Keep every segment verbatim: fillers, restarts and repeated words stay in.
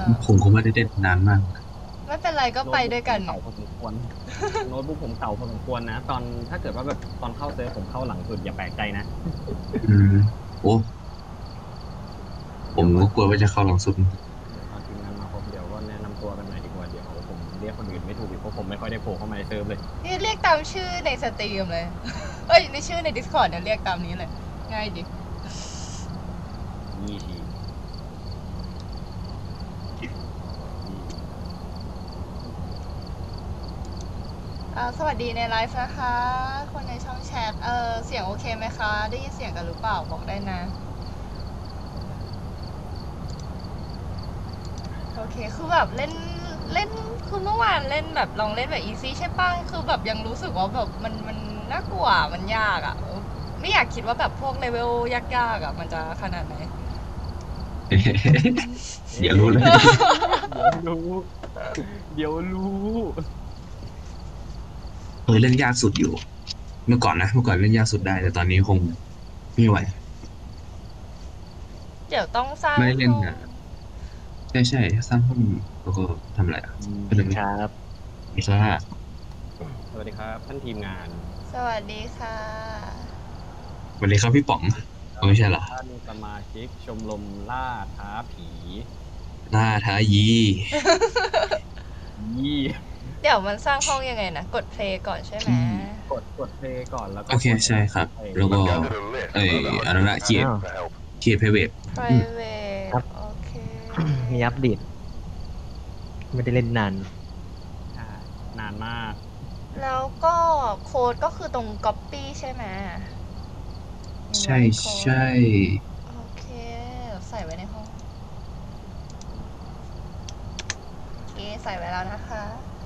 ผมก็ไม่ได้เล่นนานมากไม่เป็นไรก็ไปด้วยกันเก่าพอสมควรโน้ตบุ๊กผมเก่าพอสมควรนะตอนถ้าเกิดว่าแบบตอนเข้าเซิร์ฟผมเข้าหลังสุดอย่าแปลกใจนะอืมโอ้ผมก็กลัวว่าจะเข้าหลังสุดตอนทีมงานมาครบเดี๋ยวก็แนะนำตัวกันหน่อยดีกว่าเดี๋ยวผมเรียกคนอื่นไม่ถูกอีกเพราะผมไม่ค่อยได้โผล่เข้ามาในเซิร์ฟเลยนี่เรียกตามชื่อในสตรีมเลยเอ้ยในชื่อใน Discord เนี่ยเรียกตามนี้เลยง่ายดิยี่ทีสวัสดีในไลฟ์นะคะคนในช่องแชทเออเสียงโอเคไหมคะได้ยินเสียงกันหรือเปล่าบอกได้นะโอเคคือแบบเล่นเล่นคือเมื่อวานเล่นแบบลองเล่นแบบอีซี่ใช่ป่ะคือแบบยังรู้สึกว่าแบบมันมันน่ากลัวมันยากอ่ะไม่อยากคิดว่าแบบพวกเลเวลยากๆอ่ะมันจะขนาดไหนเดี๋ยวรู้เลยเดี๋ยวรู้เดี๋ยวรู้เคยเล่นยากสุดอยู่ เมื่อก่อนนะเมื่อก่อนเล่นยากสุดได้แต่ตอนนี้คงไม่ไหวเดี๋ยวต้องสร้างไม่ได้เล่นนะใช่ใช่สร้างห้องแล้วก็ทำอะไรอ่ะก็เลยไม่ครับไม่ใช่สวัสดีครับท่านทีมงานสวัสดีค่ะสวัสดีครับพี่ป๋องไม่ใช่เหรอท่านสมาชิกชมรมล่าท้าผีล่าท้ายียี่เดี๋ยวมันสร้างห้องยังไงนะกดเพลย์ก่อนใช่ไหมกดกดเพลย์ก่อนแล้วก็โอเคใช่ครับแล้วก็เอออันนั้นละเกียร์เกียร์เพเวท private โอเคมีอัปเดตไม่ได้เล่นนานนานมากแล้วก็โค้ดก็คือตรง copy ใช่ไหมใช่ใช่โอเคใส่ไว้ในห้องโอเคใส่ไว้แล้วนะคะ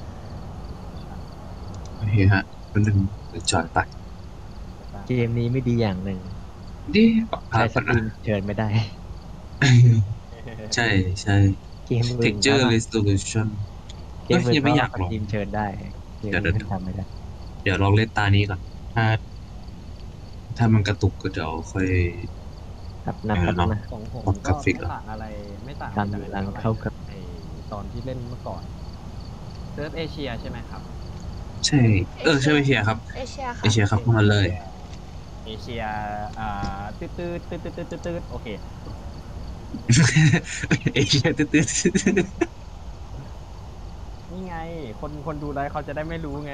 โอเคฮะคนหนึ่งจอดตัดเกมนี้ไม่ดีอย่างหนึ่งดิใช้สตรีมเชิญไม่ได้ใช่ใช่เกมอื่น texture resolution เกมอื่นไม่อยากสตรีมเชิญได้เกมนี้ทำไม่ได้เดี๋ยวลองเล่นตานี้ก่อนถ้าถ้ามันกระตุกก็เดี๋ยวค่อยครับนะครับนะของผมก็ไม่ต่างอะไรไม่ต่างการหลังเข้ากับไอตอนที่เล่นเมื่อก่อนเซิร์ฟเอเชียใช่ไหมครับใช่เออใช่เอเชียครับเอเชียค่ะเอเชียครับเข้ามาเลยเอเชียอ่าตืดตืดตืดตืดตืดตืดโอเคเอเชียตื้อตื้อนี่ไงคนคนดูไลฟ์เขาจะได้ไม่รู้ไง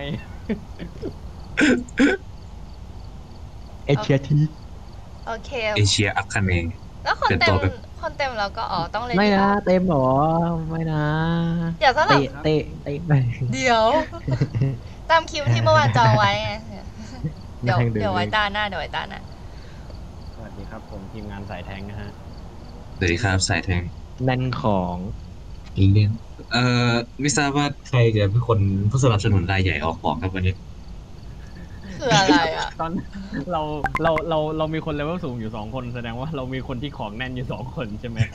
เอเชียทีโอเคเอเชียอัคเนย์แล้วคนเต็มคนเต็มแล้วก็อ๋อต้องเล่นไม่นะเต็มหรอไม่นะเดี๋ยวสลับเตะเตะไปเดี๋ยวตามคิวที่เมื่อวานจองไว้ไงเดี๋ยวเดี๋ยวไว้ตาหน้าเดี๋ยวไว้ตาหน้าสวัสดีครับผมทีมงานสายแทงนะฮะสวัสดีครับสายแทงนั่นของอิงเลียนเอ่อไม่ทราบว่าใครจะเป็นคนผู้สนับสนุนรายใหญ่ออกของครับวันนี้คืออะไรอ่ะตอนเราเราเราเรามีคนเลเวลสูงอยู่สองคนแสดงว่าเรามีคนที่ของแน่นอยู่สองคนใช่ไหม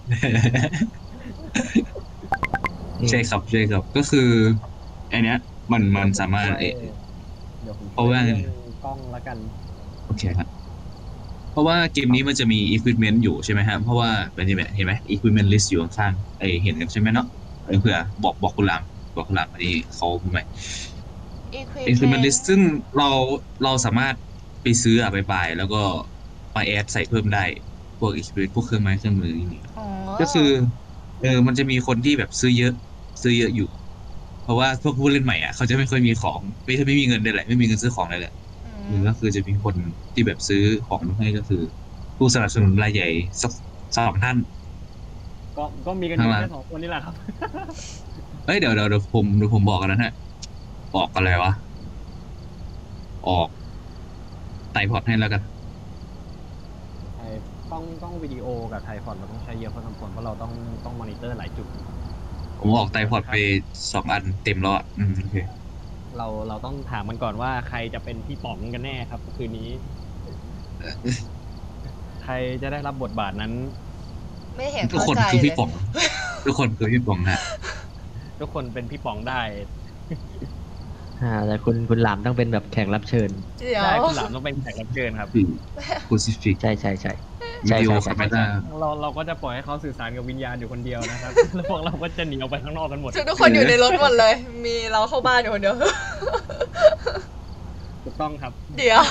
ใช่ครับใช่ครับก็คือไอเนี้ยมันมันสามารถเอเพราะว่ากล้องแล้วกันโอเคครับเพราะว่าเกมนี้มันจะมี equipment อยู่ใช่ไหมครับเพราะว่าเป็นยังไงเห็นไหม equipment list อยู่ข้างๆไอเห็นกันใช่ไหมเนาะเผื่อบอกบอกคุณลามบอกคุณลามอันนี้เขาพูดไหม equipment list ซึ่งเราเราสามารถไปซื้ออะไปบายแล้วก็มาแอดใส่เพิ่มได้พวก equipment พวกเครื่องไม้เครื่องมืออย่างนี้ก็คือเออมันจะมีคนที่แบบซื้อเยอะซื้อเยอะอยู่เพราะว่าพวกผู้เล่นใหม่อ่ะเขาจะไม่ค่อยมีของไม่ไม่มีเงินได้แหละไม่มีเงินซื้อของเลยแหละหรือก็คือจะมีคนที่แบบซื้อของให้ก็คือผู้สนับสนุนรายใหญ่สักสองท่านก็ก็มีกันอยู่แค่สองคนนี่แหละครับเอ้ยเดี๋ยวเดี๋ยวเดี๋ยวผมเดี๋ยวผมบอกกันนะฮะออกอะไรวะออกไต่พอร์ตให้แล้วกันต้องต้องวิดีโอกับไทยพอร์ตเราต้องใช้เยอะพอสมควรเพราะเราต้องต้องมอนิเตอร์หลายจุดผมออกไต่พอร์ตไปสองอันเต็มแล้วอ่ะอืมโอเคเราเราต้องถามมันก่อนว่าใครจะเป็นพี่ป๋องกันแน่ครับคืนนี้ใครจะได้รับบทบาทนั้นไม่เห็นทุกคนคือพี่ป๋องทุกคนคือพี่ป๋องฮะทุกคนเป็นพี่ป๋องได้อ่าแต่คุณคุณหลามต้องเป็นแบบแขกรับเชิญใช่คุณหลามต้องเป็นแขกรับเชิญครับคูซิฟิกใช่ใช่ใช่วิดีโอคาเมล่าเราเราก็จะปล่อยให้เขาสื่อสารกับวิญญาณอยู่คนเดียวนะครับ แล้วพวกเราก็จะหนีออกไปข้างนอกกันหมดทุกทุกคนอยู่ในรถหมดเลย มีเราเข้าบ้านอยู่คนเดียวถูกต้องครับเดี๋ยว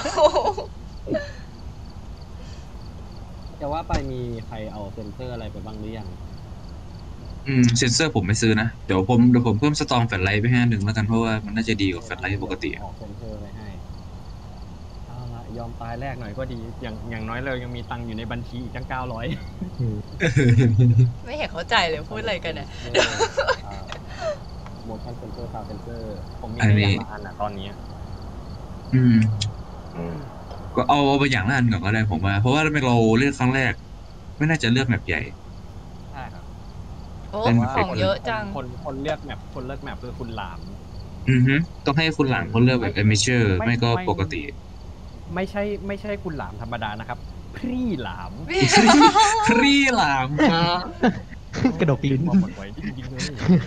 แต่ว่าไปมีใครเอาเซนเซอร์อะไรไปบ้างหรือยังอืมเซนเซอร์ผมไม่ซื้อนะเดี๋ยวผมเดี๋ยวผมเพิ่มสตอมแฟลชไลท์ไปให้หนึ่งแล้วกันเพราะว่ามันน่าจะดีกว่าแฟลชไลท์ปกติออกเซนเซอร์ไปให้เอาละยอมตายแรกหน่อยก็ดี อย่างอย่างน้อยเรายังมีตังค์อยู่ในบัญชีอีกตั้งเก้าร้อยไม่เห็นเข้าใจเลยพูดอะไรกันเนี่ยโมชั่นเซนเซอร์ซาวเซนเซอร์ผมมีอันแค่นี้อย่างละอันอะตอนนี้อืม ก็เอาเอาไปอย่างละอันก่อนก็ได้ผมว่าเพราะว่าถ้าเราเลือกครั้งแรก ไม่น่าจะเลือกแบบใหญ่ใช่ครับโอ้เป็นของเยอะจังคนคนเลือกแมปคนเลือกแมปคือคุณหลามอือฮึต้องให้คุณหลังเขาเลือกแบบเอเมเจอร์ไม่ไม่ก็ไม่ปกติไม่ใช่ไม่ใช่คุณหลามธรรมดานะครับ พรี่หลามครีหลามครับกระดกลิ้นความหมดไว้จริงๆเลย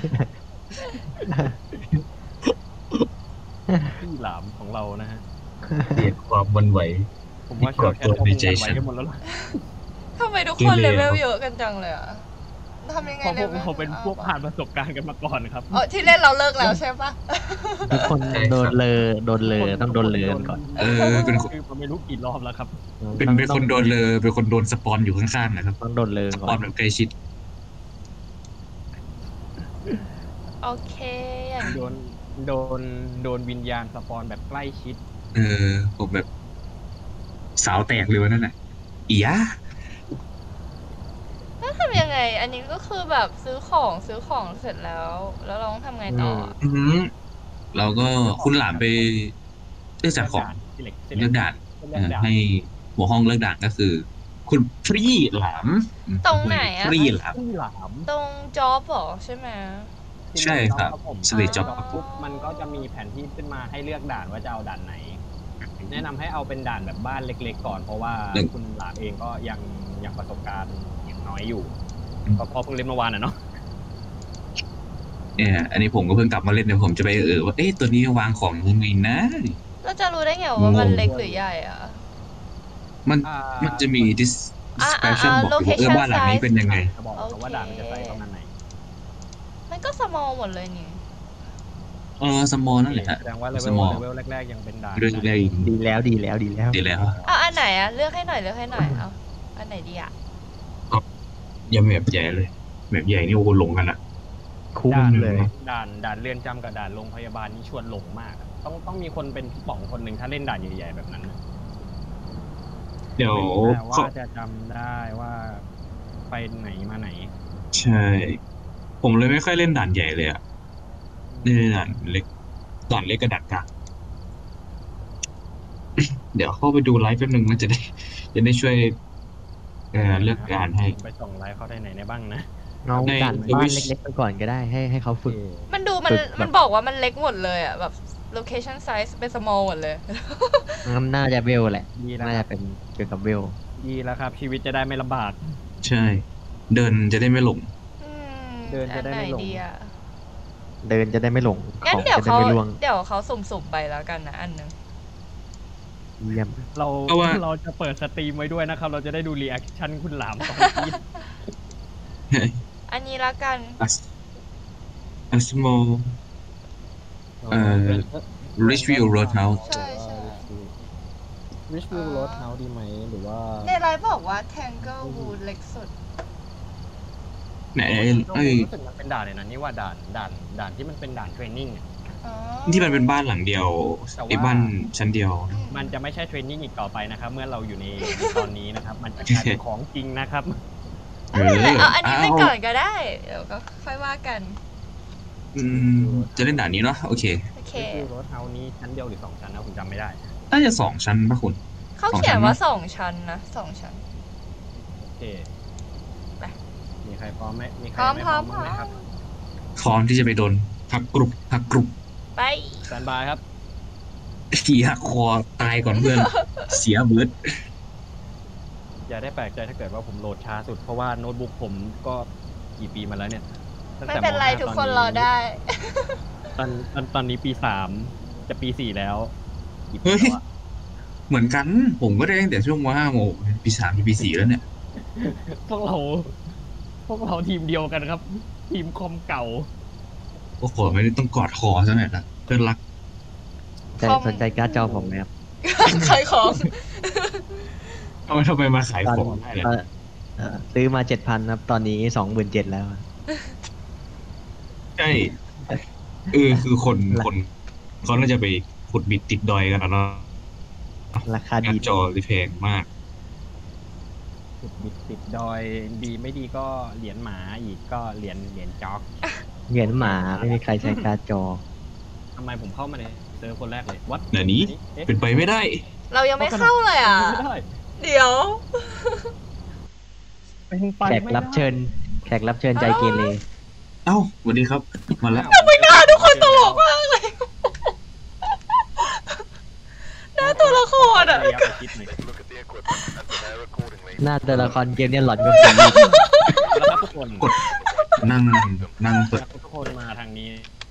พรี่หลามของเรานะฮะเรียกความวันไหวผมว่าชาวแคทกดคงในหวั่นใจไหวฉันกันหมดแล้วล่ะทำไมทุกคนเลเวลเยอะกันจังเลยอ่ะทำยังไงเพราะพเลวกเวลเราเป็นพวกผ่านประสบการณ์กันมาก่อนครับอ๋อที่เล่นเราเลิกแล้วใช่ปะทุกคนโดนเลอโดนเลอต้องโดนเลอก่อนเออเป็นคนคือมันไม่รู้กี่รอบแล้วครับเป็นเป็นคนโดนเลยเป็นคนโดนสปอนอยู่ข้างๆนะครับต้องโดนเลอสก่ปออน นแบบใกล้ชิดโอเคอย่างโดนโดนโดนวิญญาณสปอนแบบใกล้ชิดเออผมแบบ สาวแตกเลยวันนั้นน่ะอียะแล้วทำยังไง อันนี้ก็คือแบบซื้อของซื้อของเสร็จแล้ว แล้วเราต้องทำไงต่ออะอือหือเราก็คุณหลามไปเลือกจากของสิเล็กเลือกด่านเลืเออกอด่านให้หัวห้องเลือกด่านก็คือ คุณฟรีหลามตรงไหนอะฟรีหลามที่หลามตรงจ็อบเหรอใช่ไหมใช่ครับผมสเลจจ็อบปุ๊บมันก็จะมีแผนที่ขึ้นมาให้เลือกด่านว่าจะเอาด่านไหน แนะนำให้เอาเป็นด่านแบบบ้านเล็กๆก่อนเพราะว่าหนึ่งคุณหลามเองก็ยังยังประสบการณ์ยังน้อยอยู่ก็เพราะเพิ่งเล่นเมื่อวานอ่ะเนาะเนี่ยอันนี้ผมก็เพิ่งกลับมาเล่นเดี๋ยวผมจะไปเออว่าเอ๊ะตัวนี้วางของยังไงนะเราจะรู้ได้ไงว่ามันงงเล็กหรือใหญ่อะมันอ่ามันจะมีอ่า description อ่าบอกอยู่ว่าเออ location บ้านหลังนี้เป็นยังไงจะบอกว่าด่านมันจะใส่ประมาณไหนมันก็สมอลหมดเลยนี่เออสมอลนั่นแหละฮะแสดงว่าเลเวล small เลเวลแรกๆยังเป็นด่านเรื่องแรกดีแล้วดีแล้วดีแล้วดีแล้วเอาอันไหนอะเลือกให้หน่อยเลือกให้หน่อยเอาอันไหนดีอะอย่าแบบใหญ่เลยแบบใหญ่นี่โอ้โหหลงกันอะคุ้มด่านเลยด่านด่านเรือนจำกับด่านโรงพยาบาลนี่ชวนหลงมากอะต้องต้องมีคนเป็นพี่ป๋องคนหนึ่งถ้าเล่นด่านใหญ่ๆแบบนั้นนะเดี๋ยวแต่เขาว่าจะจำได้ว่าไปไหนมาไหนใช่ ผมเลยไม่ค่อยเล่นด่านใหญ่เลยอะเล่นด่านเล็กด่านเล็กกับด่านกลาง เดี๋ยวเข้าไปดูไลฟ์แป๊บนึงมันจะได้ จะได้ช่วยเอ่อเลือกด่านให้ไปส่องไลฟ์เขาได้ไหนในบ้างนะน้องในด่านในบ้าวินชเล็กๆไปก่อนก็ได้ให้ให้เขาฝึกมันดูมันฝึกแบบมันบอกว่ามันเล็กหมดเลยอะแบบ location size เป็น small หมดเลยมันน่าจะเวลแหละดีแล้วน่าจะเป็นเกี่ยวกับเวลดีแล้วครับ ชีวิตจะได้ไม่ลำบากใช่ เดินจะได้ไม่หลงอืมเดินจะได้ไม่หลงอันหนดีอะเดินจะได้ไม่หลงขงั้นองเดี๋ยวจะได้เขาไม่ล่วงเดี๋ยวเขาสุ่มๆไปแล้วกันนะอันหนึงเยี่ยมเราเพราะว่าเราจะเปิดสตรีมไว้ด้วยนะครับ เราจะได้ดูรีแอคชั่นคุณหลามตอนนี้อันนี้ละกัน as a small เอ่อ Richview Roadhouse ใช่ใช่ริชวิวโรดเฮาส์ดีไหมหรือว่าในไลฟ์บอกว่า Tangle Wood เล็กสุดไหนไอ้ไอ้รู้สึกมันเป็นด่านเลยนะนี่ว่าด่านด่านด่านที่มันเป็นด่านเทรนนิ่งอะอ๋อที่มันเป็นบ้านหลังเดียวแต่ว่าไอ้บ้านชั้นเดียวอืมันจะไม่ใช่เทรนนิ่งอีกต่อไปนะครับ เมื่อเราอยู่ในตอนนี้นะครับ มันจะกลายเป็นของจริงนะครับเอไม่เป็นไรอเอาอันนี้ไปเอาก่อนก็ได้ เดี๋ยวก็ค่อยว่ากันอืมจะเล่นด่านนี้เนาะโอเคโอเคริชวิวโรดเฮาส์นี้ชั้นเดียวหรือสองชั้นนะผมจำไม่ได้น่าจะสองชั้นป่ะคุณเขาเขียนว่าสองชั้นนะสองชั้นโอเคไปมีใครพร้อมไหมมีใครพร้อมไม่พพร้ร้ออมมพร้อไหมครับมพร้อมที่จะไปโดนหักกรุบหักกรุบไปสแตนบายครับขี่หักคอตายก่อนเพื่อน เสียเบิร์ดอย่าได้แปลกใจถ้าเกิดว่าผมโหลดช้าสุดเพราะว่าโน้ตบุ๊กผมก็กี่ปีมาแล้วเนี่ยตั้งไม่แต่เป็นไรมห้าทุกคนตรอได้ตอนตอนตอนนี้ปีสามจะปีสี่แล้วกี่ปีแล้วอะเหมือนกัน ผมก็ได้ตั้งแต่ช่วงมห้าโมงปีสามปีสี่แล้วเนี่ยพวกเรา พวกเราทีมเดียวกันครับ ทีมคอมเก่าโอ้โหไม่ได้ต้องกอดคอซะหน่อยละเพื่อนรักใจสนใจการ์ดจอผมไหมครับขายของทำไมทำไมมาขายตอนของได้เลยเอ่อเอ่อซื้อมาเจ็ดพันครับ ตอนนี้สองหมื่นเจ็ดแล้วใช่เออคือคนคนเขาน่าจะไปขุดบิดติดดอยกันแล้วเนาะราคาการดีจอรีแพงมากติดบิดติดดอยดีไม่ดีก็เหรียญหมาอีกก็เหรียญเหรียญจ็อกเหรียญหมาไม่มีใครใช้การ์ดจอทำไมผมเข้ามาในเซิร์ฟคนแรกเลยวัดเดี๋ยวนี้ เป็นไปไม่ได้เรายังไม่เข้าเลยอ่ะไม่ได้เดี๋ยวเป็นไปแขกไม่ได้รับเชิญ แขกรับเชิญใจเกเรเอ้าสวัสดีครับมาแล้วไม่ได้ทุกคนตลกมากเลย หน้าตัวละครอ่ะระยะประชิดหน่อยหน้าตัวละครเกมเนี่ยหลอนกว่าผมแล้วครับทุกคนกด นั่งนั่งเปิดทุกคนมาทางนี้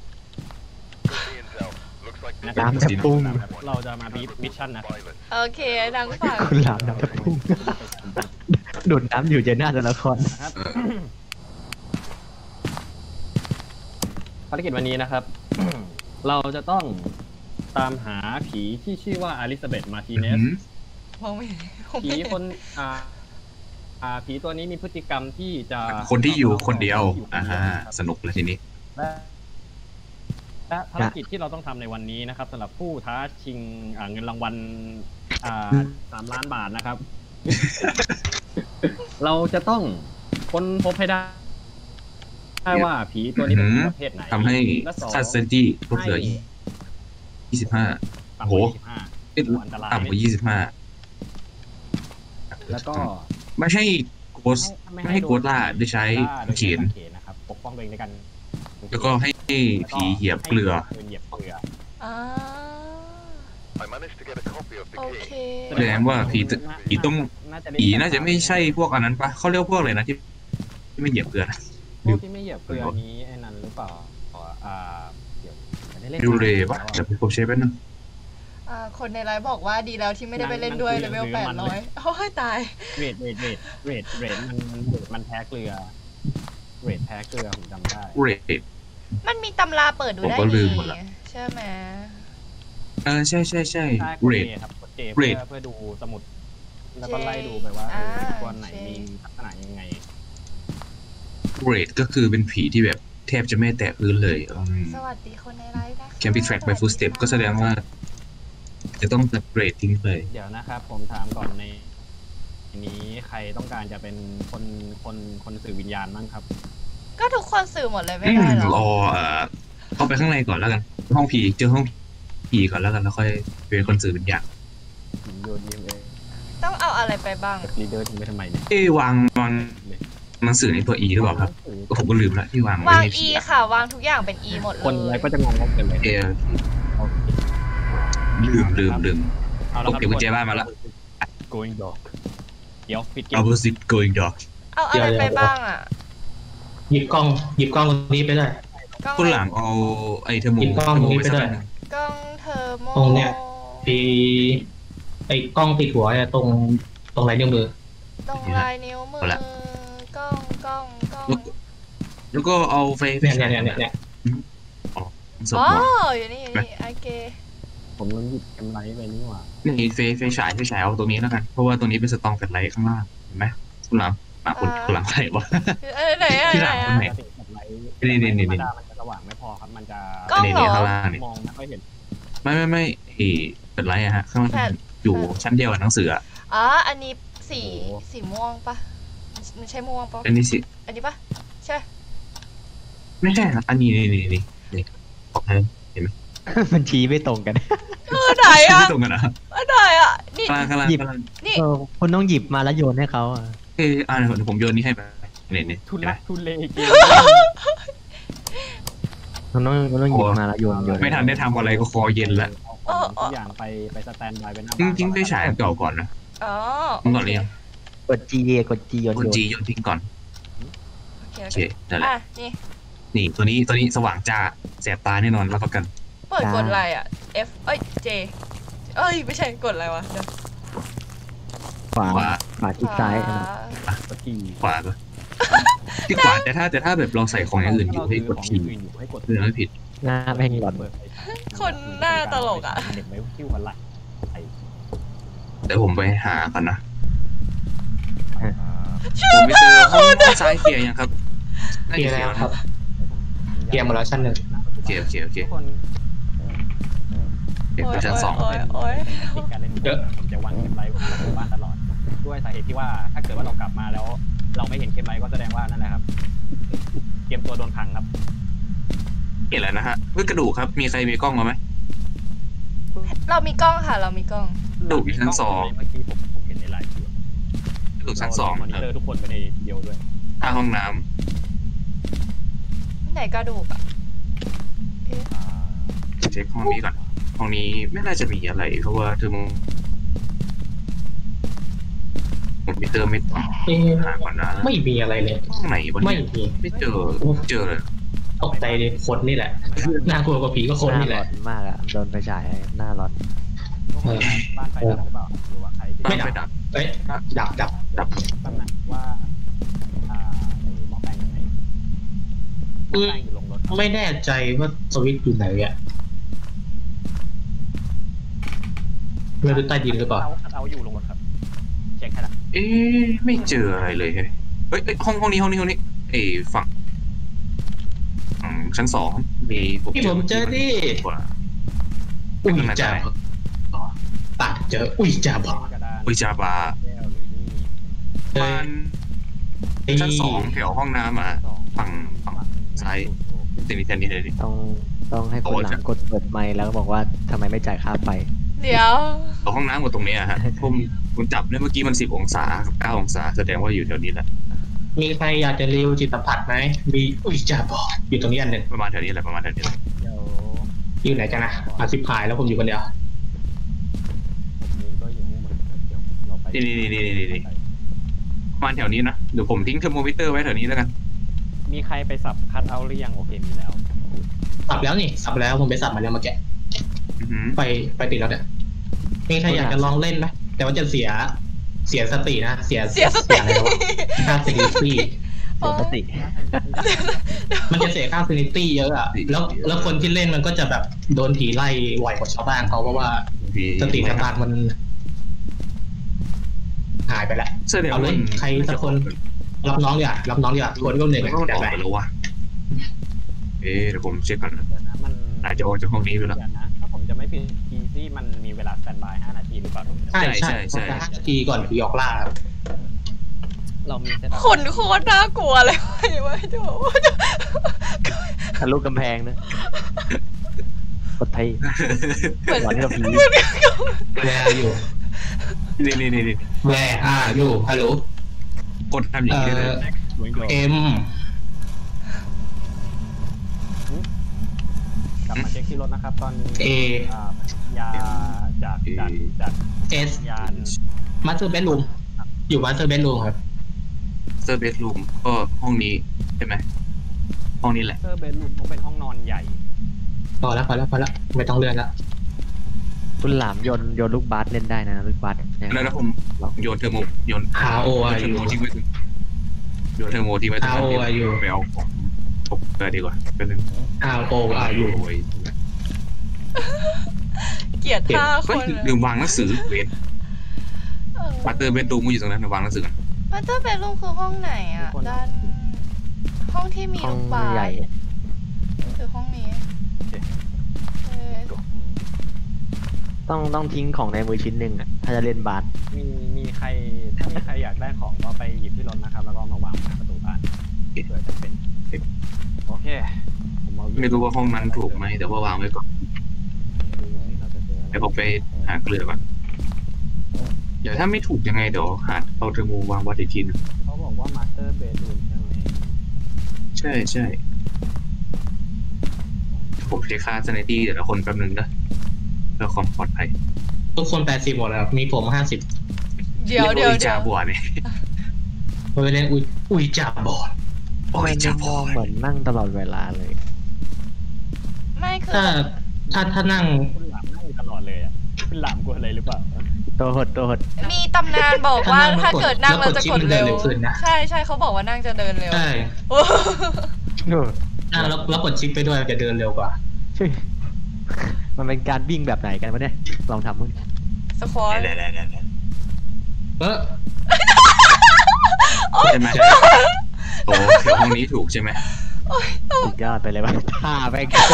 นะน้ำจะพุ่งเราจะมาบีบมิชชั่นนะโอเคทางฝั่งคุณหลามน้ำจะพุ่งดูดน้ำอยู่เจอหน้าตัวละครนะครับ ภารกิจวันนี้นะครับ เราจะต้องตามหาผีที่ชื่อว่าอลิซาเบธมาร์ติเนสหืมมองไม่เห็นมองผีไม่เห็นคนอ่าอ่าผีตัวนี้มีพฤติกรรมที่จะคนที่อยู่คนเดียวที่อยู่คนอ่าเดีฮะยวนะครับสนุกเลยทีนี้และและภารกิจที่เราต้องทำในวันนี้นะครับสำหรับผู้ท้าชิงอ่าเงินรางวัลอ่าสามล้านบาทนะครับ เราจะต้องค้นพบให้ได้ได้ว่าผีตัวนี้เป็นผีประเภทไหนทำให้และสองค่าเซนตี้ลดเหลือให้ยี่สิบห้าต่ำโหกว่ายี่สิบห้าเอ๊ะอันตรายต่ำกว่ายี่สิบห้าแล้วก็ไม่ใช่โกสไม่ให้โกสล่าได้ใช้โดยเขียนเขียนนะครับปกป้องตัวเองในการแล้วก็ให้ผีเหยียบเกลือให้เหยียบเกลืออ่าโอเคแสดงว่าผีจะผีต้องน่าจะได้ผีน่าจะไม่ใช่พวกอันนั้นปะเขาเรียกพวกอะไรนะที่ที่ไม่เหยียบเกลือนะพวกที่ไม่เหยียบเกลือนี้ไอ้นั้นหรือเปล่าอ่าเดี๋ยวไม่ได้เล่นดูเลยปะเดี๋ยวผมเช็คแป๊บนึงอ่าคนในไลฟ์บอกว่าดีแล้วที่ไม่ได้ไปเล่นด้วยเลเวลแปดร้อยโอ้ยตายเรดเรดเรดเรดเรดมันมันมันแพ้เกลือเรดแพ้เกลือผมจำได้เรทมันมีตำราเปิดดูได้ผมก็ลืนี่มหมดละใช่ไหมเออใช่ใช่ใช่ใช่กเรดทเจครับกดเจเรเพื่ทอเพื่อดูสมุด แล้วก็ไล่ดูไปว่าเออตัวไหนมีลักษณะยังไงเรทก็คือเป็นผีที่แบบแทบจะไม่แตะพื้นเลยอืมสวัสดีคนในไลฟ์นะคะ can be tracked by footstep ก็แสดงว่า จะต้องตัดเรททิ้งไปเดี๋ยวนะครับ ผมถามก่อนในนี้ใครต้องการจะเป็นคนคนคนสื่อวิญญาณบ้างครับก็ทุกคนสื่อหมดเลยไม่ได้หรอรอเอ่อเข้าไปข้างในก่อนแล้วกัน ห้องผีเจอห้องผีก่อนแล้วกันแล้วค่อยเป็นคนสื่อวิญญาณผมโยนดีเอ็มเอต้องเอาอะไรไปบ้างลีดเดอร์ทิ้งไปทำไมเนี่ยเอ้วางวางหนังสือในตัว E หรือเปล่าครับก็ผมก็ลืมละที่วางไว้วางใน E ผีอะค่ะ วางทุกอย่างเป็น E หมดเลยคนอะไรก็จะงงงกันเลยเออลืมลืมลืมเอาละครับเก็บกุญแจบ้านมาแล้ว going dog เดี๋ยวปิดเกม opposite going dog เอาอะไรไปบ้างอ่ะหยิบกล้องหยิบกล้องตรงนี้ไปด้วยกล้องคุณอะหไรลามเอาไอ้เทอร์โมกินกล้องเทอร์โมนี้ไปไปสักด้วยอันหนึ่งกล้องเทอร์โมตรงเนี้ย ปีไอ้กล้องติดหัวเนี่ยตรงตรงไหนนิ้วมือตรงลายนิ้วมือกล้องกล้องกล้องแล้วก็เอาไฟไฟเนี่ยฉายเนี่ยเนี่ยเนี่ยสดอ๋อหัวอยู่นี่อยู่นี่โอเคผมลืมหยิบกำไรไปนี่หว่านี่ไฟไฟฉายไฟฉายเอาตรงนี้แล้วกัน เพราะว่าตรงนี้เป็นสตองแฟลชไลท์ข้างล่างเห็นไหมคุณหลามอ่ะคุณคุณหลามใครวะเออไหนอะที่ไหหนลังอะไหนปกติกับไลท์นี่นี่นี่นี่ธรรมดามันจะสว่างไม่พอครับ มันจะกล้องนี่เหรนี่อข้างล่างนี่มองไม่ค่อยเห็นไม่ไม่ไม่เอเปิดไลท์อะฮะข้างล่างแฟลชอยู่ชั้นเดียวกับหนังสืออะอ๋ออันนี้สีสีม่วงปะมันใช่ม่วงปะอันนี้สิอันนี้ปะใช่ไม่ใช่ครับอันนี้นี่นี่นี่นี่ออกให้เห็นไหมมันชี้ไม่ตรงกันเออไหนอะไม่ตรงกันนะอันไหนอะนี่ข้างล่างข้างล่างหยิบข้างล่างนี่เออคุณต้องหยิบมาแล้วโยนให้เขาอะเอออ่าเดี๋ยวผมโยนนี้ให้ไปเนี่ยเนี่ยทุเห็นไหมลักทุเลเกมคุณต้องคุณต้องหยิบมาแล้วโยนโยนไม่ทันได้ทำอะไรก็คอเย็นแล้วเอาของทุกอย่างไปไปสแตนบายเป็นหน้าทิ้งบ้านทิ้งไฟฉายอันเก่าก่อนนะอ๋อทิ้งก่อนเลยยังกด G กด G โยนกดโยนจีโยนทิ้งก่อนโอเคโอโอเคเคนั่นแหละอ่ะนี่นี่ตัวนี้ตัวนี้สว่างจ้าแสบตาแน่นอนรับประกันเปิดกดอะไรอ่ะ F เอ้ย J เอ้ยไม่ใช่กดอะไรวะเดี๋ยวขวาขวาขวาที่ซ้ายอันนั้นกดที่ขวาปะที่ขวาแต่ถ้าแต่ถ้าแบบเราใส่ของอย่างอื่นอยู่ให้กดของทีอื่นอยู่ให้กดคือไม่ผิดหน้าแม่งหลอนเปิดไฟคนหน้าตลกอ่ะเด็กไม่คิ้วหันไหล่ไอ้เดี๋ยวผมไปหาก่อนนะอ่าผมไปเจอห้องซ้ายเคลียร์ยังครับน่าเคลียจะร์เคลียแล้วร์ครับ เคลียร์หมดแล้วชั้นหนึ่งโอเคโอเคโอเคทุกคนเด็กโอ้ยชั้นสองโอ้ยโอ้ยติดการเล่นเยอะผมจะวางเกมไลฟ์ไว้บ้านตลอด ด้วยสาเหตุที่ว่าถ้าเกิดว่าเรากลับมาแล้ว เราไม่เห็นเกมไลฟ์ก็แสดงว่านั่นแหละครับ เกมตัวโดนขังครับเห็นแล้วนะฮะเฮ้ยกระดูกครับมีใครมีกล้องมาไหมเรามีกล้องค่ะ เรามีกล้องดูอยู่ชั้นสองเมื่อกี้ผมผมเห็นในไลฟ์อยู่กระดูกชั้นสองมอนิเตอร์ทุกคนไปในเดียวด้วยข้างห้องน้ไหนกระดูกอ่ะอ่าำเช็คห้องนี้ก่อนห้องนี้ไม่น่าจะมีอะไรเพราะว่าเธอมองคอมพิวเตอร์ไม่ต่อเอ๊ะหาก่อนนะไม่มีอะไรเลยห้องไหนวะไม่เนี่ยมีไม่เจอไม่เจอเลยตกใจเลยคนนี่แหละน่ากลัวกว่าผีก็คนหน้านี่หแหลอละนมากอะโดนไฟฉายหน้าร้อนเออบ้านไฟดับหรือเปล่าหรือว่าใครบ้านไม่ดับไปดับเอ้ยดับดับดับตำแหน่งว่าอ่าไอ้หมอแปลงอยู่ไหนหมอแปลงอยู่ลงรถครับไม่แน่ใจว่าสวิตช์อยู่ไหนอ่ะไม่รู้ใต้ดินหรือเปล่าเอาเอาอยู่ลงรถครับ เช็คให้ละเอ๊ะไม่เจออะไรเลยเฮ้ยเฮ้ยเอ้ยห้องห้องนี้ห้องนี้ห้องนี้เอ้ยฝั่งอืมชั้นสองมีพี่ผมเจอดิกว่าอุ้ยจ่าตัดเจออุ้ยจ่าบอกกระดานอุยจาบาแก้วหรือนี่เอบ้าอนชั้นสองแถวห้องน้ำอ่ะสองฝั่งฝั่งซ้าย เซนิเทนนี่เลยดิต้องต้องให้คนหลังกดเปิดไมค์แล้วก็บอกว่าทำไมไม่จ่ายค่าไฟเดี๋ยวแถวห้องน้ำกับตรงเนี้ยฮะผมผมจับได้เมื่อกี้มันสิบองศากับเก้าองศาแสดงว่าอยู่แถวนี้แหละมีใครอยากจะรีวิวจิตสัมผัสไหมมีอุ้ยจ่าบอกอยู่ตรงนี้อันหนึ่งประมาณแถวนี้แหละประมาณแถวนี้แหละเดี๋ยวอยู่ไหนกันนะอาสิบหายแล้วผมอยู่คนเดียวผมเองก็อยู่นี่เหมือนกันเดี๋ยวเราไปนี่นี่นี่นี่นี่ประมาณแถวนี้นะเดี๋ยวผมทิ้งเทอร์โมมิเตอร์ไว้แถวนี้แล้วกันมีใครไปสับคัทเอาท์หรือยังโอเคมีแล้วสับแล้วนี่สับแล้วผมไปสับมาแล้วเมื่อกี้อือหือไปไปติดแล้วเนี่ยมีใครอยากจะลองเล่นไหมแต่ว่าจะเสียเสียสตินะเสียเสียสติอะไรวะค่าซินิตี้เสียสติมันจะเสียค่าซินิตี้เยอะอะแล้วแล้วคนที่เล่นมันก็จะแบบโดนผีไล่ไหวกว่าชาวบ้านเขาเพราะว่าสติสตางค์มัน หายไปแล้วแสดงเอาเลว่ายใครสักคน รับน้องอย่ารับน้องอย่าคนก็เหนื่อยมันอก็อยาอก กไรไปแล้ววะเอ๊ะเดี๋ยวผมเช็คก่อนนะเดี๋ยวนะมันอาจจะออกจากห้องนี้ไปแล้วเดี๋ยวนะถ้าผมจะไม่ผิดทีซี่มันมีเวลาสแตนบายห้านาทีหรือเปล่าผมจะใช่ใช่ใช่ใช่ห้านาทีก่อนผีออกล่าครับเรามีเซตอัพคนโคตรน่ากลัวเลยเว้ยเว้ยโถ่ทะลุกำแพงนะกดไทยเหมือนหลอนที่เราผีแวร์อยู่นี่นี่นี่นี่แวร์อ่าอยู่ฮัลโหลกดทำอย่างเอ่นี้ได้เลยอเหมือนกับเอ็มกลับมาเช็คที่รถนะครับตอนนี้เออ่ายาจากจากจากเอสยานมาสเตอร์เบดรูมอยู่มาสเตอร์เบดรูมครับเซอร์เบสรูมก็ห้องนี้ใช่ไหมห้องนี้แหละเซอร์เบดรูมต้องเป็นห้องนอนใหญ่พอแล้วพอแล้วพอแล้วไม่ต้องเลื่อนแล้วคุณหลามโยนโยนลูกบาสเล่นได้นะลูกบาสเนี่ยแล้วแล้วผมโยนเทอร์โมโยนฮาโอโยอานเทอร์ยูโมทิ้งไว้ตรงโยนเทอร์โมทิ้งไว้ตรงนั้น How old are you? ไปเอาของผมเกิดดีกว่าเป็นหนึ่งฮาโออายูโอ้ยเกลียดท่าคเฮ้ยนลืมวางหนังสือเวทบัตเตอร์เบดรูมอยู่ตรงนั้นเดี๋ยววางหนังสือกันมันจะเป็นรูมคือห้องไหนอ่ะ ด้าน ห้องที่มีห้อลูงกบาศใหญ่ก์คือห้องนี้เออต้องต้องทิ้งของในมือชิ้นหนึ่งอ่ะถ้าจะเล่นบาสมีมีใครถ้ามีใครอยากได้ของก็ไปหยิบที่รถนะครับ แล้วก็เอามาวางหน้าประตูบ้านเผื่อจะเป็นโอเคผมเอาไม่รู้ว่าห้องนั้นถูกไหมแต่ว่าวางไว้ก่อนดูที่เราจะเจออะไรเดี๋ยวผมไปหาเกลือก่อนเดี๋ยวถ้าไม่ถูกยังไงเดี๋ยวหาเอาเทอร์โมวางวัดอีกทีนึงเขาบอกว่ามาสเตอร์เบดรูมใช่ไหมใช่ใช่ผมเช็คค่าซานิตี้แต่ละคนแป๊บนึงนะเพื่อความปลอดภัยทุกคนแปดสิบหมดแล้วครับมีผมห้าสิบเดี๋ยวเดี๋ยวรีกเดี๋จ่ายวบัวเนี่ยเพราะว่าเล่นอุยอุยจ่าบอดโอ้ยจ่าบัวเหมือนนั่งตลอดเวลาเลยไม่คือถ้าถ้าถ้านั่งคุณหลามนั่งอยู่ตลอดเลยอ่ะคุณหลามกลัวอะไรหรือเปล่าตตัวหดตัวหดมีตำนานบอกว่าถ้าเกิดนั่งเราจะกดเร็วแล้วกดชิปมันเดินเร็วขึ้นนะใช่ใช่เขาบอกว่านั่งจะเดินเร็วใช่โอ้อ่ะแล้วแล้วกดชิปไปด้วยจะเดินเร็วกว่ามันเป็นการวิ่งแบบไหนกันวะเนี่ยลองทำดูสควอตได้ได้ได้ได้เออใช่ไหมโอ้เดี๋ยวห้องนี้ถูกใช่ไหมสุดยอดไปเลยวะท่าไปกัน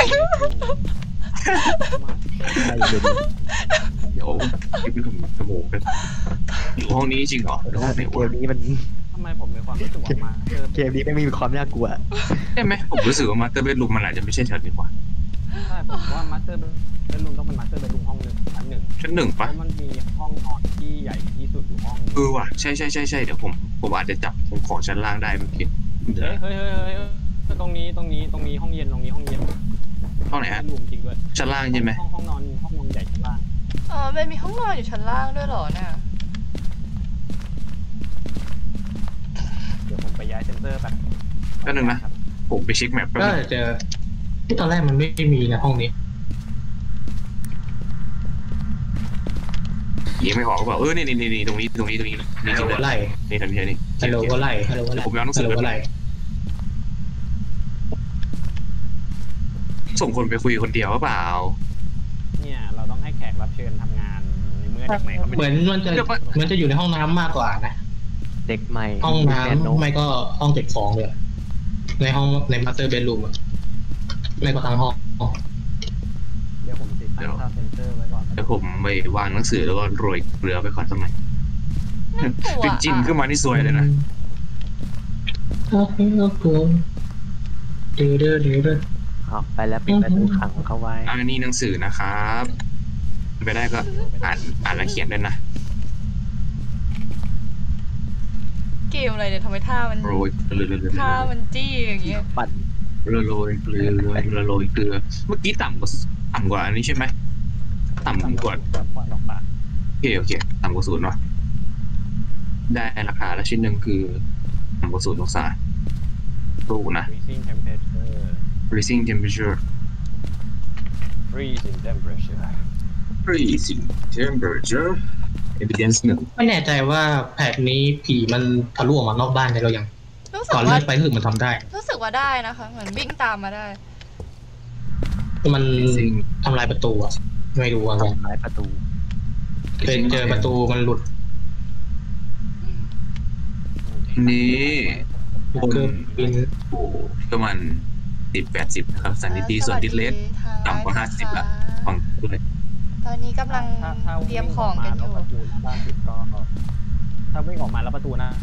ได้เลยเดี๋ยวคิดเป็นขโมยกันอยู่ห้องนี้จริงเหรอห้องไหนเกวะมนี้มันทำไมผมมีความรู้สึกว่ามาเจอเกมนี้ไม่มีความน่ากลัวใช่ไหมผมรู้สึกว่ามาสเตอร์เบดรูมมันอาจจะไม่ใช่ชั้นนี้กว่าใช่ผมว่ามาสเตอร์เบดรูมต้องเป็นมาสเตอร์เบดรูมห้องหนึ่งชั้นหนึ่งชั้นหนึ่งเพปะราะมันมีห้องนอนที่ใหญ่ที่สุดอยู่ห้องนึงเออว่ะใช่ใช่ใช่ใช่เดี๋ยวผมผมอาจจะจับผมของชั้นล่างได้เมื่อกี้เดี๋ยวเฮ้ยเฮ้ยเฮ้ยเฮ้ยเฮ้ยตรงนี้ตรงนี้ตรงนี้ห้องเย็นตรงนี้ห้องเย็นห้องไหนฮะรูมจริงด้วยชั้นล่างใช่ไหมห้องห้องนอนห้องนอนใหญ่ชั้นล่างอ๋อมันมีห้องนอนอยู่ชั้นล่างด้วยเหรอเนี่ยเดี๋ยวผมไปย้ายเซนเซอร์แบบแป๊บนึงนะผมไปเช็คแมปแป๊บก็นึงเจอที่ตอนแรกมันไม่มีในห้องนี้ยังไม่ออกก็บอกเออนี่นี่นี่ตรงนี้ตรงนี้ตรงนี้นี่จริงฮัลโหลเลยไล่นี่ตรงนี้นี่ฮัลโหลก็ไล่ฮัลโหลก็ไล่ผมไปเอาหนังสืฮัลอโหลก็ไล่ส่งคนไปคุยคนเดียวหรือเปล่าเนี่ยเราต้องให้แขกรับเชิญทำงานในเมื่อเด็กใหม่เขาไม่เหมือนมันจะมันจะอยู่ในห้องน้ำมากกว่านะเด็กใหม่ห้องน้แนโำไม่ก็ห้องเก็บของเลยในห้องในมาสเตอร์เบดรูมอะไม่ก็ทั้งห้องเดี๋ยวผมติดตั้งค่าเซนเซอร์ไว้ก่อนเดี๋ยวผมไปวางหนังสือแล้วก็โรยเกลือไปก่อนสักหน่อยน่ากลัวเป็นจินขึ้นมานี่ซวยเลยนะโอ้โหเดือดเดือดเดือดเอาไปแล้วปิดประตูขังเขาไว้อันนี้หนังสือนะครับไปได้ก็อ่านอ่านและเขียนด้วยนะเกมอะไรเนี่ยทำไมท่ามันโรยเกลือท่ามันจี้อย่างเงี้ยปั่นโรยโรยเกลือโรยโรยเกลือเมื่อกี้ต่ำกว่าต่ำกว่าอันนี้ใช่ไหมต่ำกว่าควันออกปากโอเคโอเคต่ำกว่าศูนย์เนาะได้ราคาแล้วชิ้นหนึ่งคือต่ำกว่าศูนย์องศาตู้นะ freezing temperature freezing temperature freezing temperature freezing temperature evidence หนึ่งไม่แน่ใจว่าแผกนี้ผีมันทะลุออกมานอกบ้านได้หรือยังรู้สึกก่อนว่าเลื่อนไปรู้สึกมันทำได้รู้สึกว่าได้นะคะเหมือนวิ่งตามมาได้มันทำลายประตูอะไม่รู้ว่าไงทำลายประตูเคยเจอประตูมันหลุดนี่เกินบินโอ้ก็มันสิบแปดสิบนะครับสันนิติส่วนทิศเลส ต่ำกว่าห้าสิบละ ฟังด้วยตอนนี้กำลังถ้าถ้าเตรียมของกันอยู่วิ่งออกมาแล้วประตูหน้าบ้านปิดก็ถ้าวิ่งออกมาแล้วประตูหน้า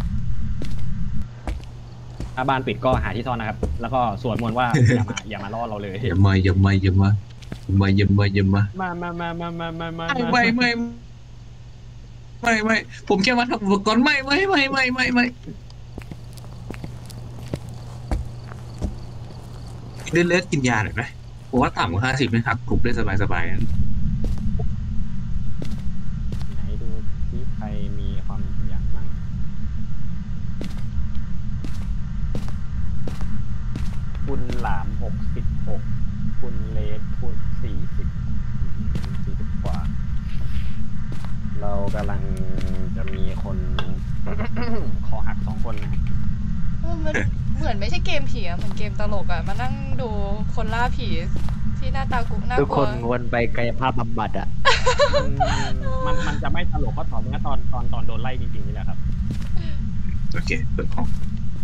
หน้าบ้านปิดก็หาที่ซ่อนนะครับ แล้วก็สวดมนต์ว่า อย่ามาอย่ามาล่อเราเลยอย่ามาอย่ามาอย่ามาอย่ามาอย่ามาอย่ามามามามามามามามาไม่ไม่ไม่ไม่ไม่ผมแค่มาทำอุปกรณ์ไม่ไม่ไม่ไม่ไม่ไม่เล่นเล่นกินยาหน่อยไหมผมว่าต่ำกว่าห้าสิบไม่หักกรุบได้สบายสบายๆนะไหนดูที่ใครมีความอย่างมั่งคุณหลามหกสิบหกคุณเลสคุณสี่สิบสี่สิบกว่า เรากำลังจะมีคน คอหักสองคนนะเออมันเหมือนไม่ใช่เกมผีอะเหมือนเกมตลกอะมานั่งดูคนล่าผีที่หน้าตากุ๊กน่าทุกกลัคว นวนไปกายภาพบำบัดอ่ะมันมันมันจะไม่ตลกก็ต่อเมื่อตอนตอนตอนโดนไล่จริงๆนี่แหละครับโอเคเปิดห้อง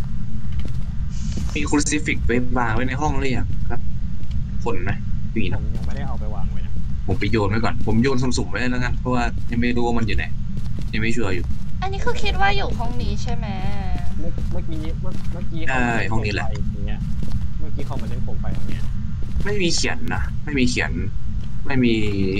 มีครูซิฟิกไปวางไว้ในห้องหรือยังครับ คนไหมมีผนะมยังไม่ได้เอาไปวางไว้นะผมไปโยนไว้ก่อนผมโยนสุ่มๆไว้แล้วกันเพราะว่ายังไม่รู้ว่ามันอยู่ไหนยังไม่ชัวร์อยู่อันนี้คือคิดว่าอยู่ห้องนี้ใช่ไหมเมื่อเมื่อกี้เมื่อเมื่อกี้เขามาเล่นโคมไฟอย่างเงี้ยเมื่อกี้เขามาเล่นโคมไฟอย่างเงี้ยไม่มีเขียนนะไม่มีเขียน ไม่มี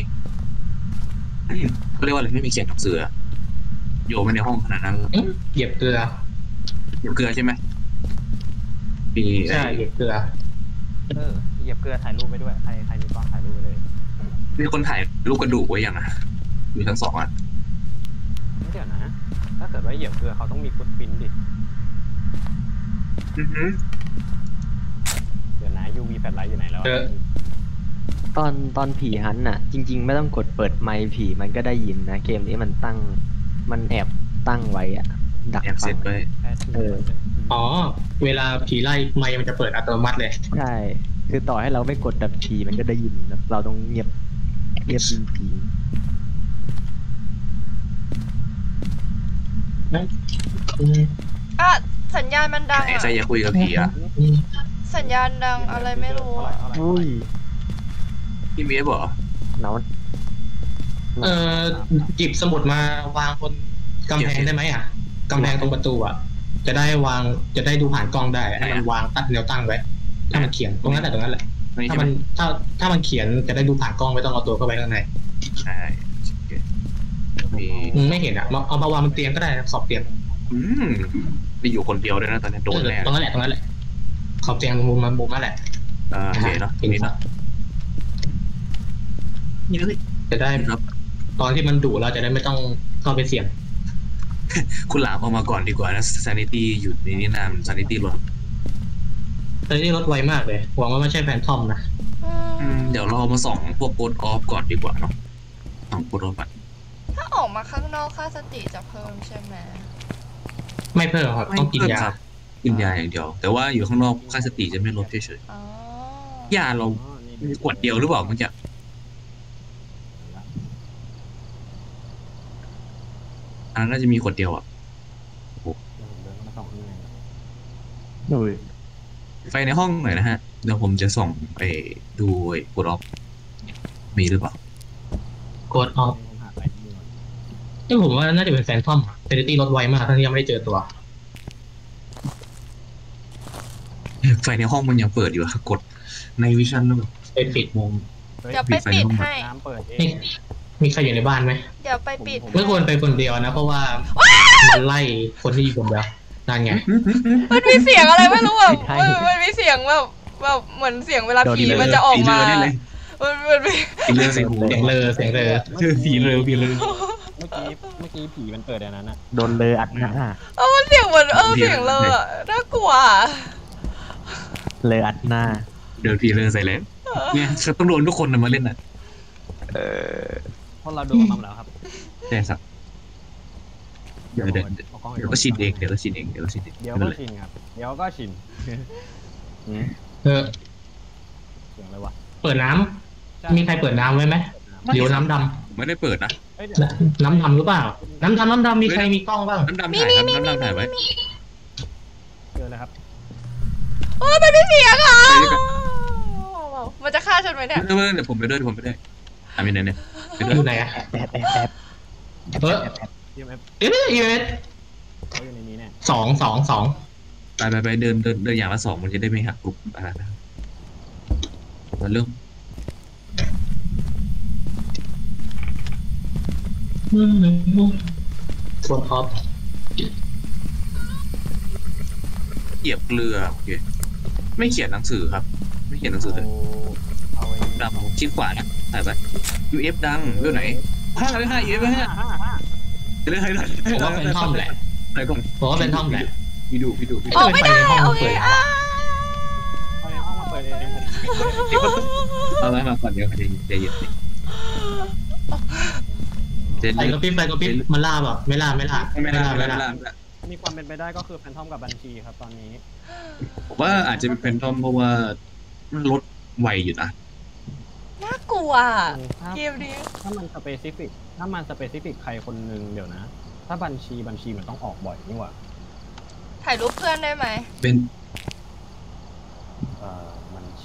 เขาเรียกว่าอะไรไม่มีเขียนหนังสืออะโยนไว้ในห้องขนาดนั้นอื้อเหยียบเกลือเดี๋ยวเกลือใช่ไหมมีใช่เหยียบเกลือเออเหยียบเกลือถ่ายรูปไปด้วยใครใครมีกล้องถ่ายรูปไปเลยมีคนถ่ายรูปกระดูกไว้ยังอ่ะอยู่ทั้งสองอ่ะเดี๋ยวนะ ถ้าเกิดว่าเหยียบเกลือเขาต้องมีฟุตปรินท์ดิอือฮึเดี๋ยวนะ ยู วี แฟลชไลท์อยู่ไหนแล้วอะเออตอนตอนผีฮันน่ะ จริง ๆ ไม่ต้องกดเปิดไมค์ผีมันก็ได้ยินนะเกมนี้มันตั้งมันแอบตั้งไว้อะดักแอบฟัเสร็งจไว้เอออ๋อเวลาผีไล่ไมค์มันจะเปิดอัตโนมัติเลยใช่ คือต่อให้เราไม่กดดับผีมันก็ได้ยินนะเราต้องเงียบเงียบจริงอืมอ่ะสัญญาณมันดังไอ้อ่ะใจจะคุยกับผีอ่ะอืมสัญญาณดังอะไรไม่รู้อะๆอุ้ยพี่เมียบอกหนาวเอ่อหยิบสมุดมาวางบนกำแพงได้ไหมอ่ะกำแพงตรงประตูอ่ะ จะได้วางจะได้ดูผ่านกล้องได้ให้มันวางตัดแนวตั้งไว้ ถ้ามันเขียนตรงนั้นแหละตรงนั้นแหละไม่ถ้าใช่ไหมมันถ้าถ้ามันเขียนจะได้ดูผ่านกล้องไม่ต้องเอาตัวเข้าไปข้างในใช่มีอืมไม่เห็นอ่ะมาเอามาวางบนเตียงก็ได้ขอบเตียงอืมมีอยู่คนเดียวด้วยนะตอนนี้โดนแน่ตรงนั้นแหละตรงนั้นแหละขอบเตียงมุมมันมุมนั่นแหละอ่าโอเคเนาะตรงนี้เนาะนี่เลยจะได้ครับตอนที่มันดุเราจะได้ไม่ต้องเข้าไปเสี่ยงคุณหลามเอามาก่อนดีกว่านะ sanity อยู่ในนี้นาน sanity ลดแต่นี่รถไวมากเลยหวังว่าไม่ใช่แฟนทอมนะอือืมมเดี๋ยวเรามาส่องพวกโกดออฟก่อนดีกว่าเนาะส่องโกดออฟก่อนถ้าออกมาข้างนอกค่าสติจะเพิ่มใช่ไหมไม่เพิ่มครับต้องกินยาครับกินยาอย่างเดียว แต่ว่าอยู่ข้างนอกค่าสติจะไม่ลดเฉยอ๋อๆยาเรามีขวดเดียวหรือเปล่าเมื่อกี้อันนั้นน่าจะมีขวดเดียวอ่ะเดินเข้ามาส่องข้างในอุ้ยไฟในห้องหน่อยนะฮะ เดี๋ยวผมจะส่องไปดูไอ้โกดออฟมีหรือเปล่ากดออฟผมหาไปที่นู่นที่ผมว่าน่าจะเป็นแฟนทอมเซนิตี้รถไวมากทั้งที่ยังไม่ได้เจอตัวไฟในห้องมันยังเปิดอยู่อะกดในวิชั่นแล้วแบบไปปิดมองเดี๋ยวไปปิดให้น้ำเปิดเอนี่งมีใครอยู่ในบ้านไหมเดี๋ยวไปปิดไม่ควรไปคนเดียวนะ เพราะว่ามันไล่คนที่อยู่คนเดียวนั่นไงมันมีเสียงอะไรไม่รู้แบบมันมันมีเสียงแบบแบบเหมือนเสียงเวลาผีมันจะออกมาผีเรือนี่เลยมันมันมีผีเรือใส่หูเสียงเลอเสียงเลอเจอผีเรือผีเรือเมื่อกี้เมื่อกี้ผีมันเปิดอันนั้นอะโดนเลยอัดหน้าเออมันเสียงเหมือนเออเสียงเลยอะน่ากลัวอะเลยอัดหน้าเดินผีเรือใส่เลยเนี่ยต้องโดนทุกคนนะมาเล่นอ่ะเออเพราะเราโดนมาแล้วครับใช่ครับเดี๋ยวเดี๋ยวเอากล้องเดี๋ยวก็ชินเองเดี๋ยวก็ชินเองเดี๋ยวก็ชินเองเดี๋ยวไม่ก็เป็นไรชินครับ เดี๋ยวก็ชินอืมเออเสียงอะไรวะเปิดน้ำมีใครเปิดน้ำไว้ไหมเดี๋ยวน้ำดไม่ได้เปิดนะเอ้ยเดี๋ยวำน้ำดำหรือเปล่า น้ำดำน้ำดำมีใครมีกล้องบ้างน้ำดำถ่ายครับน้ำดำถ่ายไว้เจอเลยครับโอ้ยมันมีเสียงอ่ะไปด้วยกันมันจะฆ่าฉันไหมเนี่ยเดี๋ยวเดี๋ยวผมไปด้วยเดี๋ยวผมไปด้วยทำยังไงเนี่ยไปด้วอย ยู่ไหนอะแอบแอบแอบเออทีเอ็มเอฟเอ๊ะอีเวสเขาอยู่ในนี้แน่สองสองสองไปไปไปเดินเดินเดินอย่างละสองมันจะได้ไม่หักกลุ่มอะไรนะมาเริ่มส่วนออฟเหยียบเกลือโอเคไม่เขียนหนังสือครับ ไม่เขียนหนังสือเลยเอาไว้ดำชิดขวานะถ่ายไป ยู เอฟ ดังเรื่องไหนห้าเลยห้า ยู เอฟ ห้าห้าห้าเรื่องอะไรผมว่าเป็นทอมแหละไหนก่อนผมว่าเป็นทอมแหละวิดูวิดูวิอดูอกไม่ได้โอเคอ่ะเอาในห้องมาเปิดเองผมเอาอะไรมาก่อนเดี๋ยวใจเย็นใจเย็นเจนไปก็ปิ๊บไปก็ปิ๊บมันล่าเปล่าไม่ล่าไม่ล่าไม่ได้ไม่ได้ล่าไม่ได้มีความเป็นไปได้ก็คือแฟนทอมกับบัญชีครับตอนนี้ผมว่าอาจจะเป็นเพนทอมเพราะว่าลดไวอยู่นะน่ากลัวเกมนี้ถ้ามันสเปซิฟิกถ้ามันสเปซิฟิกใครคนหนึ่งเดี๋ยวนะ ถ้าบัญชีบัญชีมันต้องออกบ่อยนี่หว่าถ่ายรูปเพื่อนได้ไหมเป็นเอ่อบัญชี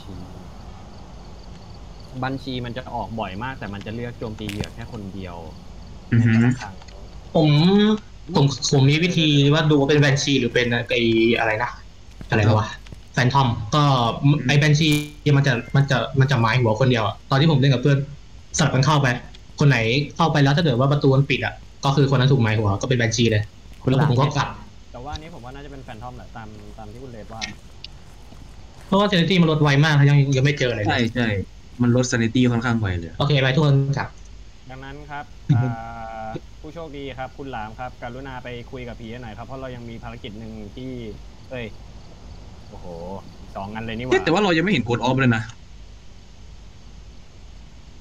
บัญชีมันจะออกบ่อยมาก แต่มันจะเลือกโจมตีเหยื่อแค่คนเดียวอือในหืแต่อละครั้งผมผมผมมีวิธีว่าดูว่าเป็นแบนชีหรือเป็นไออะไรนะอะไรนะวะแฟนทอมก็ไอแบนชีมันจะมันจะมันจะหมายหัวคนเดียวอะตอนที่ผมเล่นกับเพื่อนสลับกันเข้าไป คนไหนเข้าไปแล้วถ้าเกิดว่าประตูมันปิดอ่ะก็คือคนนั้นถูกหมายหัวก็เป็นแบนชีเลยคุณแล้วหลาผมก็กลับแต่ว่าอันนี้ผมว่าน่าจะเป็นแฟนทอมแหละตามตามที่คุณเลดว่าเพราะว่าเซนิตี้มันลดไวมากยังยังไม่เจอเลยใช่ใช่มันลด sanity ค่อนข้างไวเลยโอเคไปทุกคนกลับดังนั้นครับอ่าผู้โชคดีครับ คุณหลามครับกรุณาไปคุยกับผีหน่อยครับเพราะเรายังมีภารกิจหนึ่งที่เอ้ยโอ้โหสองอันเลยนี่หว่าแต่ว่าเรายังไม่เห็นโกดออฟเลยนะ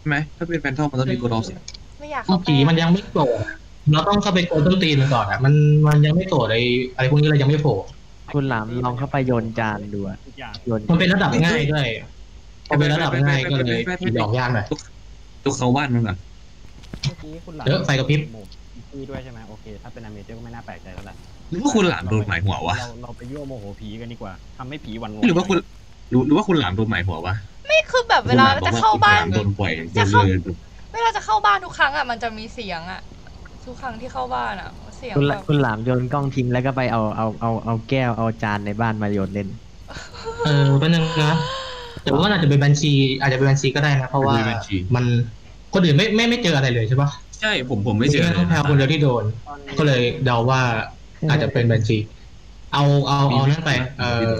ใช่ไหมถ้าเป็นแฟนทอมมันต้องมีโกดออฟสิไม่อยากเมื่เข้าอกี้มันยังไม่โผล่เราต้องเข้าไปโกนต้นตีนมันก่อนอ่ะมันมันยังไม่โผล่เลยอะไรพวกนี้เลยยังไม่โผล่คุณหลามลองเข้าไปโยนจานดูอะทุกอย่างโยนมันเป็นระดับง่ายด้วยพอเป็นระดับง่ายก็เลยหยอกยากหน่อยตุกเขาบ้านมันก่อนเมื่อกี้คุณหลามเออไฟกระพริบหมู่พี่ด้วยใช่ไหมโอเคถ้าเป็นอเมเจอร์ก็ไม่น่าแปลกใจแล้วแหละหรือว่าคุณหลามโดนหมายหัววะเราเราไปยั่วโมโหผีกันดีกว่าทำให้ผีหวั่นไหวหรือว่าคุณหรือหรือว่าคุณหลามโดนหมายหัววะไม่คือแบบเวลาจะเข้าบ้านคุณหลมบอกว่คุณหลามโดนปล่อยจะเข้าโดนเลยเวลาจะเข้าบ้านทุกครั้งอ่ะมันจะมีเสียงอ่ะทุกครั้งที่เข้าบ้านอ่ะเสียงคุณหแบลามบคุณหลามโยนกล้องทิ้งแล้วก็ไปเอาเอาเอาเอาแก้วเอาจานในบ้านมาโยนเล่นเออเป็นนึงนะแต่ว่าอาจจะเป็นบัญชี อาจจะเป็นบัญชีก็ได้นะเพราะว่ามันคนอื่นไม่ไม่ไม่เจออะไรเลยใช่ปะใช่ผมผมไม่เจอมีเลแค่ยแพลคนเดียวที่โดนตอนนี้ก็เลยเดาว่าอาจจะเป็นบัญชี เอาเอาเอานั่นไป เออ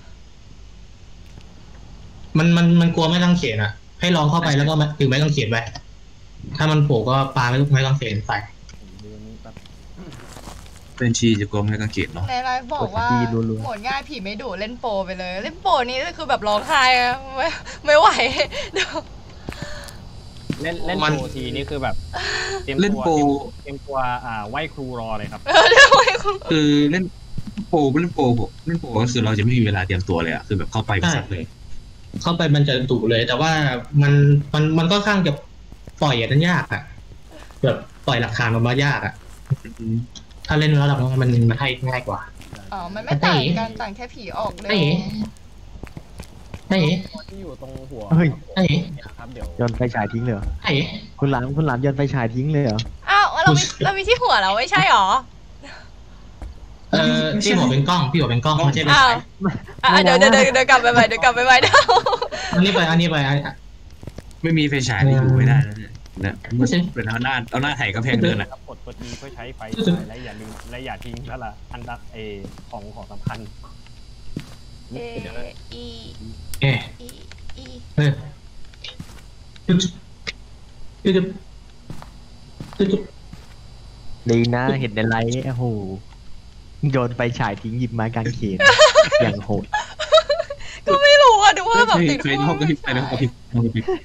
มันมันมันกลัวไม่ต้องเขียนอ่ะ ให้ลองเข้าไปแล้วก็ถือไม้กางเขนไปถ้ามันโผล่ก็ปาไม้ไม้กางเขนใส่ผมดูนี่แบบเป็นชีจะกลัวไม่กังเกตเนาะในไลฟ์บอกว่าดีรัวๆโหมดง่ายผีไม่ดุเล่นโปรไปเลย เล่นโปรนี้คือแบบร้องไห้อะไม่ไม่ไหวเดี๋ยวเล่นเล่นมันโปรทีนี่คือแบบเตรียมเล่นตัวโปรเตรียมตัวอ่าไหว้ครูรอเลยครับเออเดี๋ยวไว้คุณคือเล่นโปรเล่นโปรผมเล่นโปรก็คือเราจะไม่มีเวลาเตรียมตัวเลยอะคือแบบเข้าไปก็สักเลยเข้าไปมันจะดุเลย แต่ว่ามันมันมันก็ข้างจะปล่อยอ่ะนั้นยากอ่ะแบบปล่อยหลักฐานออกมายากอ่ะ ถ้าเล่นระดับนั้นมันมันให้ง่ายกว่าอ๋อมันไม่ต่างกันต่างแค่ผีออกเลยเอ้ยเฮ้ยตัวที่อยู่ตรงหัวเฮ้ยเฮ้ยนะครับเดี๋ยวโยนไฟฉายทิ้งเลยเหรอเฮ้ยคุณหลามคุณหลามโยนไฟฉายทิ้งเลยเหรออ้าวเรามีเรามีที่หัวแล้วไม่ใช่หรอเออพี่หัวเป็นกล้องพี่หัวเป็นกล้องไม่ใช่เป็นอ้าวสายอ่ะเดี๋ยวเดี๋ยวเดี๋ยวเดี๋ยวกลับไปใหม่เดี๋ยวกลับไปใหม่เดี๋ยวอันนี้ไปอันนี้ไปอันไม่มีไฟฉายที่อยู่ไม่ได้แล้วเนี่ยเนี่ยไม่ใช่เป็นเอาหน้าเอาหน้าไถกระแพงเดินอะครับกดตัวทีเพื่อใช้ไฟฉายและอย่าลืมและอย่าทิ้งแล้วล่ะอันดับเอของของสำคัญเอเดี๋ยวนะอีเอ๊ะอีอีเฮ้ยจุ๊บจุ๊บจุ๊บจุ๊บจุ๊บดีนะเห็นในไลฟ์โอ้โหโยนไฟฉายทิ้งหยิบไม้กางเขน อย่างโหดก็ไม่รู้อ่ะดูว่าแบบเคยติดเคยห้องกระพริบไปแล้วกระพริบห้องกระพริบ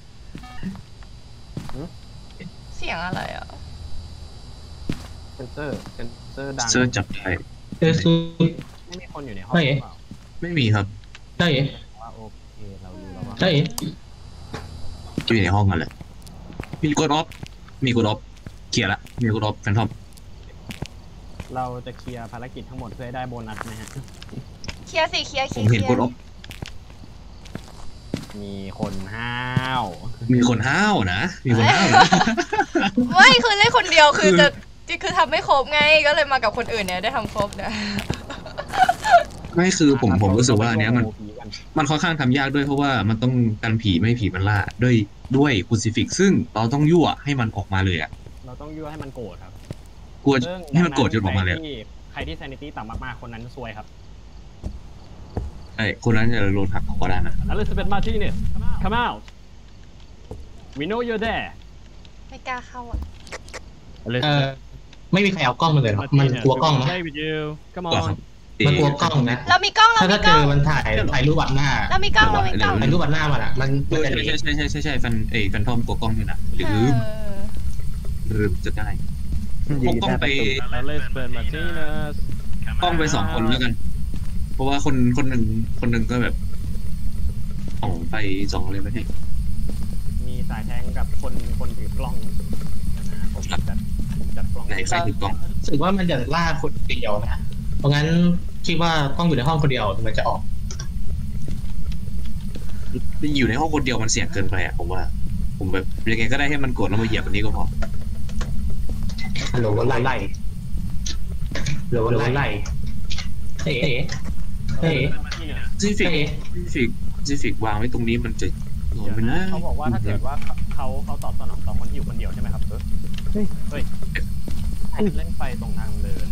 เสียงอะไรอ่ะเซนเซอร์เซนเซอร์ดังเสื้อจับได้เฮ้ยซุปไม่มีคนอยู่ในห้องเฮ้ยหรือเปล่าไม่มีครับเฮ้ยว่าโอเคเรารู้แล้วว่าเฮ้ยอยู่ในห้องกันเลยมีกดออฟมีกดออฟเคลียร์ละมีกดออฟแฟนทอมเราจะเคลียร์ภารกิจทั้งหมดเพื่อให้ได้โบนัสนะฮะเคลียร์สิเคลียร์เคผลียมร์เห็นกดออฟมีคนห้าวมีคนห้าวนะมีคนห้าวนะไม่คือเล่นคนเดียวคือจะคือทำไม่ครบไงก็เลยมากับคนอื่นเนี่ยได้ทำครบเนี่ยไม่คือผมผมรู้สึกว่าอันเนี้ยมันโมผีกันมันค่อนข้างทำยากด้วยเพราะว่ามันต้องกันผีไม่ให้ผีมันล่าด้วยด้วยคูซิฟิกซึ่งเราต้องยั่วให้มันออกมาเลยอ่ะเราต้องยั่วให้มันโกรธครับกลัวซึ่งให้มันโกรธจนออกมาเลยใครที่ใครที่ sanity ต่ำมากๆคนนั้นซวยครับไอ้คนนั้นจะโดนหักคอได้นะ Elizabeth Martinez come out we know you're there ไม่กล้าเข้าอ่ะเออไม่มีใครเอากล้องมาเลยหรอกมันกลัวกล้องนะ play with you come กลัวครั on บมันกลัวกล้องนะเรามีกล้องเราถ้ามีถ้าก เจล้องอมันถ่ายถ่ายรูปบัตรหน้าเรามีกล้องเรามีกล้องถ่ายรูปบัตรหน้ามันอ่ะ มันเอมันอจะใช่ใช่ใช่ใช่ใช่แฟนเอ้แฟนทอมกลัวกล้องด้วยนะหเอรืออลืมจะได้ยืพกนกล้องหน้าไปประตู Elizabeth Martinez กล้องไปสองคนแล้วกัน เพราะว่าคนคนหนึ่งคนหนึ่งก็แบบส่องไปสองอะไรไปให้มีสายแทงกับคนคนถือกล้องนะผมจัดผมจัดกล้องไหนใครถือกล้องรู้สึกว่ามันจะล่าคนเดียวนะ เพราะงั้นคิดว่าต้องอยู่ในห้องคนเดียวมันจะออกอยู่ในห้องคนเดียวมันเสี่ยงเกินไปอ่ะผมว่า ผมแบบยังไงก็ได้ให้มันกดแล้วมาเหยียบอันนี้ก็พอฮัลโหลไล่ไล่ฮัลโหลไล่เฮ้ยเฮ้ยซิฟิกเฮ้ยซิฟิกซิฟิกวางไว้ตรงนี้มันจะโดนไปนะเขาบอกว่าถ้าเกิดว่าเขาเขาตอบสนองต่อคนที่อยู่คนเดียวใช่ไหมครับเฮ้ยเฮ้ยเล่นไฟตรงทางเดิน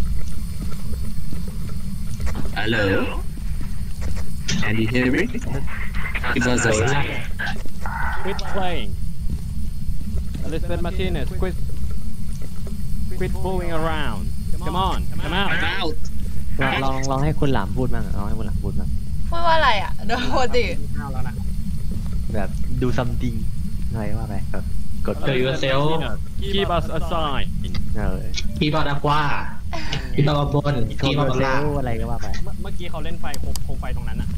ฮัลโหล Andy hear me it was a quit playing Elizabeth Martinez quit quit fooling around come on come out out ลองลองลองให้คุณหลามพูดบ้างลองให้คุณหลามพูดบ้างพูดว่าอะไรอ่ะเดี๋ยวปกติข้าวแล้วนะแบบดู something แอะไรว่าไปแบบกดเจอ yourself Keep us a sign เออพี่บอดaqua พี่บอดบนโทพี่บอดเซล่าลอะไรก็ว่าไปเมื่อเมื่อกี้เขาเล่นไฟโคมโคมไฟตรงนั้นอะ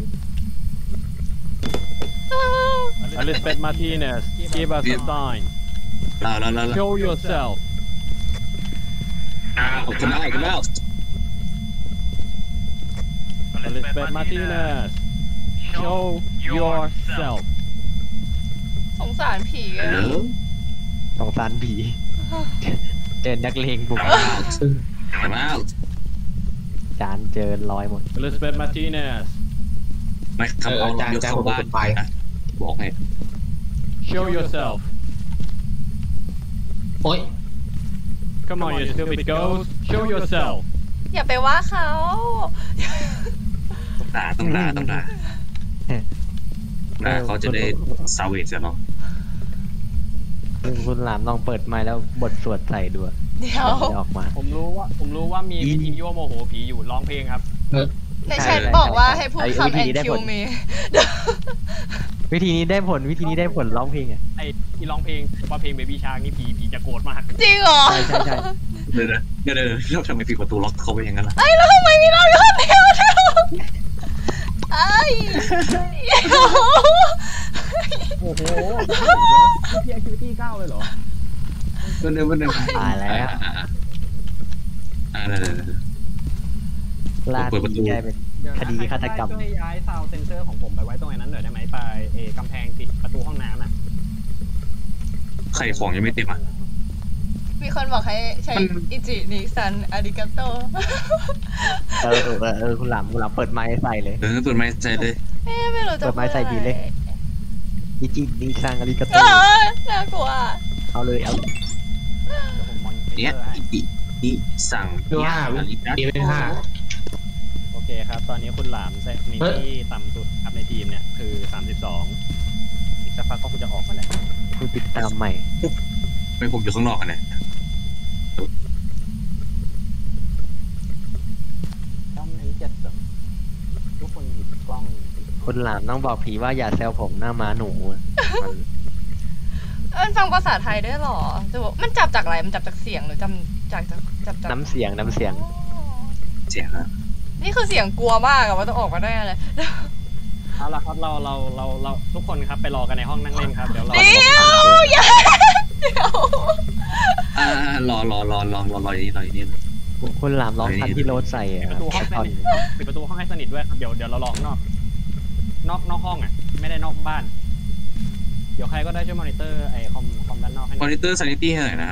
Elizabeth Martinez Give us a sign เราเราเรา Show yourself ขอบคุณแล้วขอบคุณแล้ว Elizabeth Martinez Show yourself สงสารผีเออะอสงสารผีเจอนักเลงบุกมาแล้วจานเจอลอยหมด Elizabeth Martinez ไม่คำเอายกเข้าบ้านนะบอกให้ Show yourself โอ๊ย Come on you stupid ghost Show yourself อย่าไปว่าเขาต้องด่าต้องด่าต้องด่าด่าเขาจะได้ซาเวจเนาะคุณหลามลองเปิดไมค์แล้วบทสวดใส่ดูอะเดี๋ยวจะออกมาผมรู้ว่าผมรู้ว่ามีวิธียั่วโมโหผีอยู่ร้องเพลงครับในแชทบอกว่าให้พูดคำแอนคิวมีวิธีนี้ได้ผลวิธีนี้ได้ผลร้องเพลงอ่ะไอ้ที่ร้องเพลงว่าเพลง Baby Shark นี่ผีผีจะโกรธมากจริงเหรอใช่ใช่ใช่เดี๋ยวเดี๋ยวเดี๋ยวเราทำไมปิดประตูล็อกเขาไปอย่างนั้นล่ะไอ้แล้วทำไมมีเราอยู่คนเดียวเดียวไอ้เดี๋ยวโอ้โหพี่ Activity เก้าเลยเหรอเดี๋ยวเดี๋ยวเดี๋ยวตายแล้วอ่าเดี๋ยวเดี๋ยวลาเปิดประตูกลายเป็น คดีฆาตกรรมช่วยย้ายซาวเซนเซอร์ของผมไปไว้ตรงนั้นหน่อยได้ไหมไปเอกำแพงติดประตูห้องน้ำอ่ะใครของยังไม่เต็มอ่ะมีคนบอกให้ใช้มันอิจินิซันอาริกาโตเออเออเออเออคุณหลามคุณหลามเปิดไมค์ใส่เลยเออเปิดไม้ใจเลยเอ๊ะไม่รู้จะเปิดไม้ใส่ผีเลย อิจินิซังอาริกาโตเออน่ากลัวเอาเลยเอาเดี๋ยวผมมอนเนี่ยเตอร์ให้อิตินิสั่งดูห้าอาริกาปีเป็นห้าโอเคครับ ตอนนี้คุณหลามเซฟนิเฮ้ยที่ต่ำสุดครับในทีมเนี่ยคือสามสิบสองอีกสักพักก็คงจะออกมาแหละคุณติดตามใหม่ไม่ผมอยู่ข้างนอกกันเนี่ยต้องในเจ็ดสิบทุกคนหยิบกล้องคุณหลามต้องบอกผีว่าอย่าแซวผมหน้าม้าหนูอะมันมันฟังภาษาไทยได้หรอจะบอกมันจับจากอะไรมันจับจากเสียงหรือจำจากจากจับจากน้ำเสียงน้ำเสียงอ๋อเสียงอะนี่คือเสียงกลัวมากอะว่าต้องออกมาได้อะไรเอาละครับเราเราเราเราทุกคนครับไปรอกันในห้องนั่งเล่นครับเดี๋ยวเราเดี๋ยวอย่าเดี๋ยวอ่ารอรอรอรอรอรออย่างนี้รออย่างนี้คุณหลามร้องทันที่โรสใส่อะปิดประตูห้องไอให้คอนสนิทปิดประตูห้องให้สนิทด้วยครับเดี๋ยวเดี๋ยวเรารอข้างนอก นอกนอกห้องอ่ะ ไม่ได้นอกบ้าน เดี๋ยวใครก็ได้ช่วยมอนิเตอร์ไอ้คอมคอมด้านนอกให้หมอน่อยนิเตอร์ซานิตี้ให้หน่อยนะ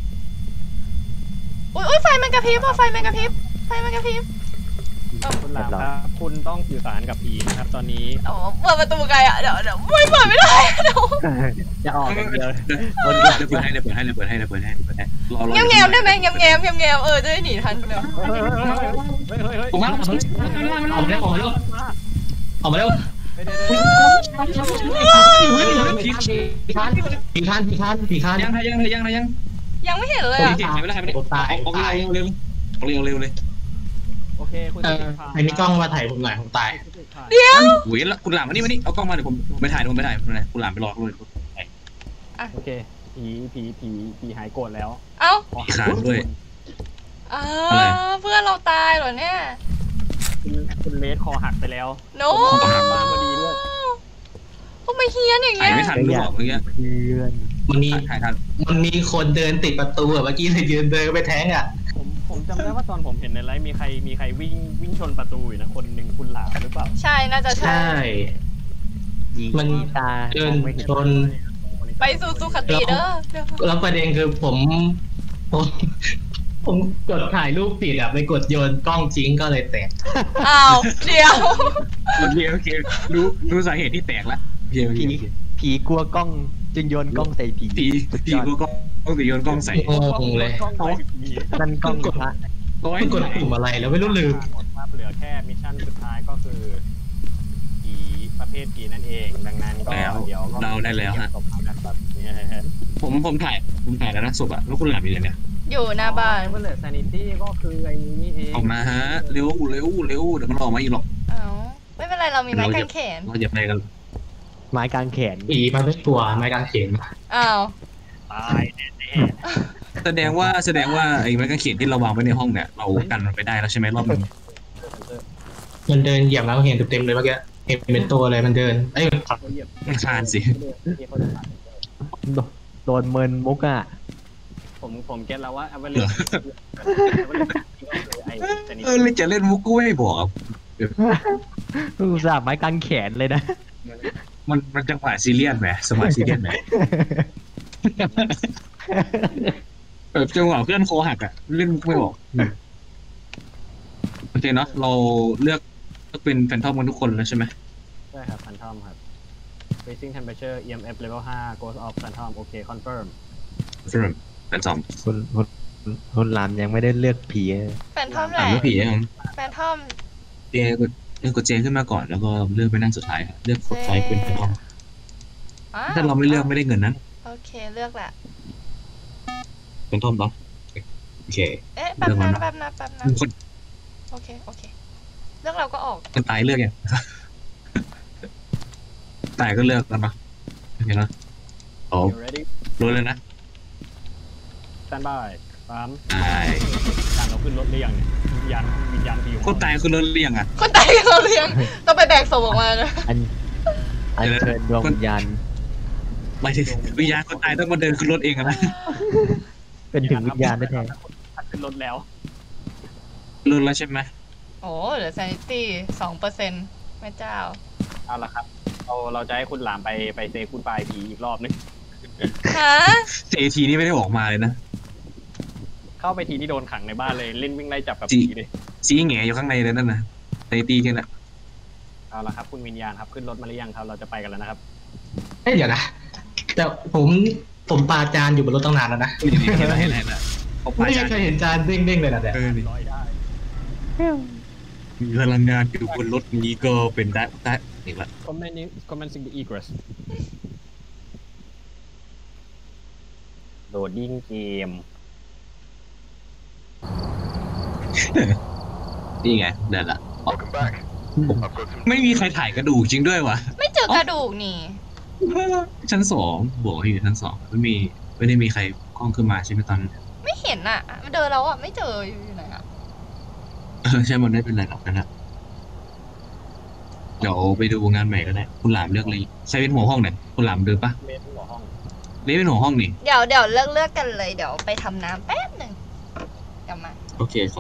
อุ้ยอุ้ยไฟมันกระพริบอะไฟมันกระพริบไฟมันกระพริบคุณหลามครับคุณต้องสื่อสารกับผีนะครับ ตอนนี้เอาเปิดประตูไกลอะเดี๋ยวเดี๋ยวไม่เปิดไม่ได้เดี๋ยวจะออกอย่างเดียวเดี๋ยวเปิดให้เดี๋ยวเปิดให้เดี๋ยวเปิดให้เดี๋ยวเปิดให้เดี๋ยวเปิดให้รอรอเงียบเงียบๆได้ไหมเงียบเงียบเงียบเงียบๆเออจะได้หนีทันเดี๋ยวเฮ้ยเฮ้ยเฮ้ยเฮ้ยเฮ้ยผมมาแล้วออกมาแล้วออกมาแล้วออกมาแล้วเฮ้ยเดี๋ยวเดี๋ยวเดี๋ยวผีคันผีคันผีคันผีคันยังยังยังยังยังยังไม่เห็นเลยอะไม่ได้ไม่ได้ออกเร็วเร็วเร็วเร็วเลยโอเคคุณเออไอ้มีกล้องมาถ่ายผมหน่อยผมตายเดี๋ยวอุ้ยแล้วคุณหลามมานี่มานี่เอากล้องมาเดี๋ยวผมไปถ่ายผมไปถ่ายคุณหลามไปรอเลยโอเคผีผีผีผีหายโกรธแล้วเอ้าขอผีขาดด้วยอ่าเพื่อนเราตายเหรอเนี่ยคุณคุณเลสคอหักไปแล้วโนผมหักบ้านพอดีด้วยทำไมเฮี้ยนอย่างถ่ายเงี้ยไม่ทันหรือเปล่าเมื่อกี้เพื่อนมันมีถ่ายทันมันมีคนเดินติดประตูอะเมื่อกี้เลยยืนเดินไปแทงอ่ะผมผมจำได้ว่าตอนผมเห็นในไลฟ์มีใครมีใครวิ่งวิ่งชนประตูอยู่นะคนหนึ่งคุณหลามหรือเปล่าใช่น่าจะใช่ใช่ยิงมันตาเดินมองไม่เห็นชนไปสู่สุขติเด้อเดี๋ยวแล้วประเด็นคือผมผมผมกดถ่ายรูปผิดอะไปกดโยนกล้องจริงก็เลยแตกอ้าวเดี๋ยวโอเคโอเครู้รู้สาเหตุที่แตกแล้วโอเคโอเคผีผีกลัวกล้องจึงโยนกล้องใส่ผีผีผีก็กล้องต้องโยนกล้องใส่งงเลยกล้องไปผีนั่นกล้องพระร้อยไม่กดปุ่มอะไรแล้วไม่รู้ลืมหมดครับเหลือแค่มิชชั่นสุดท้ายก็คือผีประเภทผีนั่นเอง ดังนั้นก็เดี๋ยวก็เราได้แล้วฮะตบเอาแบบนี้ผมผมถ่ายผมถ่ายแล้วนะศพอะแล้วคุณหลามอยู่ไหนเนี่ยอยู่หน้าบ้านเมื่อเหลือซานิตี้ก็คือไอ้นี่เองออกมาฮะเร็วเร็วเร็วเดี๋ยวมันออกมาอีกหรอกเอ้าไม่เป็นไรเรามีไม้กางแขนเราอย่าไปกันไม้กางแขนผีมันไม่กลัวไม้กางเขนอ้าวตายแน่แสดงว่าแสดงว่าไอ้ไม้กางเขนที่เราวางไว้ในห้องเนี่ยเรากันมันไปได้แล้วใช่ไหมรอบนึงมันเดินเหยียบไม้กางเขนเต็มๆเลยเมื่อกี้เห็นเป็นตัวเลยมันเดินเอ้ยๆเขาเหยียบมันคานสิเขาจะผ่านโดนโดนเมินมุกอ่ะผมผมเก็ตแล้วว่าอเวอร์เลสไอ้แต่นี่เออเลยจะเล่นมุกก็ไม่บอกอะอุตส่าห์ไม้กางแขนเลยนะมันมันจังหวะซีเรียสไหมสมัยซีเรียสไหมแบบจังหวะเพื่อนโคหักอะเล่นมุกไม่บอกโอเคเนาะเราเลือกเลือกเป็นแฟนทอมกันทุกคนแล้วใช่ไหมใช่ครับ Phantom ครับ Freezing temperature อี เอ็ม เอฟ level ห้า Ghost of Phantom โอเค confirm เฟิร์มแฟนทอมคุณคุณคุณรามยังไม่ได้เลือกผีเลยแฟนทอมไหนถามว่าผียังแฟนทอมเจกดเลือกกดเจขึ้นมาก่อนแล้วก็เลือกไปนั่งสุดท้ายครับเลือกกดไฟเป็นแฟนทอมอ่ถ้าเราไม่เลือกไม่ได้เงินนั้นโอเคเลือกแหละแฟนทอมเนาะโอเคเอ๊ะแป๊บเลือกมันะนเนอะแป๊บนะแป๊บนะคนโอเคโอเคเลือกเราก็ออกคนตายเลือกยัง ตายก็เลือกกันเนาะโอเคเนาะโอ้ You ready รู้เลยนะ stand by สามตายการเราขึ้นรถหรือยังเนี่ยวิญญาณวิญญาณผีคนตายคือรถเรียงอ่ะคนตายเราเลี้ยงต้องไปแบกศพออกมานะอันอันเชิญดวงวิญญาณหมายถึงวิญญาณคนตายต้องมาเดินขึ้นรถเองอะนะเป็นถึงวิญญาณได้แท้ขึ้นรถแล้วรถแล้วใช่ไหมโอ้เหลือ sanity สองเปอร์เซ็นต์แม่เจ้าเอาละครับ เราเราจะให้คุณหลามไปไปเซฟคุณปลายผีอีกรอบนึงฮะเจทีนี่ไม่ได้ออกมาเลยนะเข้าไปทีที่โดนขังในบ้านเลยเล่นวิ่งไล่จับกับจริผีงเลยซีแง่อยู่ข้างในเลยนั่นนะเตตีแค่นั้นเอาละครับคุณวิญญาณครับขึ้นรถมาหรือยังครับเราจะไปกันแล้วนะครับเอ้ยเดี๋ยวนะแต่ผมผมปาจานอยู่บนรถตั้งนานแล้วนะนี่นี่เห็นแล้วเห็นแล้วเห็นแล้วเขาพาไม่จานเคยเห็นจานเด้งๆเลยนะแต่เออนี่ลอยได้มีพลังงานอยู่บนรถนี้ก็เป็นได้ได้อีกละ commencing commencing the egress โดดดิ้งเกมนี่ไงเดินละไม่มีใครถ่ายกระดูกจริงด้วยวะไม่เจอกระดูกนี่ชั้นสองบอกให้อยู่ชั้นสองไม่มีไม่ได้มีใครกล้องขึ้นมาใช่ไหมตอนนั้นไม่เห็นอ่ะมันเดินแล้วอ่ะไม่เจออยู่ไหนอ่ะเออใช่มันไม่เป็นไรหรอกนะเดี๋ยวไปดูงานใหม่ก็ได้คุณหลามเลือกเลยใครเป็นหัวห้องเนี่ยคุณหลามเดินปะเลนหัวห้องเล่เป็นหัวห้องนี่เดี๋ยวเดี๋ยวเลือกเลือกกันเลยเดี๋ยวไปทำน้ำแป๊บหนึ่งเดี๋ยวมาโอเคครับ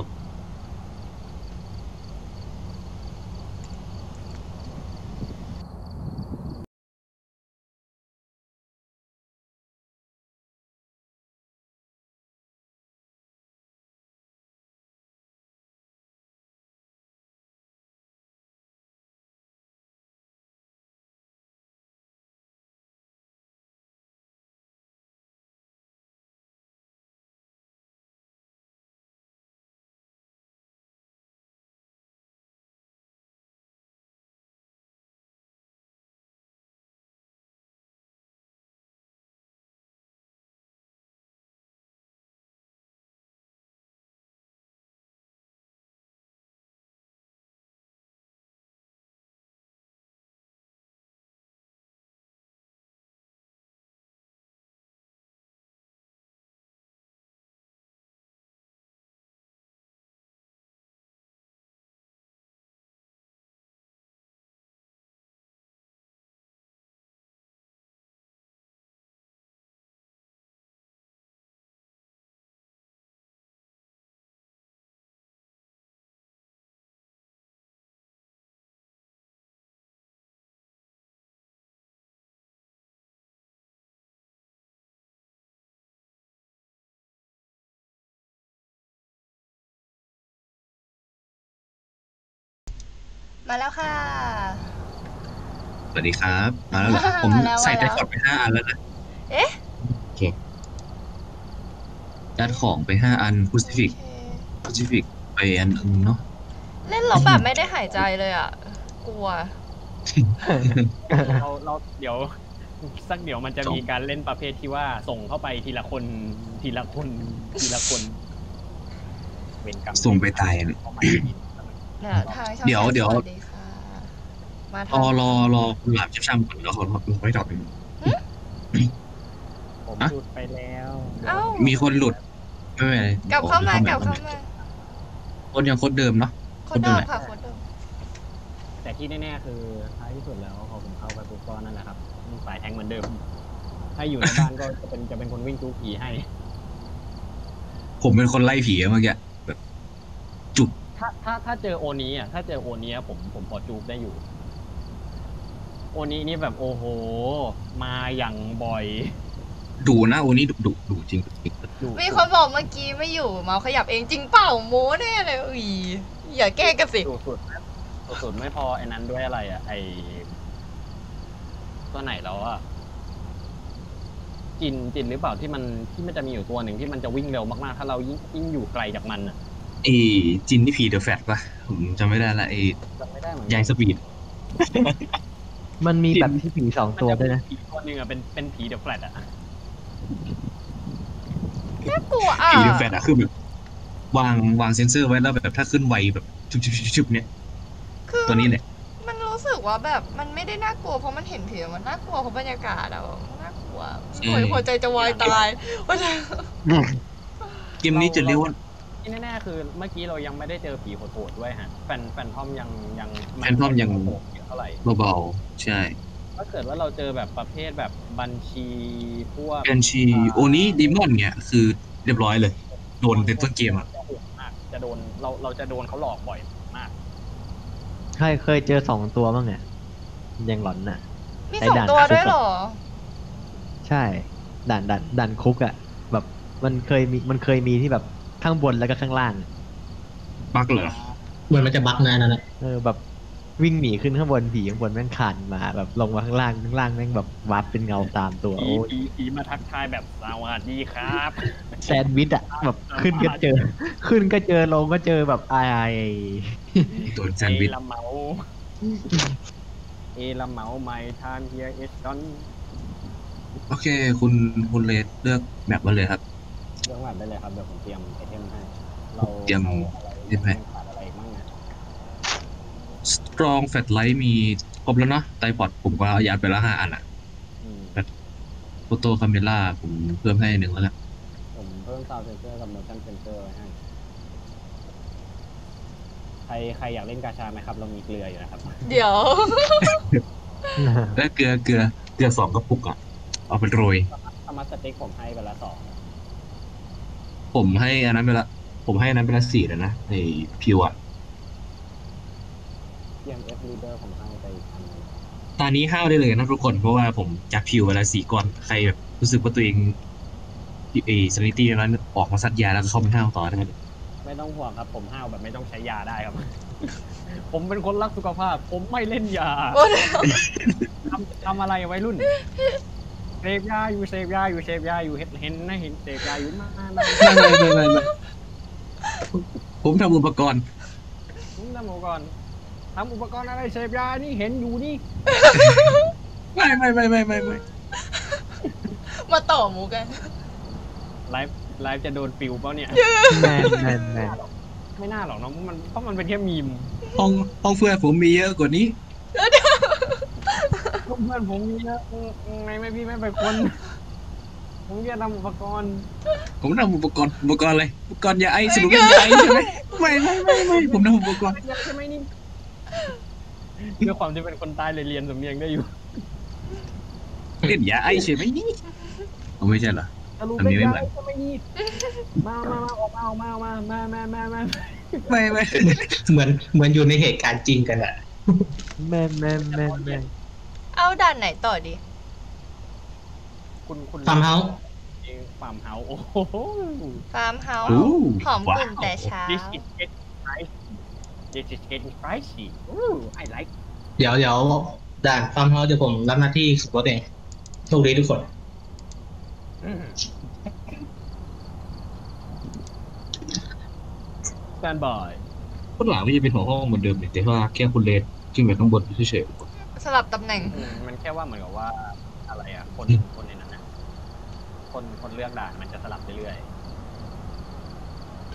มาแล้วค่ะสวัสดีครับมาแล้วเหรอผมมาแล้วใส่มาแล้วใจขอดไปห้าอันแล้วนะเอ๊ะโอเคยัดของไปห้าอันคูซิฟิกโอเคคูซิฟิกไปอันนึงเนาะเล่นเราแบบไม่ได้หายใจเลยอ่ะ กลัวเราเราเดี๋ยวสักเดี๋ยวมันจะมีการเล่นประเภทที่ว่าส่งเข้าไปทีละคนทีละคนทีละคนเวรกรรมส่งไปตายเนี่ยเข้ามาเนี่ยทางช่องเดี๋ยวแชทเดี๋ยวสวัสดีค่ะมารทาอง รอรอคุณหลามชิบช่ำก่อนแล้วเขาเราค่อยตอบเองผมอะหลุดไปแล้วเอ้ามีคนหลุดไม่เป็นไรกลับเข้ามาดี๋กยวลับเข้ามาคนยังโคตรเดิมเนาะโคตรเดิมแหละค่ะโคตรเดิมแต่ที่แน่ๆคือท้ายที่สุดแล้วพอผมเข้าไปปุ๊บก็นั่นแหละครับสายแทงเหมือนเดิมถ้าอยู่ในบ้านก็จะเป็นจะเป็นคนวิ่งจู๊ผีให้ผมเป็นคนไล่ผีอะเมื่อกี้แบบจุกถ้าถ้าถ้าเจอโอนี้อ่ะถ้าเจอโอนี้อะผมผมพอจูบได้อยู่ โอนี้นี่แบบโอ้โห มาอย่างบ่อยดุนะโอ้นี่ดุดุดุจริงจริงดุมีคนบอกเมื่อกี้ไม่อยู่เมาส์ขยับเองจริงเปล่าโม้แน่เลยอุ้ยอย่าแกล้งกันสิดุสุดดุสุดไม่พอไอ้นั้นด้วยอะไรอ่ะไอตัวไหนแล้วอ่ะจินจินหรือเปล่าที่มันที่มันจะมีอยู่ตัวหนึ่งที่มันจะวิ่งเร็วมากๆ ถ้าเรายิ่งยิ่งอยู่ไกลจากมันอ่ะเอจินที่ผีเดอะแฟตปะผมจำไม่ได้ละเอจำไม่ได้เหมือนกัยายสปีดมันมีแบบที่ผีสองมันตัวจะด้วยมีนะผีตัวหนึ่งอ่ะเป็นเป็นผีเดอะแฟลตอ่ะน่ากลัวอ่ะผีเดอะแฟตอะคือแบบวางวางเซนเซอร์ไว้แล้วแบบถ้าขึ้นไวแบบชุบชุบชุบชุบเนี่ยคือตัวนี้แหละมันรู้สึกว่าแบบมันไม่ได้น่ากลัวเพราะมันเห็นผีมันน่ากลัวเพราะบรรยากาศอะแบบน่ากลัวโอยหัวใจจะวายตายว่าจะเกมนี้จะเรียกว่าที่แน่ๆคือเมื่อกี้เรายังไม่ได้เจอผีโหดๆด้วยฮะแฟนแฟนทอมยังยังแฟนทอมยังโหดเท่าไหร่เบาๆใช่ถ้าเกิดว่าเราเจอแบบประเภทแบบบัญชีพวกแอนชีโอนี้ดีมอนเนี่ยคือเรียบร้อยเลย โดนเต็มต้นเกมอะจะโหดมากจะโดนเราเราจะโดนเขาหลอกบ่อยมากใครเคยเจอสองตัวบ้างเนี่ยยังหลอนน่ะมีไอ้สองด่านตัวคุกด้วยอะเหรอใช่ด่านด่านด่านคุกอะแบบมันเคยมีมันเคยมีที่แบบข้างบนแล้วก็ข้างล่างอะบั๊กเหรอเหมือนมันจะบั๊กนะนั่นแหละเออแบบวิ่งหนีขึ้นข้างบนผีข้างบนแม่งคานมาแบบลงมาข้างล่างข้างล่างแม่งแบบวับเป็นเงาตามตัวผีโอ้ยผีผีมาทักทายแบบสวัสดีครับแซนด์วิชอะแบบขึ้นก็เจอ ขึ้นก็เจอลงก็เจอแบบไอไอโดนแซนด์วิชเอละเมาเอละเมาไมทามเฮียเอสดอนโอเค คุณคุณเลดเลือกแบบมาเลยครับเรื่องหลับได้เลยครับเดี๋ยวผมเตรียมไอเทมให้เราเตรียมอาเตรียมให้ขาดอะไรบ้างนะ Strong Fat Light มีครบแล้วเนาะไตพอดผมก็ยัดไปแล้วห้าอันอะอืมโฟโต้คาเมล่าผมเพิ่มให้หนึ่งแล้วกันผมเพิ่มซาวด์เซนเซอร์กับ motion sensor ไว้ให้ใครใครอยากเล่นกาชาไหมครับ เรามีเกลืออยู่นะครับเดี๋ยวและเกลือเกลือเกลือสองกระปุกอะเอาไปโรยสมาร์ทสเต็กผมให้ไปละสองผมให้อันนั้นไปละผมให้อันนั้นไปละสี่แล้วนะไอพิวอะที เอ็ม เอฟ leader ผมให้ไปอีกอันหนึงตอนนี้ห้าวได้เลยนะทุกคนเพราะว่าผมจากพิวไปละสี่ก้อนใครแบบรู้สึกว่าตัวเองไอสนิตี้นั้นออกมาซัดยาแล้วก็เข้าไปห้าวต่อได้เลยไม่ต้องห่วงครับ ผมห้าวแบบไม่ต้องใช้ยาได้ครับ ผมเป็นคนรักสุขภาพ ผมไม่เล่นยาโอ้เดี๋ยวทำทำอะไรไว้รุ่นเสพยาอยู่เสพยาอยู่เสพยาอยู่เห็นเห็นนะเห็นเสพยาอยู่มามามาไม่ไม่ไม่ไม่ไม่ผมทำอุปกรณ์ผมทำอุปกรณ์ทำอุปกรณ์อะไรเสพยานี่เห็นอยู่นี่ไม่ไม่ไม่ไม่ไม่ไม่มาต่อหมูกันไลฟ์ไลฟ์จะโดนปิวเปล่าเนี่ยแมนแมนแมนไม่น่าหรอกเนาะมันเพราะมันเป็นแค่มีมห้องห้องเฟื่อนผมมีเยอะกว่านี้เพื่อนผมมีเยอะไงไม่พี่ไม่ไปคนผมจะทำอุปกรณ์ผมทำอุปกรณ์อุปกรณ์อะไรอุปกรณ์ยาไอสรุปเป็นยาไอใช่ไหมไม่ไม่ไม่ไม่ผมทำอุปกรณ์ใช่ไหมนี่ด้วยความที่เป็นคนใต้เลยเรียนสำเนียงได้อยู่เล่นยาไอใช่ไหมนี่เอาไม่ใช่เหรอจะรู้สำเนีเป็ยนงไม่ยาเหมือนใช่ไหมนี่มามามาออกมาออกมาออกมามามามามาไม่ไม่เหมือนเหมือนอยู่ในเหตุการณ์จริงกันอะแมนแมนแมนแมนเอาด่านไหนต่อดีคุณคุณฟาร์มเฮาส์ฟาร์มเฮาส์โอ้โหฟาร์มเฮาส์โอ้หอมว้ากลุ่นวแต่เช้า This is getting spicy This is getting spicy Ooh I like เดี๋ยวเดี๋ยวด่านฟาร์มเฮาส์เดี๋ยวผมรับหน้าที่ขับรถเองโชคดีทุกคน Stand by คนหลังไม่จะเป็นหัวห้องเหมือนเดิมเลยแต่ว่าแค่คุณเลนขึ้นไปข้างบนเฉยสลับตำแหน่งอืมมันแค่ว่าเหมือนกับว่าอะไรอ่ะ คนคนในนั้นนะคนคนเลือกด่านมันจะสลับเรื่อย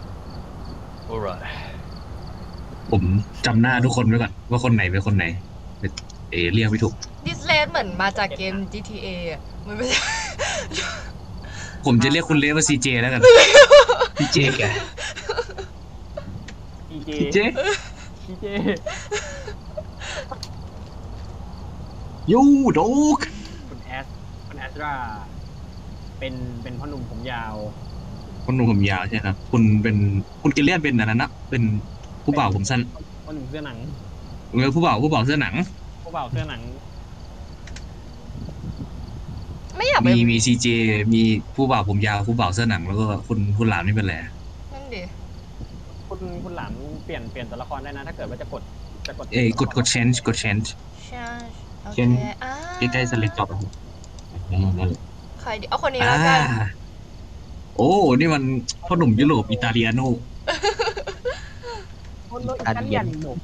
ๆ alright ๆผมจำหน้าทุกคนไว้ก่อนว่าคนไหนเป็นคนไหนเอเรียกไม่ถูกดิสเลสเหมือนมาจากเกม จี ที เอ อ่ะมันไม่ใช่ผมจะเรียกคุณเลสว่าซีเจแล้วกันซีเจแกพีเจซีเจพีเจยูโดกคุณแอสคุณแอสราเป็นเป็นพ่อหนุ่มผมยาวคนหนุ่มผมยาวใช่ครับคุณเป็นคุณเกเลียนเป็นอันนั้นนะเป็นผู้บ่าวผมสั้นพ่อหนุ่มเสื้อหนังเออผู้บ่าวผู้บ่าวเสื้อหนังผู้บ่าวเสื้อหนังไม่อยากไปมีมีซีเจมีผู้บ่าวผมยาวผู้บ่าวเสื้อหนังแล้วก็คุณคุณหลามนี่เป็นอะไรนั่นดิคุณคุณหลามเปลี่ยนเปลี่ยนตัวละครได้นะ ถ้าเกิดว่าจะกดจะกดเอ้ยกดกด change กด change ใช่โอเคเช่นอ่าใกล้ๆสเลตจ็อบนั่นแหละใครดีเอาคนนี้อ่าแล้วกันโอ้นี่มันพ่อหนุ่มยุโรปอิตาเลียโนคนรถกันยันหนุก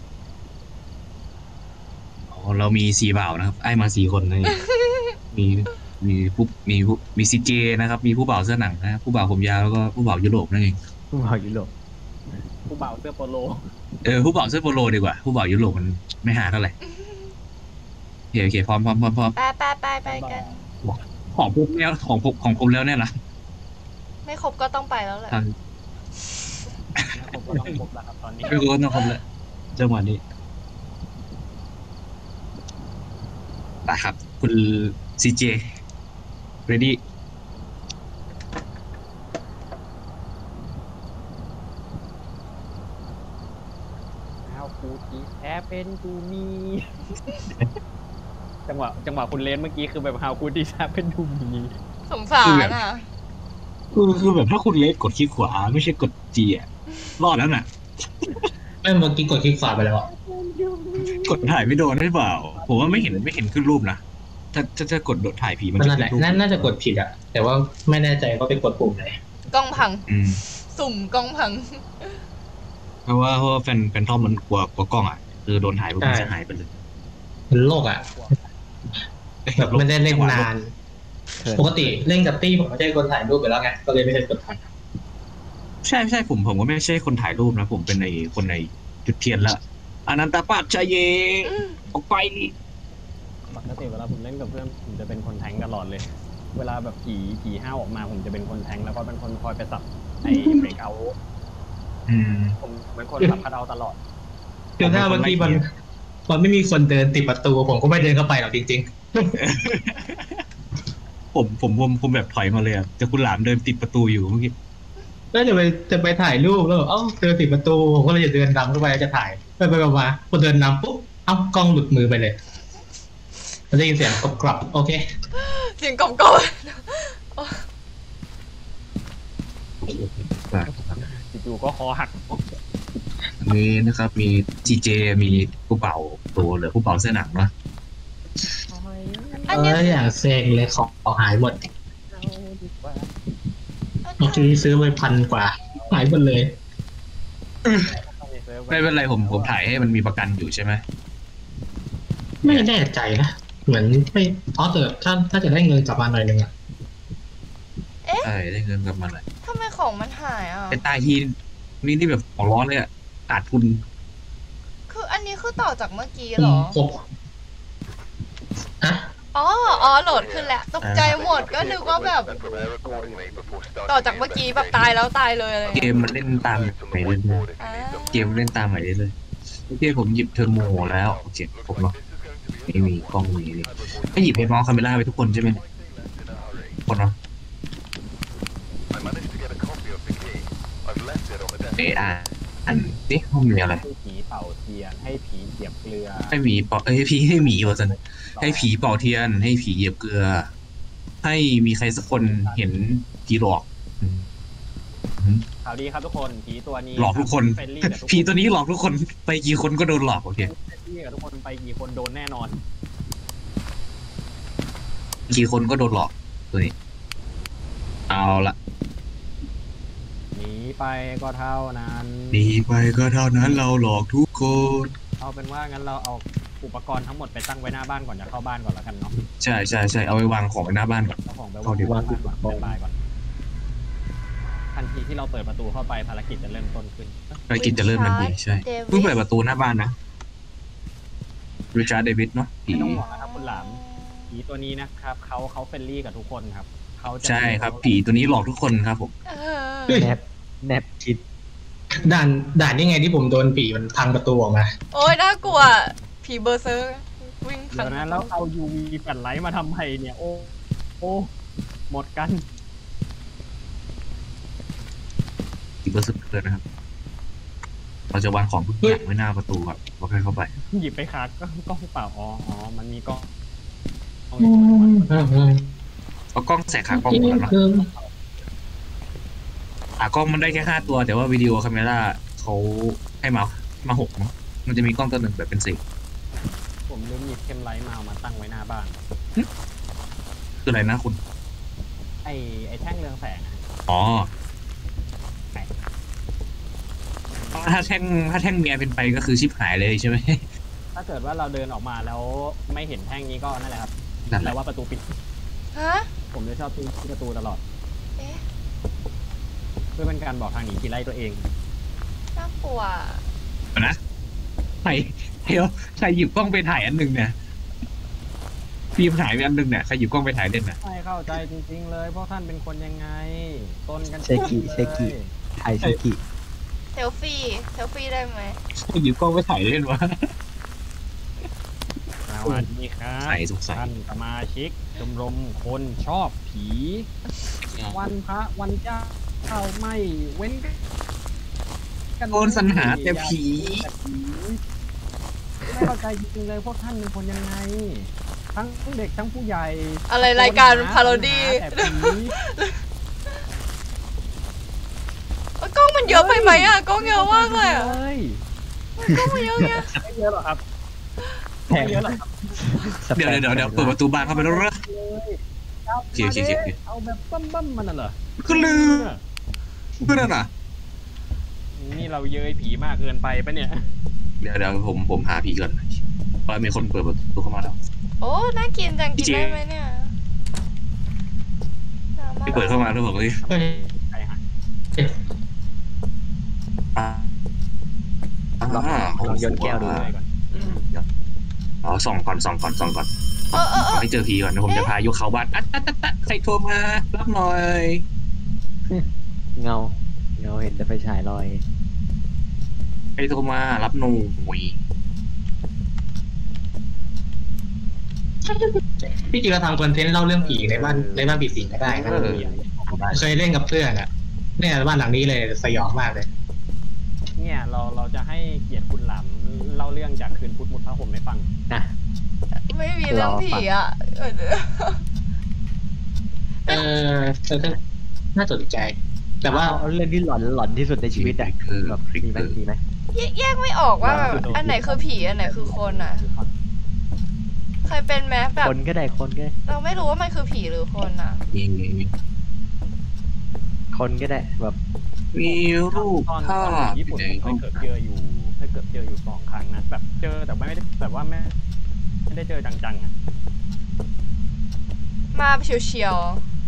อ๋อเรามีสี่บ่าวนะครับไอ้มาสี่คนนี่มีมีผู้มีผู้มีซีเจนะครับ มีผู้บ่าวเสื้อหนังนะผู้บ่าวผมยาวแล้วก็ผู้บ่าวยุโรปนั่นเองผู้บ่าวยุโรปผู้บ่าวเสื้อโปโลเออผู้บ่าวเสื้อโปโลดีกว่าผู้บ่าวยุโรปมันไม่หาเท่าไหร่โอเคโอเคพร้อมพร้อมพร้อมพร้อมไปไปไปไปกันของผมแล้วของผมของผมแล้วเนี่ยนะไม่ครบก็ต้องไปแล้วแหละทางผมก็ต้องครบแล้วครับตอนนี้ไม่รู้นะครับเลยจังหวะนี้ไปครับ คุณซีเจ ready How could it happen to me จังหวะจังหวะคุณเลนเมื่อกี้คือแบบ How could it happen to me สงสารอ่ะคือคือแบบถ้าคุณเลสกดคลิกขวาไม่ใช่กดจีอะรอดแล้วน่ะไม่เมื่อกี้กดคลิกขวาไปแล้วอะกดถ่ายไม่โดนหรือเปล่า ผมว่าไม่เห็นไม่เห็นขึ้นรูปนะ ถ้าถ้าจะกดโดดถ่ายผีมันนั่จะนแหขึ้ละนรูปน่าน่าจะกดผิดอะแต่ว่าไม่แน่ใจว่าไปกดปุ่มไหนกล้องพังอืมสุ่มกล้องพังเพราะว่าเพราะว่าแฟนแฟนทอมมันกลัวกลัวกล้องอ่ะคือโดนถ่ายปุ๊บมันจะหายไปเลยมันโลกอะแบบไม่ได้เล่นนาน ปกติเล่นกับตี้ผมไม่ใช่คนถ่ายรูปไปแล้วไงก็เลยไม่ได้กดถ่ายใช่ใช่ผมผมก็ไม่ใช่คนถ่ายรูปนะ ผมเป็นไอคนในจุดเทียนละอนันตปัจชยเยออกไปปกติเวลาผมเล่นกับเพื่อนผมจะเป็นคนแทงตลอดเลย เวลาแบบผีผีห้าวออกมาผมจะเป็นคนแทงแล้วก็เป็นคนคอยไปสับไอ้เบรกเอาอืมผมเป็นคนสับคัดเอาตลอดคือถ้าเมื่อกี้มันมันไม่มีคนเดินติดประตูผมก็ไม่เดินเข้าไปหรอกจริงผมผมผมผมแบบถอยมาเลยอะแต่คุณหลามเดินติดประตูอยู่เมื่อกี้ๆแล้วจะไปจะไปถ่ายรูปแล้วแบบเอ้าเดินติดประตูผมก็เลยจะเดินนำเข้าไปจะถ่ายไปไปมาพอเดินนำปุ๊บเอ้ากล้องหลุดมือไปเลยแล้วได้ยินเสียงกรอบกรอบโอเคเสียงกรอบกรอบจู่ๆก็คอหักมีนะครับ มีจีเจมีผู้เป่าตัวหรือผู้เป่าเสื้อหนังเนาะอันเอนี้ออย่างเซ็งเลยของหายหมดเอาดีกว่าเมื่อกี้ซื้อไปพันกว่าหายหมดเลยไม่เป็นไรผมผมถ่ายให้มันมีประกันอยู่ใช่ไหมไม่แน่ใจนะเหมือนไม่อ๋อแต่ถ้าถ้าจะได้เงินกลับมาหน่อยนึงอะใช่ได้เงินกลับมาหน่อยทำไมของมันหายอ่ะแต่ตายทีนี่ที่แบบหัวร้อนเลยอะขาดทุนคืออันนี้คือต่อจากเมื่อกี้ผเหรมอผมอะอ๋อ อ๋อ โหลดขึ้นแล้ว ตกใจหมด ก็นึกว่าแบบ ต่อจากเมื่อกี้แบบตายแล้วตายเลยอะไรเกเงี้ยมมันเล่นตามไหนเล่นอ่าเกมเล่นตามไหนได้เลยโอเคผมหยิบเทอร์โมแล้วโอเคผมเนาะไม่มีกล้องมีนี่ให้หยิบเพย์มอลคาเมล่าไปทุกคนใช่ไหมทุกคนเนาะเอออ่านอันนี้ห้องมีอะไรให้ผีเป่าเทียนให้ผีเหยียบเกลือให้หมีเป่าเอ้ยให้ผีให้หมีวะจันให้ผีเป่าเทียน ให้ผีเหยียบเกลือ ให้มีใครสักคนเห็นผีหลอกอืมข่าวดีครับทุกคนผีตัวนี้หลอกทุกคนเฟรนลี่กับทุกคนผีตัวนี้หลอกทุกคนไปกี่คนก็โดนหลอกโอเคเฟรนลี่กับทุกคนไปกี่คนโดนแน่นอนกี่คนก็โดนหลอกตัวนี้ เอาละหนีไปก็เท่านั้นหนีไปก็เท่านั้นเราหลอกทุกคนเอาเป็นว่างั้นเราเอาอุปกรณ์ทั้งหมดไปตั้งไว้หน้าบ้านก่อนจะเข้าบ้านก่อนแล้วกันเนาะใช่ใช่ใช่เอาไปวางของไว้หน้าบ้านก่อนเอาของไปเอาดีวางไว้หน้าบ้านก่อนสแตนบายก่อนทันทีที่เราเปิดประตูเข้าไปภารกิจจะเริ่มต้นขึ้นภารกิจจะเริ่มทันทีใช่เพิ่งเปิดประตูหน้าบ้านนะริชาร์ดเดวิดเนาะผีไม่ต้องห่วงนะครับคุณหลามผีตัวนี้นะครับเขาเขาเฟรนลี่กับทุกคนครับเขาจะใช่ครับผีตัวนี้หลอกทุกคนครับผมเออแนบแนบชิดด่านด่านนี่ไงที่ผมโดนผีมันพังประตูออกมาโอ้ยน่ากลัวผีเบอร์เซอร์วิ่งเดี๋ยวนะแล้วเอา ยู วี แฟลชไลท์มาทำไมเนี่ยโอ้โอ้หมดกันผีเบอร์ซึเกินนะครับ เราจะวางของทุกอย่างไว้หน้าประตูครับพอใครเข้าไปหยิบไปคาก็กล้องเปล่าอ๋ออ๋อมันมีกล้องกล้องอือยู่ตรงนั้นมอืมเอากล้องใส่ขากล้องหมดแล้วเนาะขากล้องมันได้แค่ห้าตัว แต่ว่าวิดีโอคาเมราเขาให้มามาหกเนาะมันจะมีกล้องตัวหนึ่งแบบเป็นสิบผมลืมหยิบเข้มไลท์มาเอามาตั้งไว้หน้าบ้านคืออะไรนะคุณไอไอแท่งเรืองแสงอะอ๋อถ้าแท่งถ้าแท่งเมียเป็นไปก็คือชิบหายเลยใช่ไหมถ้าเกิดว่าเราเดินออกมาแล้วไม่เห็นแท่งนี้ก็นั่นแหละครับนั่นแหแปลละว่าประตูปิดฮะผมจะชอบที่ประตูตลอดเอ๊ะเพื่อเป็นการบอกทางหนีทีไล่ตัวเองน่ากลัวนะใครเดี๋ยวใครหยิบกล้องไปถ่ายอันหนึ่งเนี่ยฟิล์มถ่ายไปอันหนึ่งเนี่ยใครหยิบกล้องไปถ่ายเล่นน่ะไม่เข้าใจจริงๆเลยพวกท่านเป็นคนยังไง ต้นกันเชกิเชกิเลยไทยเชกิเซลฟี่เซลฟี่ได้ไหมใครหยิบกล้องไปถ่ายเล่นวะสวัสดีครับใส่สงสัยท่านสมาชิกชมรมคนชอบผี วันพระวันเจ้าเข้าไม่เว้นกันโอนสรรหาแต่ผีแต่ผีไม่เข้าใจจริงๆเลยพวกท่านเป็นคนยังไง ทั้งเด็กทั้งผู้ใหญ่อะไรรายการพาโรดี้แต่ผีเอ้ยกล้องมันเยอะไปไหมอ่ะกล้องเยอะมากเลยอ่ะเลยกล้องมันเยอะไงไม่เยอะหรอกครับแถไม่มเยอะหรอกครับเดี๋ยวเดี๋ยวเดี๋ยวเปิดประตูบ้านเข้าไปแล้วเหรอเลยเอาโอเคโอเคโอเคโอเคเอาแบบบั้มๆมันน่ะเหรอก็ลืมเพื่อนน่ะนี่เราเย้ยผีมากเกินไปปะเนี่ยเดี๋ยวเดี๋ยวผมผมหาผีก่อนเพราะมีคนเปิดประตูเข้ามาแล้วโอ้น่ากินจังกินจริงได้ไหมเนี่ยอ่ะมาที่เปิดเข้ามาแล้วบอกเลยเฮ้ยใครหายอ่าลองอ่าลองโยนแก้วดูเลยก่อนอ๋อส่องก่อนส่องก่อนส่องก่อนเออเออเอขออให้เจอผีก่อนเดี๋ยวผมจะพายกเขาบ้านอัดอัดอัดอัดใครโทรมารับหน่อยเงาเงาเห็นแต่ไฟฉายลอยใครโทรมารับหน่อยพี่จริงเราทำคอนเทนต์เล่าเรื่องผีในบ้านในบ้านผีสิงก็ได้นะเออเคยเล่นกับเพื่อนอ่ะเนี่ยบ้านหลังนี้เลยสยองมากเลยเนี่ยเราเราจะให้เกียรติคุณหลำเล่าเรื่องจากคืนพุธมุดพระห่มให้ฟังนะไม่มีเรื่องผีอ่ะเออเออเออก็น่าสนใจ แต่ว่าเอาเรื่องที่หลอนหลอนที่สุดในชีวิตอะคือแบบมีไหมมีไหมแยกแยกไม่ออกว่าแบบอันไหนคือผีอันไหนคือคนอ่ะ เคยเป็นไหมแบบคนก็ได้คนก็ได้เราไม่รู้ว่ามันคือผีหรือคนอ่ะมีมีมีคนก็ได้แบบมีรูปตอนภาตอนพญี่ปุ่นผมเคยเกิดเจออยู่เคยเกิดเจออยู่สองครั้งนะแบบเจอแต่ไม่ได้แบบว่าไม่ไม่ได้เจอจังๆอ่ะมาเฉียว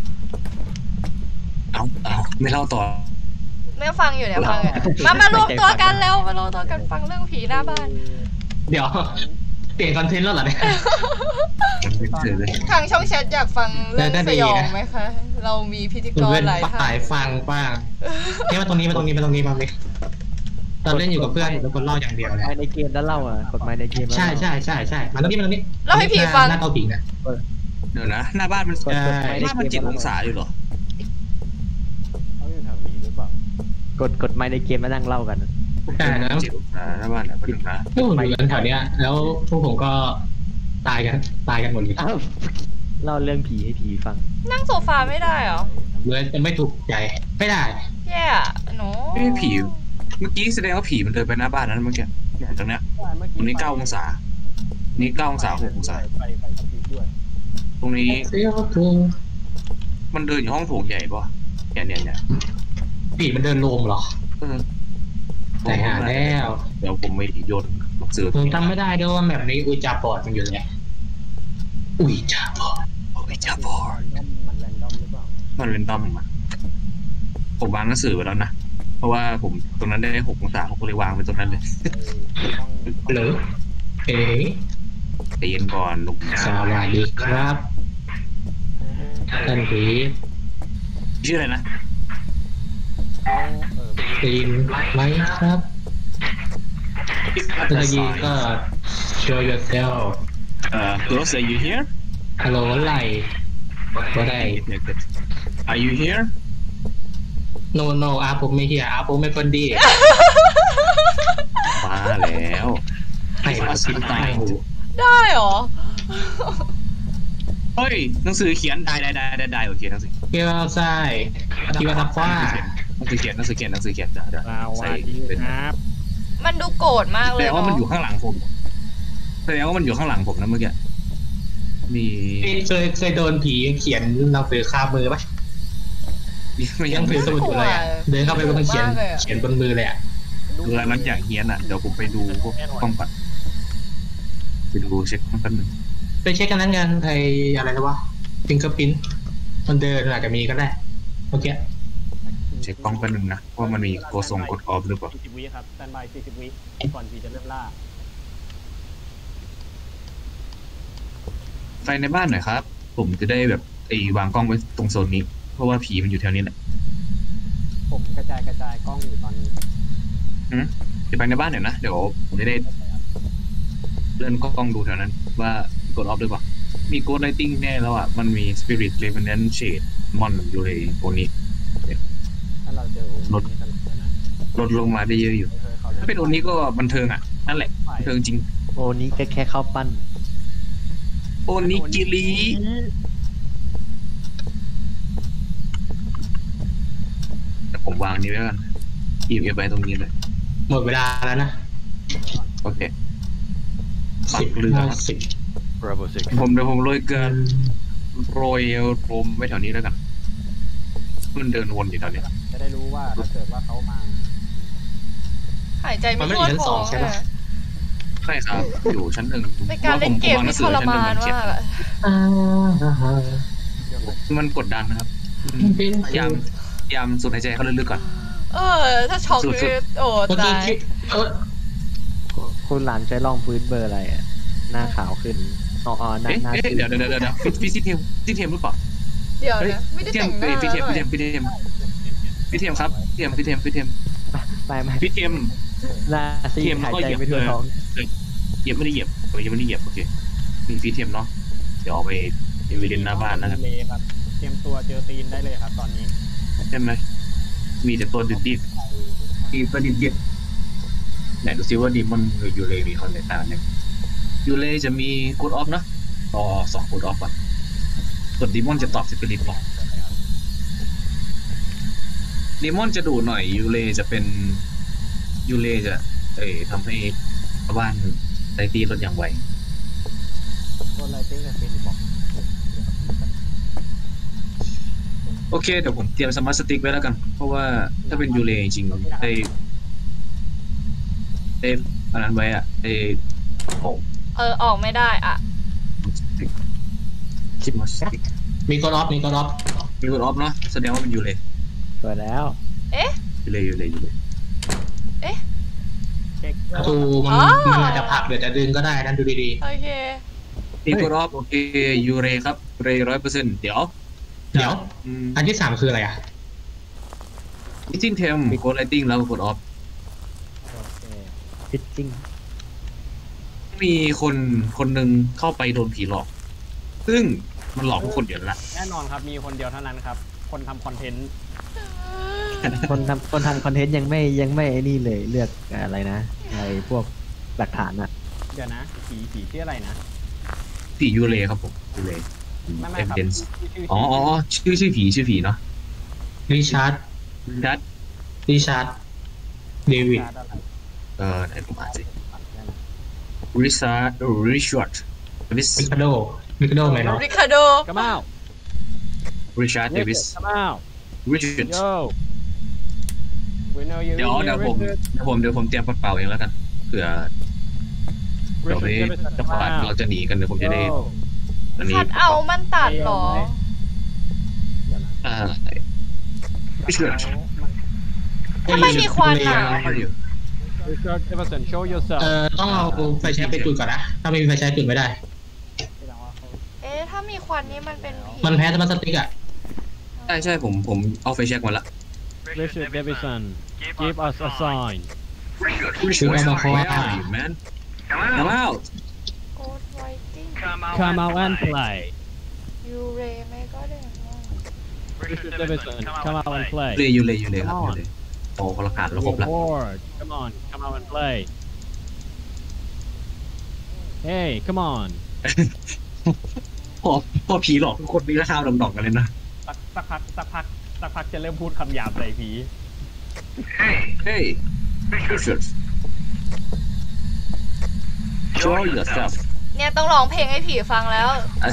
เอาเอาไม่เล่าต่อๆไม่ฟังอยู่เนี่ยฟังอยู่มามารวมตัวกันแล้วมารวมตัวกันฟังเรื่องผีหน้าบ้านเดี๋ยวเปลี่ยนคอนเทนต์แล้วเหรอเนี่ยมันไม่เจอเลยทางช่องแชทอยากฟังเรื่องเออก็สดียองนะไหมคะ เรามีพิธีกผมรเป็นหลายท่าฝ่าน ยฟังบ้างเนี่ยมาตรงนี้มาตรงนี้มาตรงนี้มาเลยเราเล่นอยู่กับเพื่อนเป็นคนเล่าอย่างเดียวกฎเลหมายยในเกมแล้วเล่าอ่ะกฎหมายในเกมแล้วใช่ใช่ใช่ใช่มาตรงนี้มาตรงนี้เล่าให้ผีฟังหน้าเตาผีนะเดี๋ยวนะ หน้าบ้านมันกฎกฎหมายในบ้านเกมันมเจ็ดองศาอยู่เหรอเขาอยู่แถวนี้หรือเปล่ากฎกฎหมายในเกมมานั่งเล่ากันใช่แล้วเจ็ดองศาหน้าบ้านอ่ะเป็นนะพวกผมอยู่กันแถวเนี้ย แล้วพวกผมก็ตายกันตายกันหมดเลยอ้าวเล่าเรื่องผีให้ผีฟังนั่งโซฟาไม่ได้เหรอเลยจะไม่ถูกใจไม่ได้แย่อะหนูไม่ใช่ผี เมื่อกี้แสดงว่าผีมันเดินไปหน้าบ้านนั้นเมื่อกี้เนี่ยตรงเนี้ยใช่เมื่อตรงนี้เก้าองศา นี่เก้าองศาหกองศาไปไปกระพริบด้วยตรงนี้เสียวทูมันเดินอยู่ห้องโถงใหญ่ป่ะเนี่ยเนี่ยเนี่ยผีมันเดินโลมเหรอเออแต่หาแล้วเดี๋ยวผมไปโยนหนังสือผมทำไม่ได้ด้วยว่าแบบนี้อุจจาปอดมันอยู่ไงอุจจาปอดโอ้ยจ้าบอมันแรนดอมหรือเปล่ามันเรนดอมอะผมวางหนังสือไปแล้วนะ เพราะว่าผมตรงนั้นได้หกองศาผมก็เลยวางไปตรงนั้นเลยเออต้องหรือเอ๋ใจเย็นก่อนลูกสวัสดีครับท่านผีชื่ออะไรนะเออได้ยินไหมครับเมื่อกี้ก็ show yourself เอ่อ close are you here hello อะไรก็ได้ are you here no no อาผมไม่เฮียอาผมไม่คนดีมาแล้วให้มาสิตายหูได้เหรอเฮ้ยหนังสือเขียนได้ได้ได้ได้ได้โอเคหนังสือเกี่ยวใส่ที่ว่าตะคว้าหนังสือเขียนหนังสือเขียนหนังสือเขียนได้ได้สวัใส่สดีเป็นครับมันดูโกรธมากแสเลดยงว่ามันเนาะอยู่ข้างหลังผมแสดงว่ามันอยู่ข้างหลังผมนะเมื่อกี้มีเคยเคยโดนผีเขียนหนังสือคามือปะมีไม่หยันังงสือสมุดอยู่เลยอ่ะเดินเข้าไปก็ต้องเขียนเขียนบนมือเลยอ่ะดูอะไรนั้นอย่างเฮี้ยนอ่ะเดี๋ยวผมไปดูพวกกล้องก่อนไปดูเช็คกล้องแป๊บนึงไปเช็คกันนั้นกันไออะไรนะวะฟิงเกอร์พิ้นมันเดินอาจจะมีก็ได้เมื่อกี้เช็คกล้องแป๊บนึงนะว่ามันมีกดส่งกดออฟหรือเปล่าสี่สิบวิครับสแตนบายสี่สิบวิก่อนผีจะเริ่มล่าไฟในบ้านหน่อยครับ ผมจะได้แบบไอ้วางกล้องไว้ตรงโซนนี้ เพราะว่าผีมันอยู่แถวนี้แหละผมกระจายกระจายกล้องอยู่ตอนนี้อืมจะไปในบ้านหน่อยนะ เดี๋ยวผมจะได้เลื่อนกล้องดูแถวนั้น ว่ากดออฟหรือเปล่า มีโกดไลติ้งแน่แล้วอ่ะ มันมีสปิริตเลเวนแนนเชดมอนอยู่ในโอนนี้ถ้าเราเจอโอมนี่สนุกเลยนะลดลงมาได้เยอะอยู่เคยเขาถ้าเป็นโอนนี้ก็บันเทิงอ่ะ นั่นแหละ บันเทิงจริงโอ้นี้ก็แค่เข้าปั้นโอนนี้กิริแต่ผมวางนี้ไว้กันอีเอฟไปตรงนี้เลยหมดเวลาแล้วนะโอเค ปัสิกบเรือห้าครับสิบ Bravo six ผมเดี๋ยวผมโรยเกลือโรยโรมไว้แถวนี้แล้วกันมันเดินวนอยู่แถวเนี้ยจะได้รู้ว่าถ้าเกิดว่าเขามาหายใจไม่ทั่วท้องเลยใช่ครับ อยู่ชั้นหนึ่งในการเล่นเกมที่ทรมานมากอะอ่ามันกดดันนะครับพยายามพยายามสูดหายใจเข้าลึกๆก่อนเออ ถ้าช็อกสุดคือโอ้เมื่อตากี้ยคิดเออคุณหลานใช้รองพื้นเบอร์อะไรอ่ะ หน้าขาวขึ้นอ๋ออ๋อหน้าเอ๊ะหน้าเอ๊ะขึ้นเดี๋ยวเดี๋ยวเดี๋ยวเดี๋ยวพี่ซิเทมซิเทมหรือเปล่าเดี๋ยวเฮ้ยนะ ไม่ได้พี่เทแต่มงหน้าเอ้ยพี่เทมหน่พี่อเทยมพี่เทมพี่เทมพี่เทมครับพี่เทมพี่เทมพี่เทมไม่ไม่พี่เทมหน้าซีดเทียมหายก็ใจเหยียบไม่ทั่วเลยท้องเหยียบไม่ได้เหยียบเออยังไม่ได้เหยียบโอเคมีพี่เทมเนาะเดี๋ยวเอาไปเอวิเดนหน้าบ้านนะครับเลยครับเตรียมตัวเจอตีนได้เลยครับ ตอนนี้ใช่ไหมมีแต่ตัวดิบดิบมีตัวดิบดิบไหนดูซิว่าดีมอนหรือยูเลมีคนไหนต่างเนี่ยยูเลจะมีกดออฟนะต่อสองกดออฟก่อนส่วนดีมอนจะตอบสปิริตบอกดีมอนจะดูหน่อยยูเลจะเป็นยูเลจะเอ่ยทำให้ชาวบ้านไดตีลดอย่างไวตัวไลติ้งกับฟินบอกโอเคเดี๋ยวผมเตรียมสมาร์ทสติ๊กไว้แล้วกัน เพราะว่าถ้าเป็นยูเลจริงๆได้ได้อันนั้นไว้อะได้โอ้เออ ออกไม่ได้อ่ะสมาร์ทสติ๊กมีกดออฟมีกดออฟมีกดออฟเนาะแสดงว่าเป็นยูเลเปิดแล้วเอ๊ะยูเลยูเลยูเลเช็คประตูมันอ๋อมันอาจจะผลักหรือจะดึงก็ได้นั่นดูดีโอเคมีกดออฟโอเคยูเลครับเรร้อยเปอร์เซ็นต์เดี๋ยวๆเดี๋ยวอืมอันที่สามคืออะไรอ่ะมิจิ้งเทมโกดไลติ้งแล้วกดออฟโอเคฟิตติ้งมีคนคนหนึ่งเข้าไปโดนผีหลอก ซึ่งมันหลอกทุกคนเดียวละแน่นอนครับมีคนเดียวเท่านั้นครับ คนทำคอนเทนต์คนทำคนทำคอนเทนต์ยังไม่ยังไม่ไอ้นี่เลยเลือกอะไรนะไอ้พวกหลักฐานอ่ะเดี๋ยวนะผีผีชื่ออะไรนะผียูเลครับผมยูเลไม่ไม่เอ็มครับเดนชื่อชื่ออ๋ออ๋อชื่อชื่อผีชื่อผีเนาะริชาร์ดดัตริชาร์ดเดวิดชื่ออะไรเอ่อไหนผมอ่านสิอ่านได้นะริซาร์ดริชาร์ดริสมิคาโดมิคาโดไหมเนาะริคาโด Come out ริชาร์ดเดวิส Come out ริชาร์ด Yo We know you เดี๋ยวเดี๋ยวผมเดี๋ยวผมเดี๋ยวผมเตรียมกระเป๋าเองแล้วกันเผื่อเดี๋ยวนี้จะผ่านเราจะหนีกันเดี๋ยวผมจะได้อันนี้คัดเอามันตัดเหรอเดี๋ยวนะอ่าริชาร์ดทำไมมีควันอ่ะ Richard Jefferson show yourself เอ่อต้องเอาไฟแช็กไปจุดก่อนนะ ถ้าไม่มีไฟแช็กจุดไม่ได้ควันนี่มันเป็นผีมันแพ้สมาร์ทสติ๊กอ่ะใช่ใช่ผมผมเอาไฟแช็กมาละ Richard Davidson give us a sign คือเอามาคอ man come out โกดไวติ้ง come out and play ยูเรไม่ก็ได้ Richard Davidson come out and play เลยอยู่เลยอยู่เลยครับอยู่เลยโอ้คนละขาดแล้วครบละ Ward come on come out and play Hey come on พอพอผีหลอกทุกคนมีข้าวดองๆกันเลยนะสักสักพักสักพักสักพักจะเริ่มพูดคำหยาบใส่ผี Hey Richard show yourself เนี่ยต้องร้องเพลงให้ผีฟังแล้ว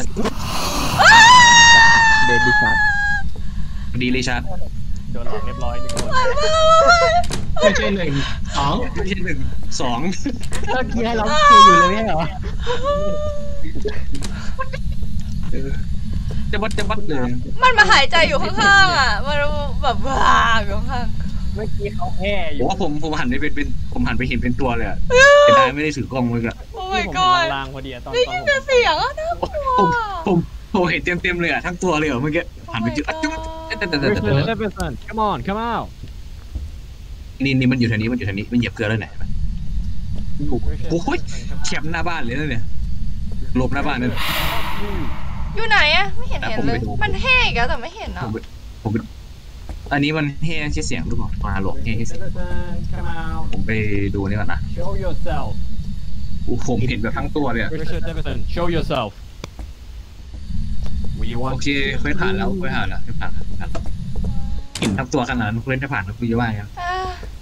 เบบี้ชัดดีเลยชัดโดนหลอกเรียบร้อยหนึ่งคนไม่ใช่หนึ่งสองไม่ใช่หนึ่งสองเมื่อกี้ให้ร้องเพลงอยู่เลยไม่ใช่เหรอจะบัดจะบัดเลยมันมาหายใจอยู่ข้างๆอ่ะมันแบบว้าอยู่ข้างเมื่อกี้เขาแห่อโอ้ยู่ผมผมหันไปเป็นเป็นผมหันไปเห็นเป็นตัวเลยอะแต่ได้ไม่ได้ถือกล้องเลยอะโอ้ที่ my ผม god เห็นลางๆพอดีอะตอนได้ตอนยินผมแต่เสียงอ่ะน่ากลัวผมผมผมเห็นเต็มเต็มเลยอะทั้งตัวเลยอะเมื่อกี้หันไปจุดอ่ะจุ๊บแต่แต่แต่แต่ Richard Davidson come on come out นี่นี่มันอยู่แถวนี้มันอยู่แถวนี้มันเหยียบเกลือเลยไหนโอ้ยแคมหน้าบ้านเลยนะเนี่ยหลบหน้าบ้านนั่นอยู่ไหนอ่ะไม่เห็นแต่เห็นผมเลไปยดูมันแห้อีกแล้วแต่ไม่เห็นผอ่ะมผมอันนี้มันเฮ้ใช้เสียงหรือเปล่ามาหลอกเฮ้ใช้เสียง Davidson come out ผมไปดูนี่ก่อนนะ show yourself ผมเห็นแบบทั้งตัวเลยอะ Richard Davidson show yourself we โอ want เคเคยผ่านแล้วเคยผ่านแล้วเคยผ่านแล้วผ่านแล้วเห็นทั้งตัวขนาดนั้นเคยได้ผ่านแล้วคุยว่าไงอ่า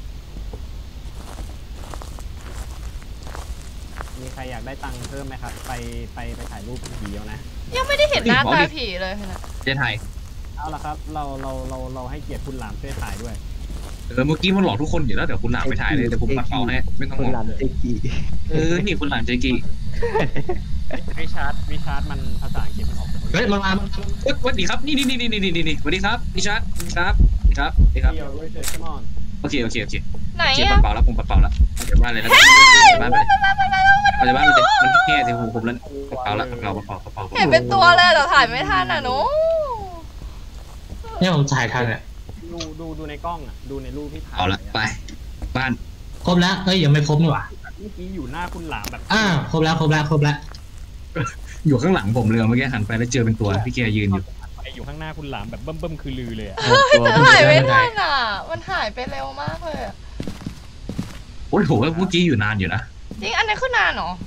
มีใครอยากได้ตังค์เพิ่มไหมครับไปไปไปถ่ายรูปผีเอานะยังไม่ได้เห็นหน้าตาผีเลยนะเจ๊ไทยเอาละครับเราเราเราเราให้เกียรติคุณหลามช่วยถ่ายด้วยเออเมื่อกี้มันหลอกทุกคนอยู่แล้วเดี๋ยวคุณหลามไปถ่ายเลยเดี๋ยวผมปัดเป่าให้ไม่ต้องคห่นวงหลานเจกีเออนี่คุณหลามใจกีวิชาร์ดวิชาร์ดมันภาษาอังกฤษมันออกเฮ้ยมันมามันสวัสดีครับนี่นี่นี่นี่นี่นี่นี่สวัสดีครับพี่ชัดพี่ชัดครับพี่ครับเดียวด้วยเชิญ come on โอเคโอเคโอเคไหนโอเคอ่ะปัดเป่าแล้วผมปัดเป่าแล้วเอาจากบ้านเลยนะบ้านไปเลยเอาจากบ้านไปเลยมันแค่ที่ผมผมแล้วปัดเป่าแล้วปัดเป่าปัดเป่าปัดเป่าเห็นเป็นตัวเลยแต่ถ่ายไม่ทันอ่ะหนูเนี่ยผมถ่ายทันอ่ะดูดูดูในกล้องอ่ะดูในรูปที่ถ่ายเอาละไปบ้านครบแล้วเฮ้ยยังไม่ครบนี่หว่าเมื่อกี้อยู่หน้าคุณหลามแบบอ่าครบแล้วครบแล้วครบแล้วอยู่ข้างหลังผมเลยเมื่อกี้หันไปแล้วเจอเป็นตัวพี่แกยืนอยู่ไปอยู่ข้างหน้าคุณหลามแบบเบิ่มเบิ่มคือลือเลยอ่ะตัวแต่ผู้ถ่ายไม่ทันอ่ะมันหายไปเร็วมากเลยอะโอ้ยโหเมื่อกี้อยู่นานอยู่นะจริงอันนี้คือนานเหรอน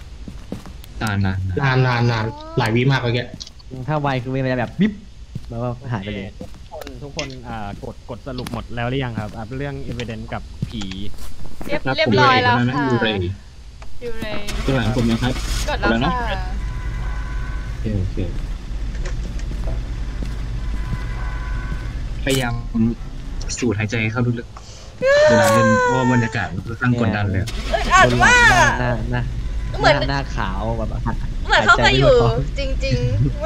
านนานนานนานนานนานหลายวิมากเลยแกถ้าไวคือมันจะแบบบิ๊บแล้วก็หายไปเลยทุกคนทุกคนอ่ากดกดสรุปหมดแล้วหรือยังครับอ่ะเรื่อง evidence กับผีเรียบเรียบร้อยแล้วค่ะอยู่เลยอยู่เลยข้างหลังผมนะครับกดแล้วค่ะโอเคโอเคพยายามสูดหายใจเข้าลึกๆเวลาเล่นเพราะว่าบรรยากาศมันค่อนข้างกดดันเลยอึดอัดคนหลามากหน้าอะหน้าหน้าเหมือนหน้าขาวแบบเหมือนเขาไปอยู่จริงๆไม่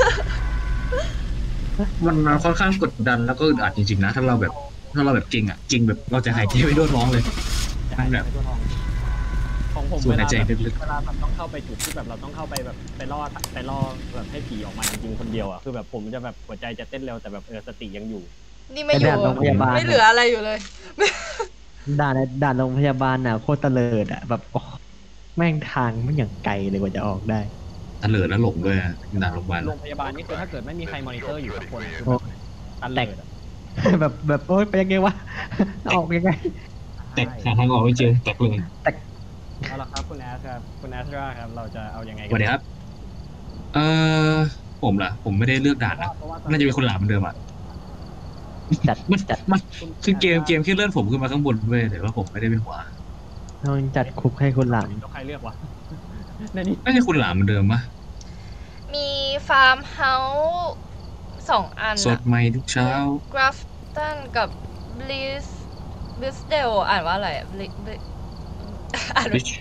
มันค่อนข้างกดดันแล้วก็อึดอัดจริงๆนะถ้าเราแบบถ้าเราแบบเก่งอ่ะเก่งแบบเราจะหายใจไม่โดนร้องเลยใช่ตัวทองของผมสูดเวลาหายใจแบบลึกเวลาแบบต้องเข้าไปจุดที่แบบเราต้องเข้าไปแบบไปล่อไปล่อแบบให้ผีออกมาจริงๆคนเดียวอ่ะคือแบบผมจะแบบหัวใจจะเต้นเร็วแต่แบบเออสติยังอยู่นี่ไม่อยู่ด่านโรงพยาบาลไม่เหลืออะไรอยู่เลยด่านด่านโรงพยาบาลน่ะโคตรเตลิดอ่ะแบบโอ้แม่งทางไม่อย่างไกลเลยกว่าจะออกได้ๆตะเลิดแล้วหลงด้วยอะหนักโรงพยาบาลโรงพยาบาลนี่คือถ้าเกิดไม่มีใครมอนิเตอร์อยู่สักคนคือโอ้ตันแตเลกยอะแบบแบบโอ๊ยไปยังไงวะออกยังไงแต่หาทางออกไม่เจอแต่เลยเอาละครับคุณแอสครับคุณแอสราครับเราจะเอายังไงสวัสดีครับ เออผมล่ะ ผมไม่ได้เลือกด่านนะเพราะว่าน่าจะเป็นคนหลามเหมือนเดิมอ่ะจัดมันจัดมันคือเกมเกมแค่เลื่อนผมขึ้นมาข้างบนเว้ยแต่ว่าผมไม่ได้เป็นหัวต้องจัดคุกให้คนหลังแล้วใครเลือกวะในนี้น่าจะคุณหลามเหมือนเดิมปะมีฟาร์มเฮาส์สองอันสดใหม่ทุกเช้ากราฟตันกับบลิสบลิสเดลอ่านว่าอะไรบลิบลิอ่านว่า Rich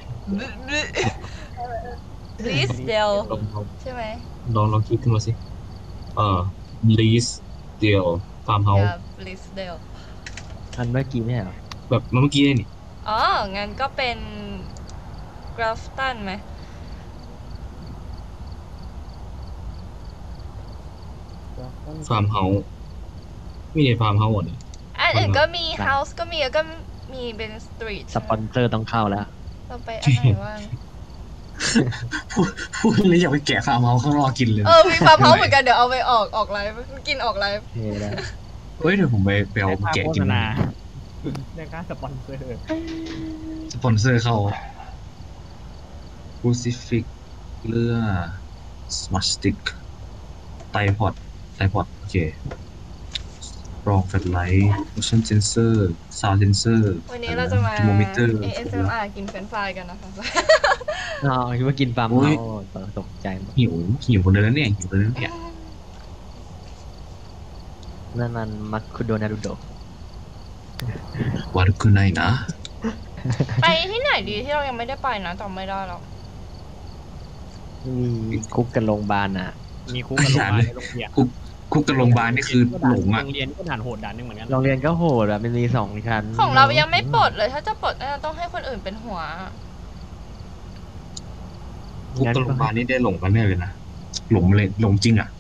บลิสเดลลองลองใช่ไหมลองลองคิดขึ้นมาสิ เอ่อ Lease Deal Farm House บลิสเดลอันเมื่อกี้ไม่ใช่เหรอแบบเมื่อกี้นี่อ๋อ งั้นก็เป็นกราฟตันไหมก็ก็ฟาร์มเฮาส์มีในฟาร์มเฮาส์หมดเลยอันอื่นก็มี house ก็มีแล้วก็มีเป็น street สปอนเซอร์ต้องเข้าแล้วเราไปอันไหนบ้างพูดพูดเลยอยากไปแกะฟาร์มเฮาส์ข้างนอกกินเลยเออมีฟาร์มเฮาส์เหมือนกันเดี๋ยวเอาไปออกออกไลฟ์กินออกไลฟ์เท่แล้วเฮ้ยเดี๋ยวผมไปไปเอาได้ค่าแกะโฆกิษนณาได้ค่าสปอนเซอร์สปอนเซอร์เข้าคูซิฟิกเลือสมาร์ทสติ๊กไตพอดไตพอดโอเครองแฟลชไลท์ motion sensor sound sensor วันนี้เราจะมา thermometer เอ เอส เอ็ม อาร์ กินเฟรนช์ฟรายกันนะคะอ๋อคิดว่ากินฟาร์มโอ้เฮาย ส์ตกใจหมดหิวหิวคนเดียวแล้วเนี่ยหิวคนเดียวแล้วเนี่ยนั่นมันมัคคุโดนารุโดะวารุคุไนนะไปที่ไหนดีที่เรายังไม่ได้ไปนะจำไม่ได้แล้วมีคุกกันโรงพยาบาลอ่ะมีคุกกับโรงพยาบาลในโรงเรียนคุกคุกกับโรงพยาบาลนี่คือหลงอ่ะโรงเรียนก็ด่านโหดด่านหนึงเหมือนกันโรงเรียนก็โหดอ่ะมันมีสองชั้นของเรายังไม่ปลดเลยถ้าจะปลดน่าจะต้องให้คนอื่นเป็นหัวคุกกับโรงพยาบาลนี่ได้หลงกันแน่เลยนะหลงเลยหลงจริงอ่ะ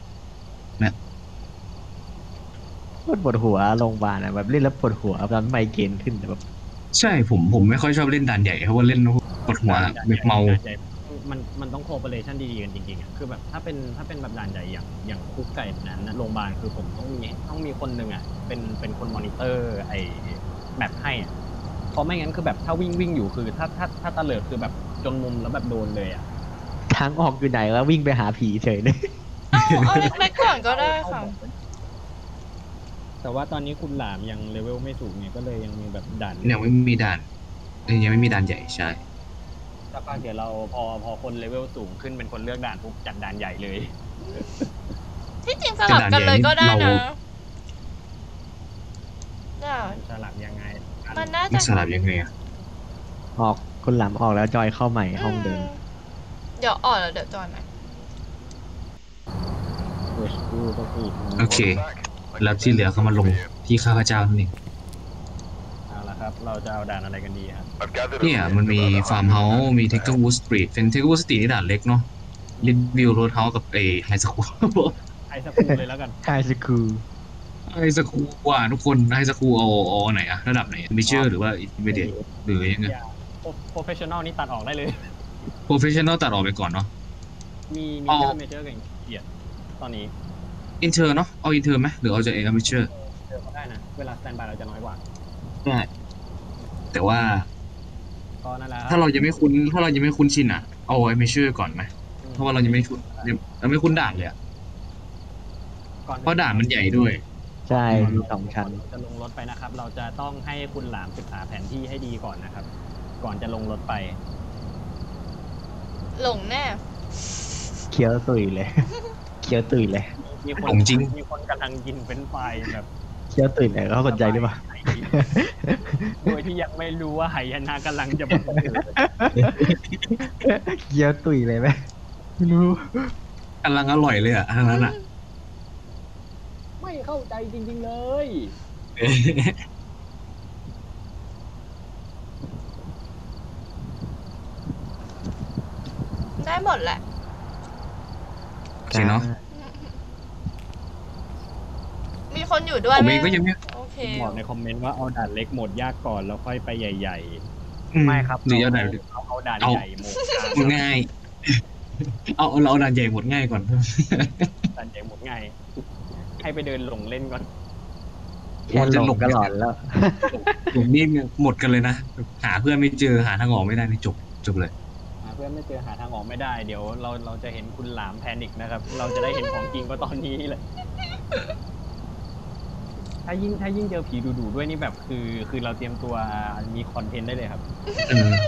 ปวดปวดหัวโรงพยาบาลอ่ะแบบเล่นแล้วปวดหัวแบบไมเกรนขึ้นแบบใช่ผมผมไม่ค่อยชอบเล่นด่านใหญ่เพราะว่าเล่นแล้วปวดหัวแบบเมามันมันต้องโคเปอเรชั่นดีๆกันจริงๆอ่ะคือแบบถ้าเป็นถ้าเป็นแบบด่านใหญ่อย่างอย่างคุกไก่นั้นนะโรงพยาบาลคือผมต้องมีต้องมีคนหนึ่งอ่ะเป็นเป็นคนมอนิเตอร์ไอ้แบบให้อ่ะเพราะไม่งั้นคือแบบถ้าวิ่งวิ่งอยู่คือถ้าถ้าถ้าตะเลิดคือแบบจนมุมแล้วแบบโดนเลยอ่ะทางออกอยู่ไหนแล้ววิ่งไปหาผีเฉยเลยเอ้าเอาเล็กๆก่อนก็ได้ค่ะแต่ว่าตอนนี้คุณหลามยังเลเวลไม่สูงเนี่ยก็เลยยังมีแบบด่านยังไม่มีด่านยังไม่มีด่านใหญ่ใช่สักพักเดี๋ยวเราพอพอคนเลเวลสูงขึ้นเป็นคนเลือกด่านปุ๊บจัดด่านใหญ่เลยที่จริงสลับกันเลยก็ได้นะได้สลับยังไงมันน่ามัจะนสลับยังไงอ่ะออกคนหลามออกแล้วจอยเข้าใหม่ห้องเดิมมเดี๋ยวออกแล้วเดี๋ยวจอยไหมเอชกูก็คือโอเค แล้วที่เหลือก็มาลงที่ข้าพเจ้านั่นเองเอาละครับ เราจะเอาด่านอะไรกันดีครับเนี่ยมันมีฟาร์มเฮาส์มีเทคเกอร์วูดสตรีทเป็นเทคเกอร์วูดสตรีทนี่ด่านเล็กเนาะรีวิวโรดเฮาส์กับไอ้ไฮสคูลไอสกูเลยแล้วกันไฮสคูลไฮสคูลว่าทุกคนไฮสคูลเอาเอาไหนอะระดับไหนมิเชอร์หรือว่าอินเมเดียหรือยังไงโปรเฟชชั่นอลนี่ตัดออกได้เลยโปรเฟชชั่นอลตัดออกไปก่อนเนาะมีมีอ๋อเจอร์เมเจอร์กับเกียรติตอนนี้อินเทอร์เนาะเอาอินเทอร์ไหมหรือเอาจากเอมิเชอร์เจอก็ได้นะ เวลาสแตนบายเราจะน้อยกว่าได้แต่ว่าก็นั่นแหละถ้าเรายังไม่คุ้นถ้าเรายังไม่คุ้นชินอะเอาไอมิเชอร์ก่อนไหมเพราะว่าเรายังไม่คุ้นเราไม่คุ้นด่านเลยอะเพราะด่านมันใหญ่ด้วยใช่มีสองชั้นจะลงรถไปนะครับ เราจะต้องให้คุณหลามศึกษาแผนที่ให้ดีก่อนนะครับ ก่อนจะลงรถไปหลงแน่เคี้ยวตุยเลย เคี้ยวตุยเลยมีคนของจริงมีคนกำลังกินเป็นไฟรายแบบเคี้ยวตุยเลยเขาสนใจหรือเปล่าโดยที่ยังไม่รู้ว่าไหยนากำลังจะมาเกิดเคี้ยวตุยเลยไหมไม่รู้กำลังอร่อยเลยอะทั้งนั้นอะไม่เข้าใจจริงๆเลยได้หมดแหละโอเคเนาะมีคนอยู่ด้วยผมเองก็ยังไม่โอเคบอกในคอมเมนต์ว่าเอาด่านเล็กโหมดยากก่อนแล้วค่อยไปใหญ่อืๆ ไม่ครับหรือเอาด่านเอาเอาด่านเอาใหญ่โหมดกลางหมดง่าย เอาเราเอาด่านใหญ่หมดง่ายก่อนด่านใหญ่โหมดง่าย ให้ไปเดินหลงเล่นก่อนแค่หลงก็หลอนแล้วผมนี่หมดกันเลยนะ หาเพื่อนไม่เจอหาทางออกไม่ได้นี่จบจบเลยหาเพื่อนไม่เจอหาทางออกไม่ได้เดี๋ยวเราเราจะเห็นคุณหลามแพนิคนะครับ เราจะได้เห็นของจริงก็ตอนนี้เลยถ้ายิ่งถ้ายิ่งเจอผีดุๆด้วยนี่แบบคือ คือเราเตรียมตัวมีคอนเทนต์ได้เลยครับเออ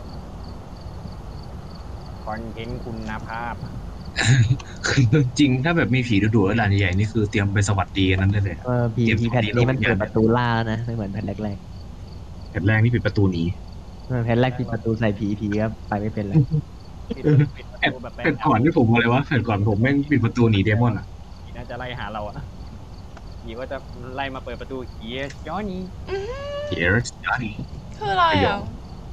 คอนเทนต์คุณภาพคือจริงถ้าแบบมีผีดุๆแล้วด่านใหญ่ๆนี่คือเตรียมไปสวัสดีกันนั้นได้เลยเออผีเกมผีแพทของดีนี้มันโลกเปิดประตูล่าแล้วนะไม่เหมือนแพทแรกแผ่นแรกนี่ปิดประตูหนีๆเออแพทแรกปิดประตูใส่ผีผีก็ไปไม่เป็นเลยปิดปิดประแผ่นตูแบบแปลแผ่นก่อนที่ผมอะไรวะแผ่นก่อนผมแม่งปิดประตูหนีเดมอนอ่ะผีน่าจะไล่หาเราอะผีก็จะไล่มาเปิดประตูเฮียจอนี่เฮียร์จอนี่คืออะไรประโยอ่ะ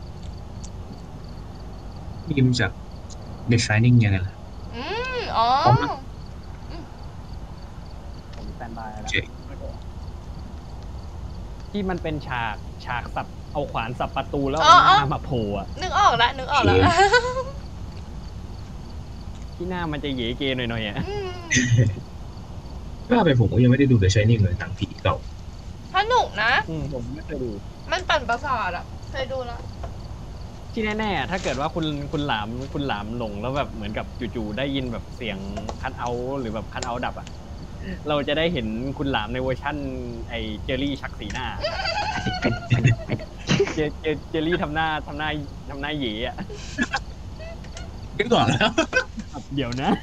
คนี่มาจาก The Shining ยังไงล่ะอืมอ๋อบายแล้วโอเคที่มันเป็นฉากฉากสับเอาขวานสับประตูแล้วอ๋อเอาหอ๋อน้ามาโผล่อะนึกออกละนึกออกแล้วที่หน้ามันจะเหยเกหน่อยๆอ่ะอืมว่าไปผมก็ยังไม่ได้ดู The Shining เลยหนังผีเก่าสนุกนะอืมผมไม่เคยดูมันปั่นประสาทอะเคยดูแล้วที่แน่ๆ ถ้าเกิดว่าคุณคุณหลามคุณหลามหลงแล้วแบบเหมือนกับจู่ๆได้ยินแบบเสียงคัทเอาท์หรือแบบคัทเอาท์ดับอ่ะ เราจะได้เห็นคุณหลามในเวอร์ชั่นไอเจอรี่ชักสีหน้า เจเจเจอรี่ทำหน้าทำหน้าทำหน้าเหยอ่ะก็ก่อนแล้วเดี๋ยวนะ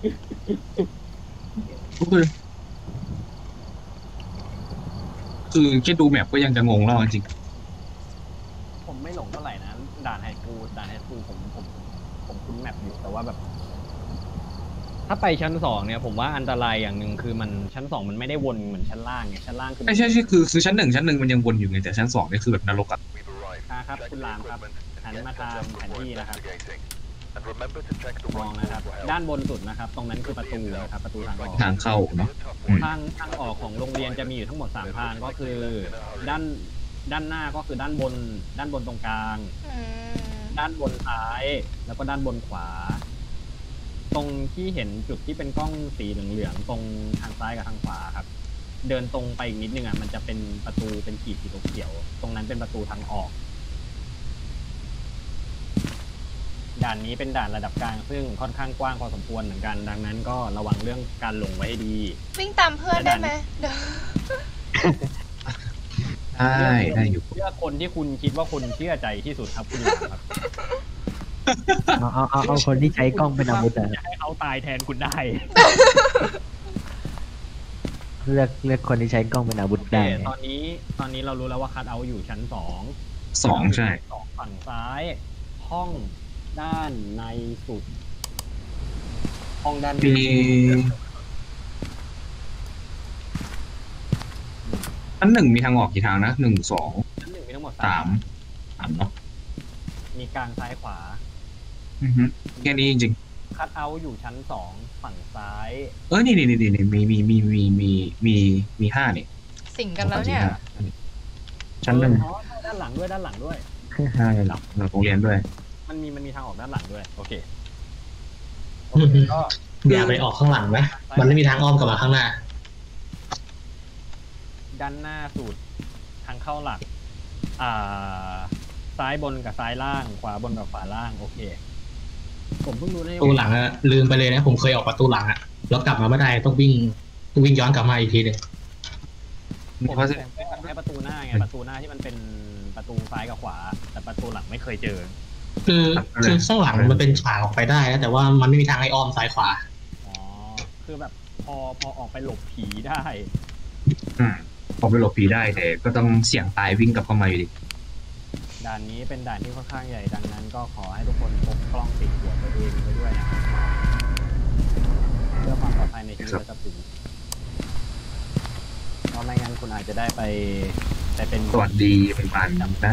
คือคือแค่ดูแมปก็ยังจะงงแล้วจริงผมไม่หลงเท่าไหร่นะด่านไฮสคูลด่านไฮสคูลผมผมผมคุ้นแมปอยู่แต่ว่าแบบ ถ้าไปชั้นสองเนี่ยผมว่าอันตรายอย่างหนึ่งคือมันชั้นสองมันไม่ได้วนเหมือนชั้นล่างไงชั้นล่างคือไม่ใช่ใช่คือคือชั้นหนึ่งชั้นหนึ่งมันยังวนอยู่ไงแต่ชั้นสองนี่คือแบบนรกอะอ่าครับคุณรามครับหันมาทางแผนที่นะครับมองนะครับด้านบนสุดนะครับ ตรงนั้นคือประตูนะครับประตูทางออกทางเข้าเนาะอืมทางทางออกของโรงเรียนจะมีอยู่ทั้งหมดสามทางก็คือด้านด้านหน้าก็คือด้านบนด้านบนตรงกลางอืมด้านบนซ้ายแล้วก็ด้านบนขวา ตรงที่เห็นจุดที่เป็นกล้องสีเหลืองๆตรงทางซ้ายกับทางขวาครับ เดินตรงไปอีกนิดนึงอ่ะมันจะเป็นประตูเป็นขีดสีเขียวๆตรงนั้นเป็นประตูทางออกด่านนี้เป็นด่านระดับกลางซึ่งค่อนข้างกว้างพอสมควรเหมือนกัน ดังนั้นก็ระวังเรื่องการหลงไว้ให้ดีวิ่งตามเพื่อนได้ไหมเดี๋ยวได้ได้อยู่เลือกคนที่คุณคิดว่าคุณเชื่อใจที่สุดครับคุณหลามครับเอาเอาเอาเอาคนที่ใช้กล้องเป็นอาวุธอะจะให้เขาตายแทนคุณได้เลือกเลือกคนที่ใช้กล้องเป็นอาวุธได้ตอนนี้ตอนนี้เรารู้แล้วว่าคัทเอาท์อยู่ชั้นสองสองใช่สองฝั่งซ้าย ห้องด้านในสุด ห้องด้านมีชั้นหนึ่งมีทางออกกี่ทางนะหนึ่งสองชั้นหนึ่งมีทั้งหมดสามสามเนาะมีกลางซ้ายขวาอือฮึแค่นี้จริงคัทเอาท์อยู่ชั้นสองฝั่งซ้ายๆเออนี่นี่นี่นี่มีมีมีมีมีมีมีห้านี่สิงกันแล้วเนี่ยชั้นหนึ่งอ๋อใช่ด้านหลังด้วยด้านหลังด้วยใช่หลังหลังโรงเรียนด้วยมันมีมันมีทางออกด้านหลังด้วย โอเคโออืเคมก็อย่าไปออกข้างหลังนะ มันไม่มีทางอ้อมกลับมาข้างหน้าด้านหน้าสุดทางเข้าหลัก อ่า ซ้ายบนกับซ้ายล่าง ขวาบนกับขวาล่าง โอเค ผมเพิ่งรู้ได้ประตูหลังอะลืมไปเลยนะ ผมเคยออกประตูหลังอะแล้วกลับมาไม่ได้ต้องวิ่งต้องวิ่งย้อนกลับมาอีกทีหนึ่งผมเพราะแค่แค่ประตูหน้าไง ประตูหน้าที่มันเป็นประตูซ้ายกับขวา แต่ประตูหลังไม่เคยเจอคือคือข้างหลังมันเป็นฉากออกไปได้นะแต่ว่ามันไม่มีทางให้อ้อมซ้ายขวาอ๋อ คือแบบพอพอออกไปหลบผีได้อืมพอไปหลบผีได้แต่ก็ต้องเสี่ยงตายวิ่งกลับเข้ามาอยู่ดีด่านนี้เป็นด่านที่ค่อนข้างใหญ่ ดังนั้นก็ขอให้ทุกคนพกกล้องติดหัวตัวเองไว้ด้วยนะครับเพื่อความปลอดภัยในชีวิตและทรัพย์สินเพราะไม่งั้นคุณอาจจะได้ไปไปเป็นสวัสดีเป็นบานจำได้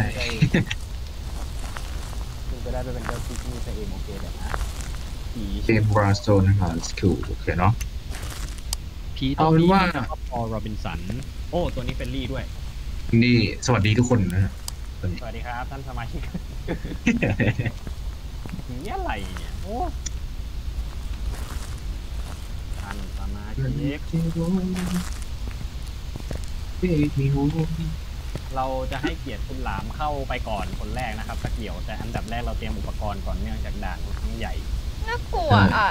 คุณจะได้ไปเป็นเจ้าที่ที่นี่ซะเองโอเคเดี๋ยวนะผีเกมบราสโตนนะครับสกิลโอเคเนาะผีเอาเป็นว่าพอโรบินสัน โอ้ ตัวนี้เฟรนลี่ด้วยนี่สวัสดีทุกคนนะฮะสวัสดีครับ ท่านสมาชิก นี่อะไรเนี่ย โอ้ท่านสมาชิก เราจะให้เกียรติคุณหลามเข้าไปก่อนคนแรกนะครับตะเกียวแต่อันดับแรกเราเตรียมอุปกรณ์ก่อนเนื่องจากด่านค่อนข้างใหญ่น่ากลัวอ่ะ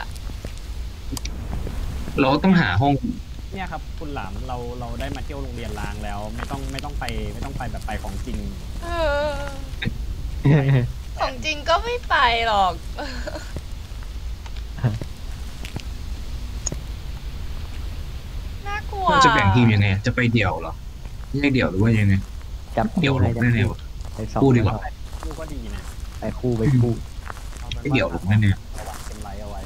เราต้องหาห้องเนี่ยครับคุณหลามเราเราได้มาเที่ยวโรงเรียนล้างแล้ว ไม่ต้องไม่ต้องไปไม่ต้องไปแบบไปของจริงเออ ของจริงก็ไม่ไปหรอก น่ากลัวจะแบ่งทีมยังไง จะไปเดี่ยวเหรอแยกเดี่ยวหรือว่ายังไงจับเดี่ยวหลบแน่ๆวะไปสองคู่ดีกว่าคู่ก็ดีนะไปคู่ไปคู่อาป็นไม่เดี่ยวหลบแน่ระวังเป็นไรเอาไว้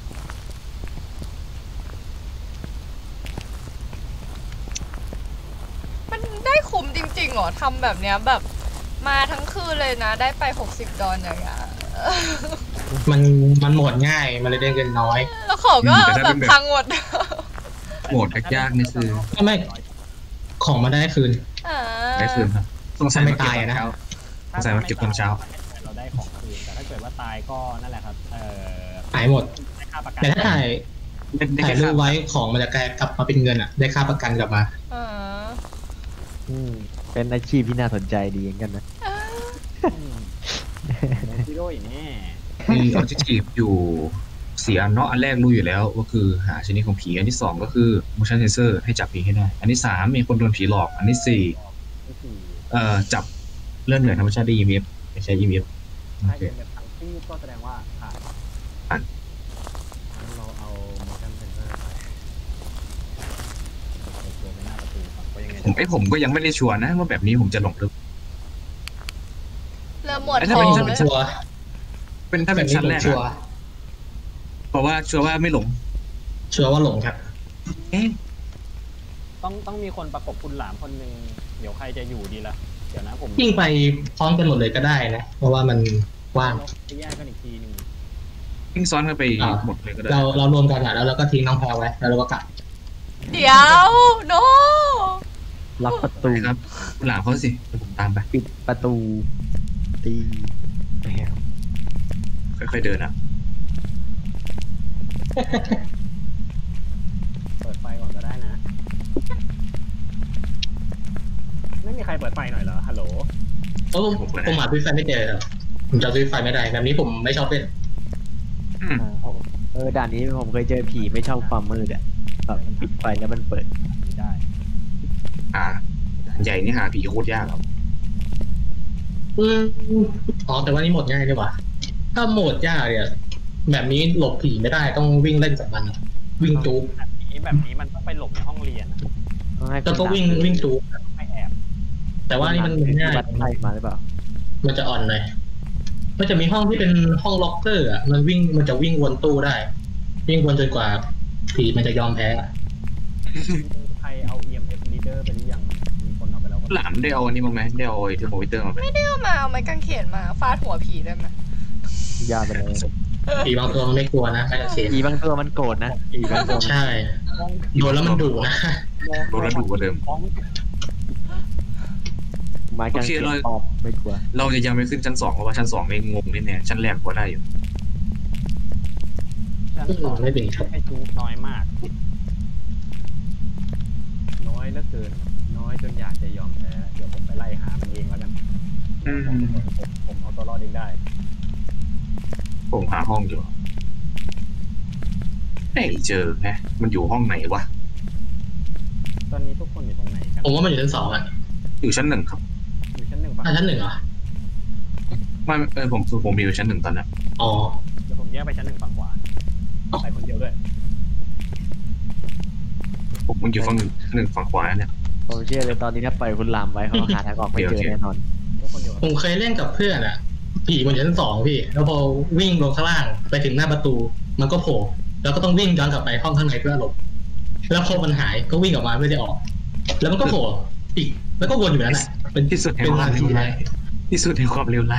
มันได้คุ้มจริงๆเหรอทำแบบเนี้ยแบบมาทั้งคืนเลยนะ ได้ไปหกสิบดอลอย่างเงี้ยมันมันหมดง่ายมันเลยได้เงินน้อยแล้วของก็แบบพังหมดโหมดยากๆนี่คือไม่ไม่ของมาได้คืนอ่าได้คืนครับสงสัยมาเก็บตอนเช้าสงสัยมาเก็บตอนเช้าเราได้ของคืนแต่ถ้าเกิดว่าตายก็นั่นแหละครับเอ่อหายหมดได้ค่าประกันแต่ถ้าถ่ายได้ได้ถ่ายแค่รูค่าปไว้ของมันจะกลายกลับมาเป็นเงินอ่ะ ได้ค่าประกันกลับมาอ่าอืมเป็นอาชีพที่น่าสนใจดีเหมือนกันนะฮีโร่อีกแน่มีออบเจกตีฟอยู่สี่อันเนาะอันแรกรู้อยู่แล้วก็คือหาชนิดของผีอันที่สองก็คือ motion sensor ให้จับผีให้ได้ อันที่สามมีคนโดนผีหลอก อันที่สี่ก็คือเอ่อจับเรื่องเหนือธรรมชาติได้ อี เอ็ม เอฟ ไม่ใช่ อี เอ็ม เอฟ โอถ้าเคเป็นแบบทั้งคู่ก็แสดงว่าผ่านผ่านงั้นเราเอา motion sensor ไปเอาตัวไปหน้าประตูก่อนว่ายังไงผมไอ้ผมก็ยังไม่ได้ชัวร์นะว่าแบบนี้ผมจะหลงหรือเริ่มหมวดไอ้ทถ้าอเป็นงถ้าเลเป็นยชัวร์เป็นถ้าเป็นชั้นแรกชัวร์อะเพราะว่าชัวร์ว่าไม่หลงชัวร์ว่าหลงครับเอ๊ะต้องต้องมีคนประกบคุณหลามคนหนึ่งเดี๋ยวใครจะอยู่ดีล่ะเดี๋ยวนะผมยิ่งไปพร้อมกันหมดเลยก็ได้นะ เพราะว่ามันกว้างเราไปแยกกันอีกทีหนึ่งทิ้งซ้อนกันไปอ่าหมดเลยก็ได้เราเรารวมกันอ่ะแล้วเราก็ทิ้งน้องแพรไว้แล้วเราก็กลับเดี๋ยวโนล็อกประตูไปครับหลามเขาสิเดี๋ยวผมตามไปปิดประตูตีแมวค่อยๆเดินอ่ะเปิดไฟก่อนก็ได้นะ ไม่มีใครเปิดไฟหน่อยเหรอฮัลโหลเพราะผมผมหาซื้อไฟไม่เจอครับผมจะซื้อไฟไม่ได้แบบนี้ผมไม่ชอบเล่นอืมอ่าเออด่านนี้ผมเคยเจอผีไม่ชอบความมืดอ่ะแบบปิดไฟแล้วมันเปิดไม่ได้อ่าใหญ่นี่หาผีโคตรยากครับอืมอ๋อแต่ว่านี่โหมดง่ายดีกว่าถ้าโหมดยากเนี่ยแบบนี้หลบผีไม่ได้ต้องวิ่งเล่นกับมันอะวิ่งจู๊แบบนี้แบบนี้มันต้องไปหลบในห้องเรียนอะต้องให้แล้วก็วิ่งวิ่งจู๊ไม่แอบแต่ว่านี่มันง่ายวัดไฟมาหรือเปล่ามันจะอ่อนเลยมันจะมีห้องที่เป็นห้องล็อกเกอร์อ่ะมันวิ่งมันจะวิ่งวนตู้ได้ วิ่งวนจนกว่าผีมันจะยอมแพ้อะใครเอา อี เอ็ม เอฟ reader ไปหรือยังมีคนเอาไปแล้วหลามได้เอาอันนี้มาไหมได้เอาไอ้เทอร์โมมิเตอร์มาไหมไม่ได้เอามาเอาไม้กางเขนมาฟาดหัวผีได้ไหมยาไปเลยผีบางตัวมันไม่กลัวนะไม่กระเขนผีบางตัวมันโกรธนะผีบางตัวมันใช่โดนแล้วมันดุนะโดนแล้วดุกว่าเดิมไม้กางเขนโอเคเราปอบไม่กลัวเราจะยังไม่ขึ้นชั้นสองเพราะว่าชั้นสองไม่งงแน่ๆชั้นแรกพอได้อยู่ชั้นสองไม่เป็นครับให้จูบน้อยมาก น้อยเหลือเกิน น้อยจนอยากจะยอมแพ้ เดี๋ยวผมไปไล่หามันเองแล้วกันอืมผมผมเอาตัวรอดเองได้ผมหาห้องอยู่ไม่เจอฮะมันอยู่ห้องไหนวะตอนนี้ทุกคนอยู่ตรงไหนกันผมว่ามันอยู่ชั้นสองอ่ะอยู่ชั้นหนึ่งครับอยู่ชั้นหนึ่งป่ะอ่ะชั้นหนึ่งเหรอไม่เออผมคือผมอยู่ชั้นหนึ่งตอนนี้อ๋อเดี๋ยวผมแยกไปชั้นหนึ่งฝั่งขวาไปคนเดียวด้วยผมมันอยู่ฝั่งหนึ่งชั้นหนึ่งฝั่งขวาเนี่ยผมเชื่อเลยตอนนี้ถ้าปล่อยคุณลามไว้เขาหาทางออกไม่เจอแน่นอนทุกคนเดียวผมเคยเล่นกับเพื่อนอ่ะ ผีมันอยู่ชั้นสองพี่ แล้วพอวิ่งลงข้างล่างไปถึงหน้าประตู มันก็โผล่แล้วก็ต้องวิ่งย้อนกลับไปห้องข้างในเพื่อหลบแล้วพอมันหายก็วิ่งออกมาไม่ได้ออก แล้วมันก็โผล่อีกแล้วก็วนอยู่นั่นแหละเป็นที่สุดแห่เป็งนความนาเร็ทีวเลไล่ยที่สุดแห่งความเร็วไล่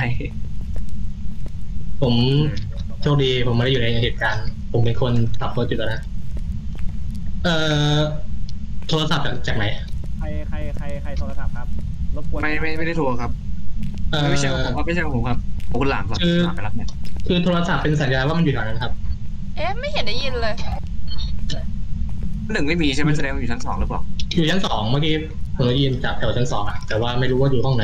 ผมโชคดีผมไม่ได้อยู่ในเหตุการณ์ ผมเป็นคนขับรถอยู่ตอนนั้นเอ่อโทรศัพท์จากจากไหนใครใครใครใครโทรศัพท์ครับรบกวนไม่ไม่ไม่ได้โทรครับเอ่อไม่ใช่ของผมครับไม่ใช่ของผมครับผมคุณหลามครับคือหลามไปรับเนี่ยคือโทรศัพท์เป็นสัญญาณว่ามันอยู่แถวนั้นครับเอ๊ะไม่เห็นได้ยินเลยหนึ่งไม่มีใช่ไหมแสดงว่าอยู่ชั้นสองหรือเปล่าอยู่ชั้นสองเมื่อกี้ผมได้ยินจากแถวชั้นสองอะแต่ว่าไม่รู้ว่าอยู่ห้องไหน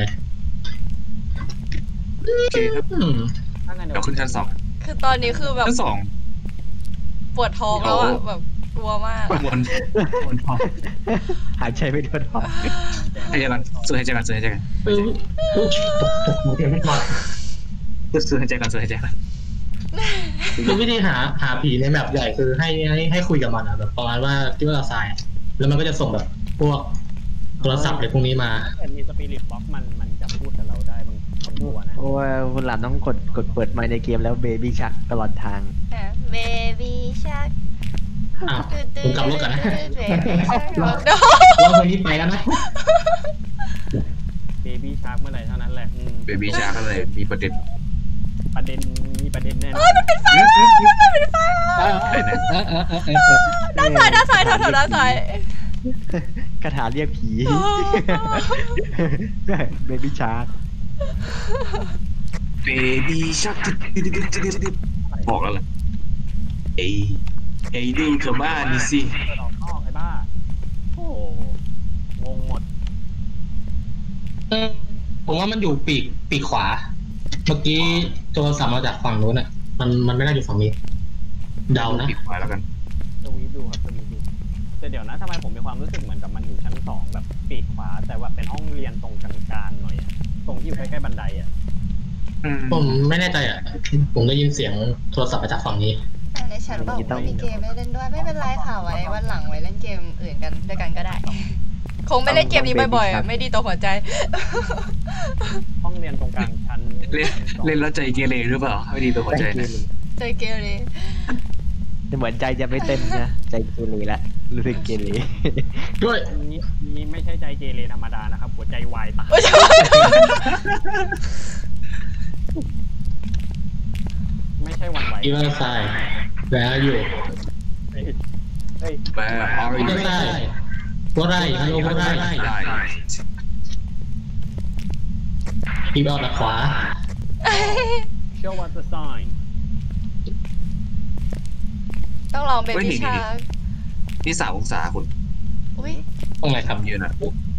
โอเคครับอืมถ้างั้นเดี๋ยวขึ้นชั้นสองคือตอนนี้คือแบบชั้นสองปวดท้องแล้วอะโอ้แบบกลัวมากบนบนห้องหายใจไม่ทั่วท้องให้ใจกันสู้ให้ใจกันสู้ให้ใจกันเออตกตกตกหัวเตียงไม่พอสู้ให้ใจกันสู้ให้ใจกันคือวิธีหาหาผีในแมปใหญ่คือให้ให้ให้คุยกับมันอะแบบประมาณว่าที่ว่าเราทรายอะแล้วมันก็จะส่งแบบพวกโทรศัพท์อะไรพวกนี้มาถ้าเกิดมีสปิริตบ็อกมันมันจะพูดกับเราได้บางบางตัวนะโอ้ยคุณลามต้องกดกดเปิดไมค์ในเกมแล้วเบบี้ชักตลอดทางเบบี้ชักอ่ะผมกลับรถก่อนนะเบบี้ชักว่าคนนี้ไปแล้วนะเบบี้ชาร์กเมื่อไหร่เท่านั้นแหละอืมเบบี้ชาร์กอะไรมีประเด็นประเด็นมีประเด็นแน่นอนเออเออเออเออเออด้านซ้ายด้านซ้ายแถวๆด้านซ้ายคาถาเรียกผีเบบี้ชาร์กเบบี้ชักบอกแล้วล่ะไอ้ไอ้ดูชาวบ้านนี่สิเปิดออกนอกไอ้บ้าโอ้งงหมดเออผมว่ามันอยู่ปีกปีกขวา เมื่อกี้โทรศัพท์มาจากฝั่งนู้นอ่ะ มันมันไม่น่าอยู่ฝั่งนี้ เดานะปิดไว้แล้วกันสวีปดูครับสวีปดูแต่เดี๋ยวนะทำไมผมมีความรู้สึกเหมือนกับมันอยู่ชั้นสองแบบปีกขวาแต่ว่าเป็นห้องเรียนตรงกลางๆหน่อยอะตรงที่อยู่ใกล้ๆบันไดอ่ะผมไม่แน่ใจอ่ะ ผมได้ยินเสียงโทรศัพท์มาจากฝั่งนี้ในแชทบอกว่ามีเกมไม่เล่นด้วยไม่เป็นไรค่ะไว้วันหลังไว้เล่นเกมอื่นกันด้วยกันก็ได้ คงไม่เล่นเกมนี้บ่อยๆไม่ดีต่อหัวใจห้องเรียนตรงกลางชั้นเล่นเล่นแล้วใจเกเรหรือเปล่าไม่ดีตัวหัวใจนะใจเกเรเหมือนใจจะไม่เต้นนะใจเกเรละรู้สึกเกเรด้วยอันนี้นี้ไม่ใช่ใจเกเรธรรมดานะครับหัวใจวายตายโอ้ยไม่ใช่หวันไหวอีเวอร์ไซด์แล้วอยู่เฮ้ยเฮ้ยแปลออริอีเวอร์ไซด์ว่าไรฮัลโหลว่าไรได้อีเวอร์จากขวา show us the sign ต้องลองเบบี้ชาร์กนี่สามองศาคุณอุ้ยตรงไหนครับทำเยอะนะ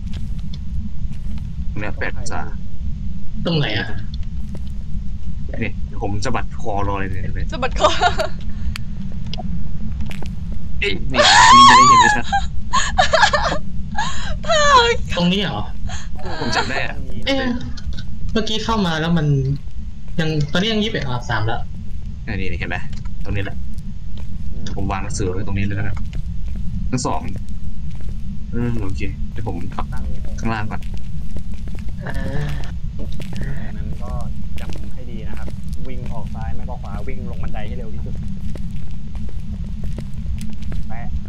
เนี่ยแปดองศาตรงไหนอ่ะเนี่ยผมสะบัดคอรอเลยเนี่ยสะบัดคอเอ้ยนี่นี่จะได้เห็นด้วยชัดตรงนี้เหรอผมจำได้อะเอ๊ะเมื่อกี้เข้ามาแล้วมัน ยังตอนนี้ยังยี่สิบเอ็ดอาสามแล้วนี่นี่เห็นไหมตรงนี้แหละผมวางหนังสือไว้ตรงนี้เลยนะครับทั้งสองอืมโอเคเดี๋ยวผมขับตั้งข้างล่างก่อนนั้นก็จำให้ดีนะครับ วิ่งออกซ้ายไม่ก็ขวาวิ่งลงบันไดให้เร็วที่สุดแปะเอา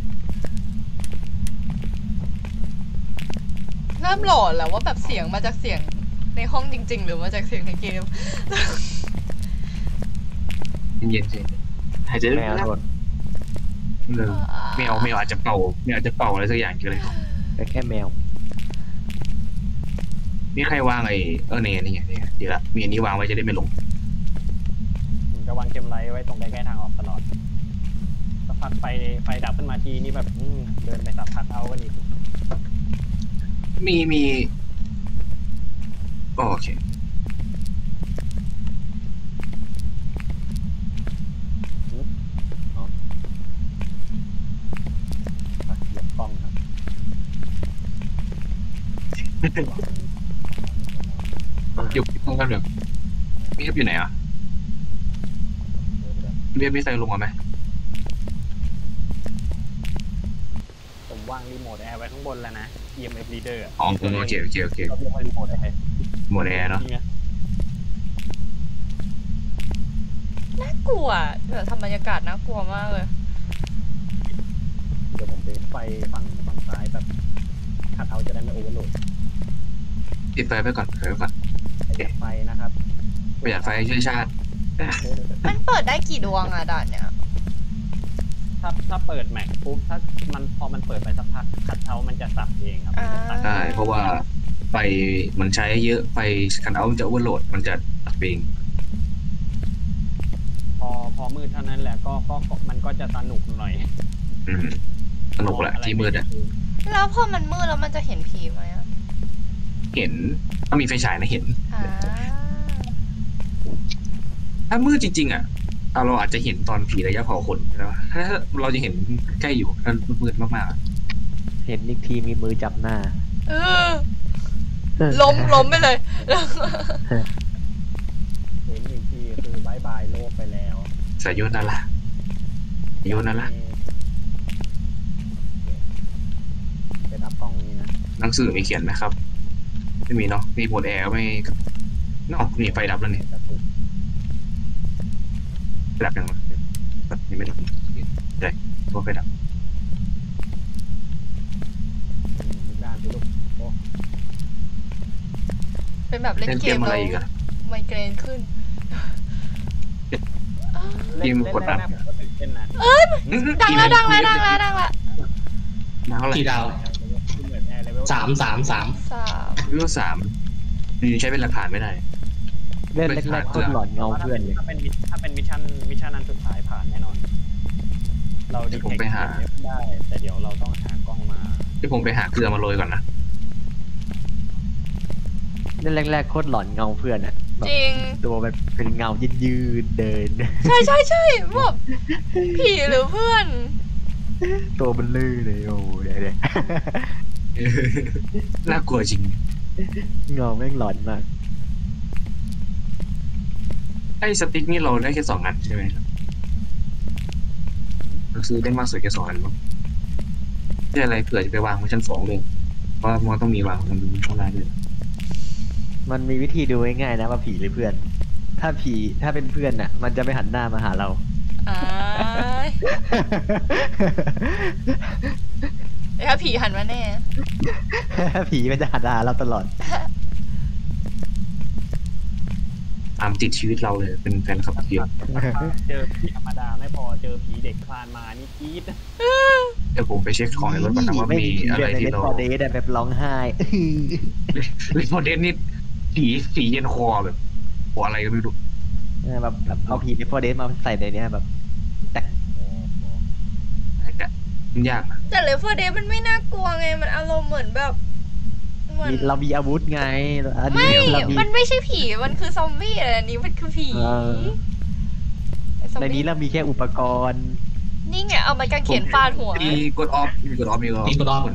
เริ่มหลอนแล้วว่าแบบเสียงมาจากเสียงในห้องจริงๆ หรือมาจากเสียงในเกมเย็นๆสิหายใจลึแมวกโดนๆเออแมวแมวอาจจะเป่าแมวอาจจะเป่าอะไรสักอย่างเกี่ยวเลยแต่แค่แมวนี่ใครวางไอ้เออเนี่ยนี่ไงนี่ไงดีละมีอันนี้วางไว้จะได้ไม่หลงผมจะวางเกมไลท์ไว้ตรงใกล้ๆทางออกตลอดสักพักไฟไฟดับขึ้นมาทีนี่แบบอืมเดินไปสักพักเอาก็ดีมีมีโอเคตัดเหยียบกล้องครับอยู่ห้องกันเดี๋ยวมีครับอยู่ไหนอ่ะเบียร์มีใครลงมาไหมผมวางรีโมทแอร์ไว้ข้างบนแล้วนะ อี เอ็ม เอฟ reader อะอ๋อโอเคโอเคโอเคเราเรียกว่ารีโมทแอร์หมดแอร์เนาะจริงไหมน่ากลัวแบบทำบรรยากาศน่ากลัวมากเลยเดี๋ยวผมปิดไฟฝั่งฝั่งซ้ายแบบคัดเอาจะได้ไม่โอเวอร์โหลดปิดไฟไว้ก่อนไฟไว้ก่อนประหยัดไฟนะครับประหยัดไฟช่วยชาติมันเปิดได้กี่ดวงอะด่านเนี่ยถ้าถ้าเปิดแม็กปุ๊บถ้ามันพอมันเปิดไปสักพักคัดเอามันจะสับเองครับมันจะตัดได้เพราะว่าไฟมันใช้เยอะไฟคันเอาท์มันจะโอเวอร์โหลดมันจะตัดเองพอพอมืดเท่านั้นแหละก็ก็ก็มันก็จะสนุกหน่อยอืมสนุกแหละที่มืดอ่ะแล้วพอมันมืดแล้วมันจะเห็นผีไหมอะเห็นถ้ามีไฟฉายนะเห็นอ่าถ้ามืดจริงๆอ่ะเอาเราอาจจะเห็นตอนผีระยะเผาขนใช่ไหมถ้าเราจะเห็นใกล้อยู่ถ้ามืดมากๆอะเห็นอีกทีมีมือจับหน้าเออล้มล้มไปเลยเห็นอีกทีคือบายบายโลกไปแล้วสายโยนนั่นละโยนนั่นละเป็นอัพกล้องนี้นะหนังสือมีเขียนไหมครับไม่มีเนาะมีโหมดแอร์ไม่นอกมีไฟดับแล้วนี่จะถูกไฟดับยังวะยังไม่ดับได้ตัวไฟดับอีกด้านสิลูกโอ้เป็นแบบเล่นเล่นเกเกมมอะไรแล้วอีกอะไมเกรนขึ้นเเล่นยิงเล่นกดดันแรกๆผมก็ตื่นเต้นนะดังแล้วดังแล้วดังแล้วดังแล้วดาวอะไรกี่ดาวคุณเหมือนแอร์เลเวลสามสามสามสามเลเวลสามนี่ใช้เป็นหลักฐานไม่ได้เล่นแรกๆโคตรหลอนเงาเพื่อนเลยถ้าเป็นมิชถ้าเป็นมิชชั่นมิชชั่นนั้นสุดท้ายผ่านแน่นอน เราดีเทคได้แต่เดี๋ยวเราต้องหากล้องมาที่ผมไปหาเกลือมาโรยก่อนนะเล่นแรกๆโคตรหลอนเงาเพื่อนอะแบบจริงตัวแบบเป็นเงายืดๆเดินใช่ใช่ใช่แบบผีหรือเพื่อนตัวมันลื่นเลยโอ้เดี๋ยวเดี๋ยวน่ากลัวจริงเงาแม่งหลอนมากไอ้สติ๊กนี่เราได้แค่สองอันใช่ไหมครับเราซื้อได้มากสุดแค่สองอันมั้งไม่อะไรเผื่อจะไปวางไว้ชั้นสองเลยเพราะมันต้องมีวางมันดูข้างล่างด้วยมันมีวิธีดูง่ายๆนะว่าผีหรือเพื่อน ถ้าผีถ้าเป็นเพื่อนน่ะ มันจะไม่หันหน้ามาหาเราอ่าถ้าผีหันมาแน่ผีมันจะหันหน้าหาเราตลอดตามติดชีวิตเราเลยเป็นแฟนคลับเดียวเจอผีธรรมดาไม่พอเจอผีเด็กคลานมานี่กรี๊ดเดี๋ยวผมไปเช็คของในรถก่อนนะว่ามีอะไรที่เราพอเดทแบบร้องไห้เรโมเดนนี่ผีผีเย็นคอแบบหัวอะไรก็ไม่รู้แบบแบบเอาผีในพอเดทมาใส่ในเนี้ยแบบแต่แต่มันยากนะแต่เลเวอร์เดย์มันไม่น่ากลัวไง มันอารมณ์เหมือนแบบเหมือนเรามีอาวุธไงอันไม่นี้เรามีมันไม่ใช่ผี มันคือซอมบี้อะไรอันนี้มันคือผีเออไอ้ซอมในนี้บี้เรามีแค่อุปกรณ์นี่ไงเอาไม้กางเขนฟาดหัวมีกดออฟมีกดออฟมีกดออฟมีกดออฟ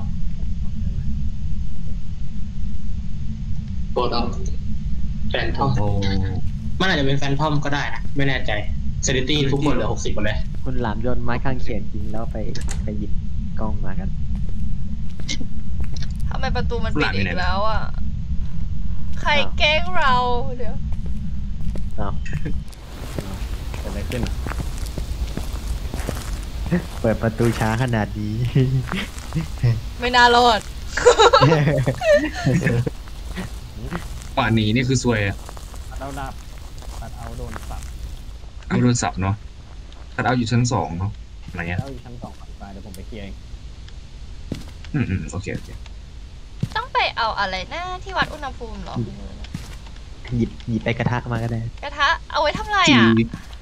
กดออฟแฟนทอมโอ้มันอาจจะเป็นแฟนทอมก็ได้นะไม่แน่ใจเซนิตี้ทุกคนเหลือหกสิบหมดเลยคุณหลามโยนไม้ข้างเขียนทิ้งแล้วไปไปหยิบกล้องมากันทำไมประตูมันปิดอีกแล้วอ่ะ ใครแกล้งเราเดี๋ยวเอาเกิดอะไรขึ้นอ่ะเปิดประตูช้าขนาดนี้ไม่น่ารอดป่านนี้นี่คือซวยอะตัดเอาดับตัดเอาโดนสับเอาโดนสับเนาะตัดเอาอยู่ชั้นสองเนาะอะไรเงี้ยแล้วอยู่ชั้นสองฝั่งซ้ายเดี๋ยวผมไปเคลียร์เองอืมอืมโอเคโอเคต้องไปเอาอะไรนะที่วัดอุณหภูมิเหรอหยิบหยิบไปกระทะมาก็ได้กระทะเอาไว้ทำอะไรผีอ่ะ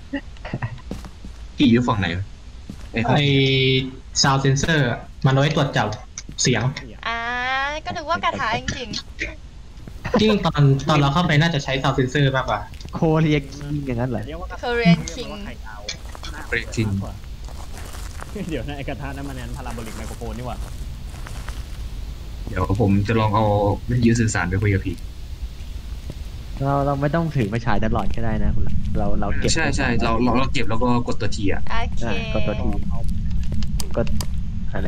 ผีอยู่ฝั่งไหนไอ้ห้องไอซาวเซนเซอร์มันเอาไว้ตรวจจับเสียงอ่าก็นึกว่ากระทะจริงจริงตอนตอนเราเข้าไปน่าจะใช้ซาวเซนเซอร์มากกว่าโคเรียกยิงอย่างนั้นเหรอเรียกว่าๆ Korean เรีย King กว่าไข่ดาวหน้าเบรกทิ้งเดี๋ยวนะไอ้กระทะนั้นมันแนนพาราโบลิกไมโครโฟนนี่หว่าเดี๋ยวผมจะลองเอาวิทยุสื่อสารไปคุยกับผีเราเราไม่ต้องถือมาฉายตลอดก็ได้นะคุณหลามเราเราเก็บใช่ใช่เราเราเราเก็บแล้วก็กดตัวทีอ่ะโอเคอ่ะกดตัวทีเอาก็อะไร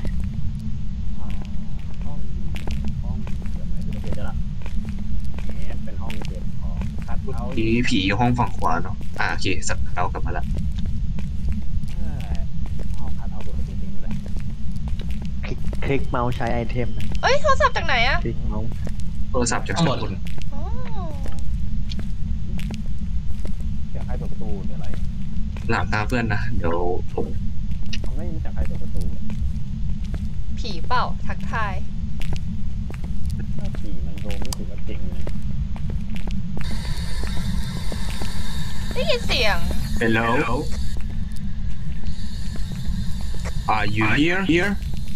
ห้องห้องเกิดอะไรขึ้นเดี๋ยวจะละเนี่ยเป็นห้องเก็บของคัดเอาผีผีอยู่ห้องฝั่งขวาเนาะอ่าโอเคสับเรากลับมาละเออห้องคัดเอาตัวจริงๆเลยคลิกคลิกเมาส์ใช้ไอเทมนะเอ้ยโทรศัพท์จากไหนอะคลิกเมาส์โทรศัพท์จากสกุลอ๋อเสียงใครเปิดประตูหรืออะไรหลามตาเพื่อนนะเดี๋ยวผมเขาไม่มีเสียงใครเปิดประตูผีเปล่าทักทายถ้าผีมันโดมไม่ถือว่าเจ๋งเลยได้ยินเสียง Hello Are you here here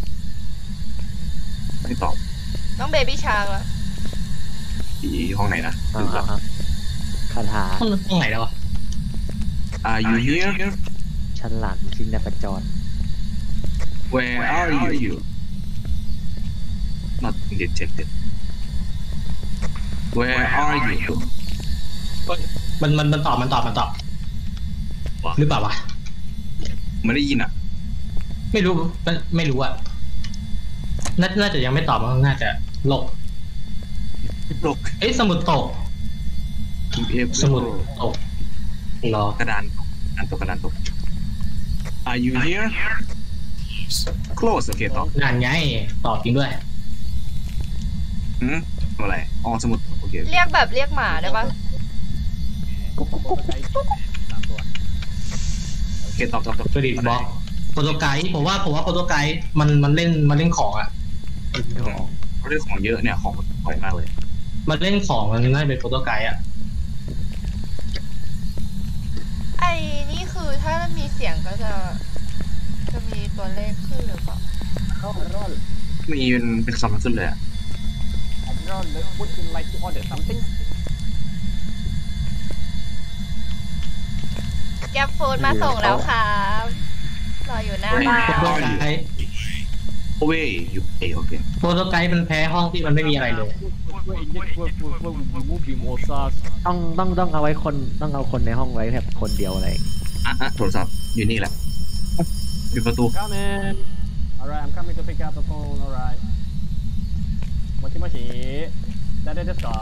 ไม่ตอบน้องเบบี้ชาร์กแล้วผีห้องไหนนะอ่าอ่าอ่าคาถาห้องห้องไหนแล้ววะ Are you here ฉลาดชินประจร Where are you Not detected Where are you มันมันมันตอบมันตอบมันตอบวะหรือเปล่าวะไม่ได้ยินอ่ะไม่รู้ไม่ไม่รู้อะน่าน่าจะยังไม่ตอบมั้งน่าจะหลบปลุกเอ้ยสมุดตก สมุดตกรอกระดานตกกระดานตกกระดานตก Are you here Close โอเคตอบงานไงตอบจริงด้วยอืมอะไรอ๋อสมุดโอเคเรียกแบบเรียกหมาได้ปะกุ๊กกุ๊กกุ๊กสามตัวเคตอบตอบตอบเครดิตบล็อกโปรโตไกด์ผมว่าผมว่าโปรโตไกด์มันมันเล่นมันเล่นของอ่ะเขาเรื่องของเยอะเนี่ยของของมากเลยมันเล่นของมันน่าจะเป็นโปรโตไกด์อ่ะไอ้นี่คือถ้ามีเสียงก็จะจะมีตัวเลขขึ้นหรือเปล่าเข้าร้อนมีเป็นเป็นคำขึ้นเลยอะร้อนเลย would you like to order something แก๊ปฟูดมาส่งแล้วครับรออยู่หน้าบ้านโปรโตไกด์โอเว่อยู่เอโอเคโปรโตไกด์มันแพ้ห้องที่มันไม่มีอะไรเลยต้องต้องต้องเอาไว้คนต้องเอาคนในห้องไว้แบบคนเดียวอะไรอ่ะอ่ะโทรศัพท์อยู่นี่แหละปิดประตู Come in alright I'm coming to pick up the phone alright もしもし誰ですか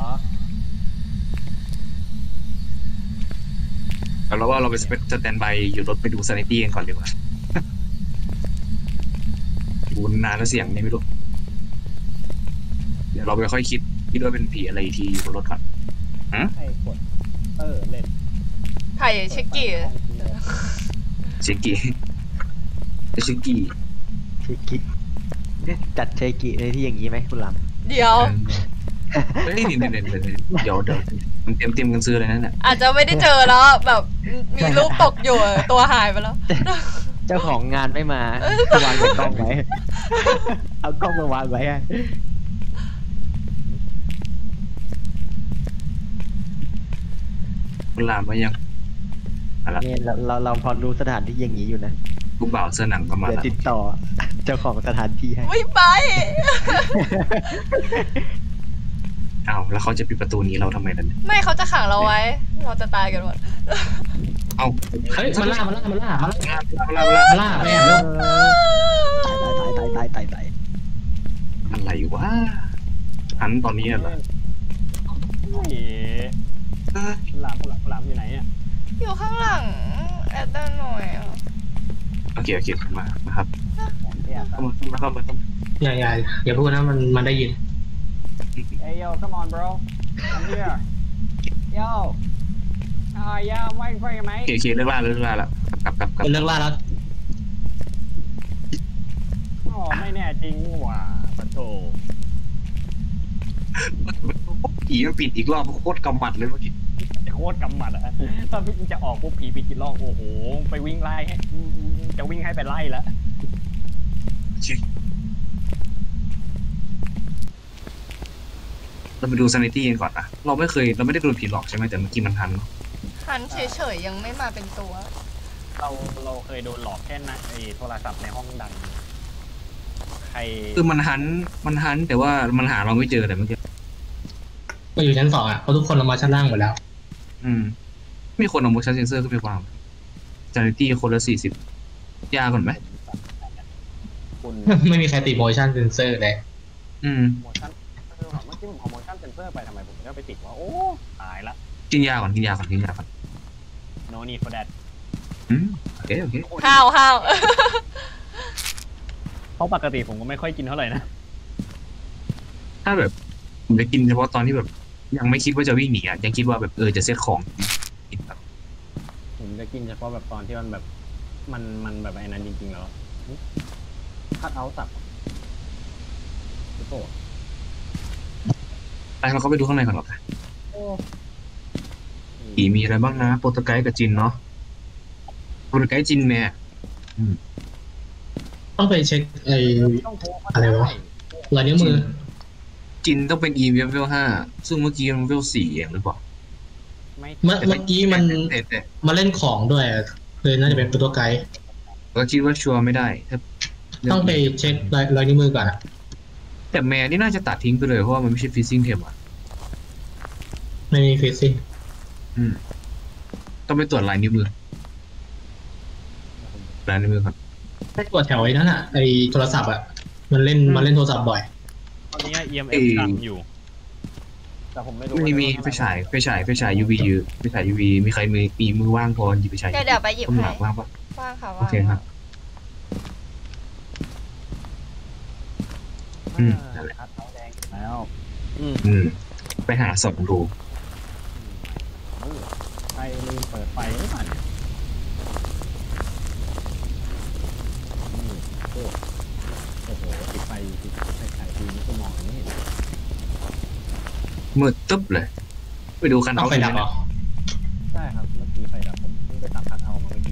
เราว่าเราไปสแตนบายอยู่รถไปดูซานิตี้กันก่อนดีกว่าดูนานแล้วเสียงนี่ไม่รู้เดี๋ยวเราไปค่อยคิดคิดว่าเป็นผีอะไรทีอยู่บนรถก่อนฮะให้กดเออเล่นไผ่ชิกกี้เชกิเชกิเชกิจัดเชกิในที่อย่างนี้ไหมคุณลเดี๋ยวเฮ้ยเดี๋ยวเดี๋ยวเดี๋ยวเดี๋ยวเดี๋ยวมันเตรียมเตรียมกันซื้ออะไรนั่นแหละอาจจะไม่ได้เจอแล้วแบบมีรูปตกอยู่ตัวหายไปแล้วำเจ้าของงานไม่มาวางกล้องไว้ เอากล้องมาวางไว้อะคุณลามมายังอะไรเนี่ยเราเราเราพอรู้สถานที่อย่างนี้อยู่นะลูกบ่าวเสื้อหนังก็มาเดี๋ยวแล้วติดต่อเจ้าของสถานที่ให้ไม่ไปอ้าวแล้วเขาจะปิดประตูนี้เราทำไมล่ะเนี่ยไม่เขาจะขังเราไว้ เราจะตายกันหมดเอ้าเฮ้ยมันล่ามันล่ามันล่ามันล่าเวลาเวลามันล่าแม่แล้วตายตายตายตายตายตายอะไรวะอันตอนนี้เหรอเฮ้ยหลามหลามหลามอยู่ไหนอ่ะอยู่ข้างหลังแอดด้านหน่อยอะโอเคโอเคมามาครับเนี่ยเข้ามาเข้ามาเข้ามาเข้ามาอย่าอย่าอย่าพูดนะมันมันได้ยิน Hey yo come on bro I'm here yo อ่า yeah I'm waiting for you ไหมโอเคโอเคเลิกล่าเลิกล่าแล้วกลับกลับกลับเป็นเรื่องล่าแล้วอ๋อไม่แน่จริงว่ะปะโถผีมันปิดอีกรอบโคตรกำมัดเลยเมื่อกี้จะโคตรกำหมัดอ่ะถ้าพี่จะออกพวกผีปีกินลอกโอ้โหไปวิ่งไล่ให้จะวิ่งให้ไปไล่แล้วเราไปดูซานิตี้กันก่อนนะเราไม่เคยเราไม่ได้โดนผีหลอกใช่ไหมแต่เมื่อกี้มันทันหันเฉยๆยังไม่มาเป็นตัวเราเราเคยโดนหลอกแค่นะไอ้โทรศัพท์ในห้องดังใครคือมันหันมันหันแต่ว่ามันหาเราไม่เจอแต่เมื่อกี้ก็อยู่ชั้นสองอ่ะเพราะทุกคนลงมาชั้นล่างหมดแล้วอืมมีคนเอา motion sensor ขึ้นไปวางซานิตี้คนละสี่สิบยาก่อนไหมคุณไม่มีใครติด motion sensor เลยอืมโมชั่นเมื่อกี้ผมเอาโมชั่นเซนเซอร์ไปทำไมผมก็ไปติดว่าโอ้ตายละกินยาก่อนกินยาก่อนกินยาก่อน no need for that อืมโอเคโอเคห้าวห้าวเพราะปกติผมก็ไม่ค่อยกินเท่าไหร่นะถ้าแบบผมจะกินเฉพาะตอนที่แบบ ยังไม่คิดว่าจะวิ่งหนีอ่ะยังคิดว่าแบบเออจะเซ็ตของกินแบบผมจะกินเฉพาะแบบตอนที่มันแบบมันมันแบบไอ้นั้นจริงๆแล้วคัดเอาสับโอ้โหไปเราเข้าไปดูข้างในก่อนหรอกนะผีมีอะไรบ้างนะโปรโตไกด์กับจินเนาะโปรโตไกด์จินเนี่ยต้องไปเช็คไอ้อะไรวะรอยนิ้วมือจินต้องเป็น E เลเวลห้าซึ่งเมื่อกี้มันเลเวลสี่เองหรือเปล่าไม่เมื่อเมื่อกี้มันแต่แต่มาเล่นของด้วยอะเลยน่าจะเป็นโปรโตไกด์ก็คิดว่าชัวร์ไม่ได้ถ้าต้องไปเช็ครอยรอยนิ้วมือก่อนอะแต่แมนนี่น่าจะตัดทิ้งไปเลยเพราะว่ามันไม่ใช่ฟิซซิ่งเทมอ่ะไม่มีฟิซซิ่งอืมต้องไปตรวจลายนิ้วมือลายนิ้วมือก่อนให้ตรวจแถวไอ้นั่นอะไอ้โทรศัพท์อะมันเล่นมันเล่นโทรศัพท์บ่อยตอนนี้ อี เอ็ม เอฟ ดังอยู่แต่ผมไม่รู้มีมีไฟฉายไฟฉายไฟฉาย ยู วี อยู่ไฟฉาย ยู วี มีใครมีมีมือว่างพอหยิบไฟฉายเดี๋ยวเดี๋ยวไปหยิบต้นหให้ลังว่างปะว่างค่ะโอว่างเคครับ อืมนั่นแหละคัดเอาแดงแล้วอืมไปหาสองดูใครลืมเปิดไฟหรือเปล่าเนี่ยมืดตึ๊บเลยไปดูคันต้อเอางไฟดับเหรอใช่ครับเมื่อกี้ไฟดับผมเพิ่งไปตัดคัทเอาท์มาเมื่อกี้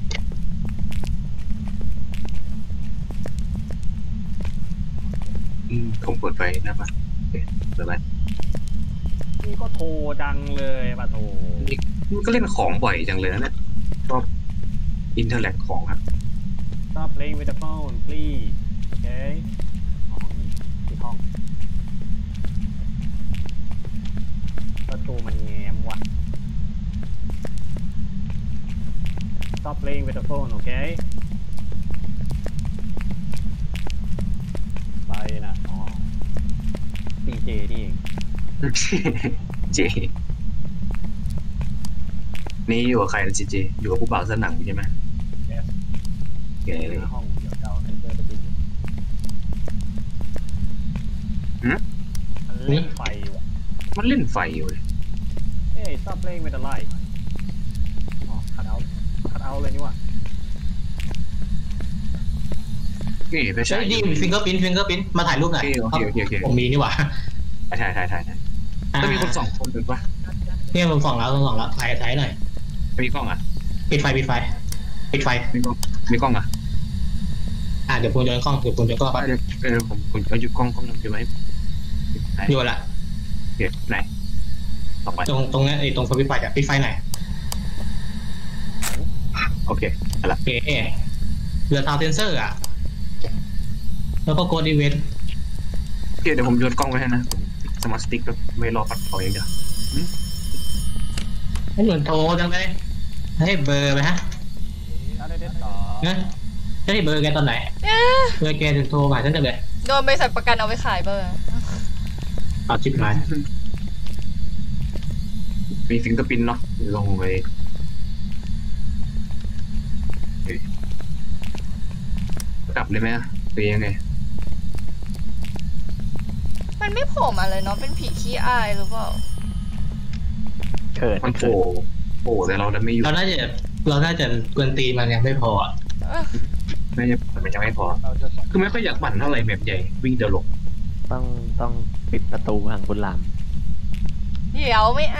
อืมผมเปิดไฟหน้าบ้านโอเคเปิดไฟนี่ก็โทรดังเลยป่ะโทรนี่มันก็เล่นของบ่อยจังเลยนะเนี่ยชอบอินเทอร์แลกของครับ Stop playing with the phone please โอเคห้องนี้ที่ห้องประตูมันแง้มว่ะ Stop playing with the phone โอเคไปนะอ๋อ ดี เจ นี่เองเจนี่อยู่กับใครนะเจเจอยู่กับผู้บ่าวเสื้อหนังใช่ไหม Yes โอเคในห้องเดี๋ยวจะเอาเซนเซอร์ไปติดอยู่หืมมันเล่นไฟว่ะมันเล่นไฟอยู่เลยเอ้ย stop playing with the light อ๋อ cut out cut out เลยนี่ว่ะนี่ไปใช่ใช้ดิฟิงเกอร์พิ้นฟิงเกอร์พิ้นมาถ่ายรูปหน่อยโอเคโอเคโอเคผมมีนี่หว่าถ่ายถ่ายถ่ายถ่ายต้องมีคนสองคนถูกปะเนี่ยผมส่องแล้วผมส่องแล้วถ่ายถ่ายหน่อยมีกล้องอ่ะปิดไฟปิดไฟปิดไฟมีกล้องมีกล้องอ่ะอ่ะเดี๋ยวผมโยนกล้องเดี๋ยวผมโยนกล้องเดี๋ยวเออผมผมเอาหยุดกล้องกล้องอยู่ไหมไหนโยนละโอเคไหนต่อไปตรงตรงนี้ไอ้ตรงสวิตช์ไฟอ่ะปิดไฟหน่อยโอเคเอาละโอเคเหลือทาวเซนเซอร์อ่ะแล้วก็โกดอีเวนต์โอเคเดี๋ยวผมโยนกล้องไว้ให้นะสมาร์ทสติ๊กก็ไม่รอปัดต่ออย่างเดียวให้หนุนโทรจังเลยให้เบอร์ไปฮะเอาได้เด็ดต่อนะจะให้เบอร์แกตอนไหนเอ๊ะเบอร์แกถึงโทรมาฉันจะเลยโดนบริษัทประกันเอาไปขายเบอร์เอาชิปมามีฟิงเกอร์พิ้นเนาะลงไปกลับเลยไหมหรือยังไงมันไม่โผล่มาเลยเนาะเป็นผีขี้อายหรือเปล่าเขินมันโผล่โผล่แต่เราดันไม่อยู่เราน่าจะเราน่าจะกวนตีนมันยังไม่พออ่ะเออไม่จะมันยังไม่พอเราจะสอนคือไม่ค่อยอยากปั่นเท่าไหร่แบบใหญ่วิ่งเดี๋ยวหลงต้องต้องปิดประตูห่างบุญหลามเดี๋ยวไม่เอา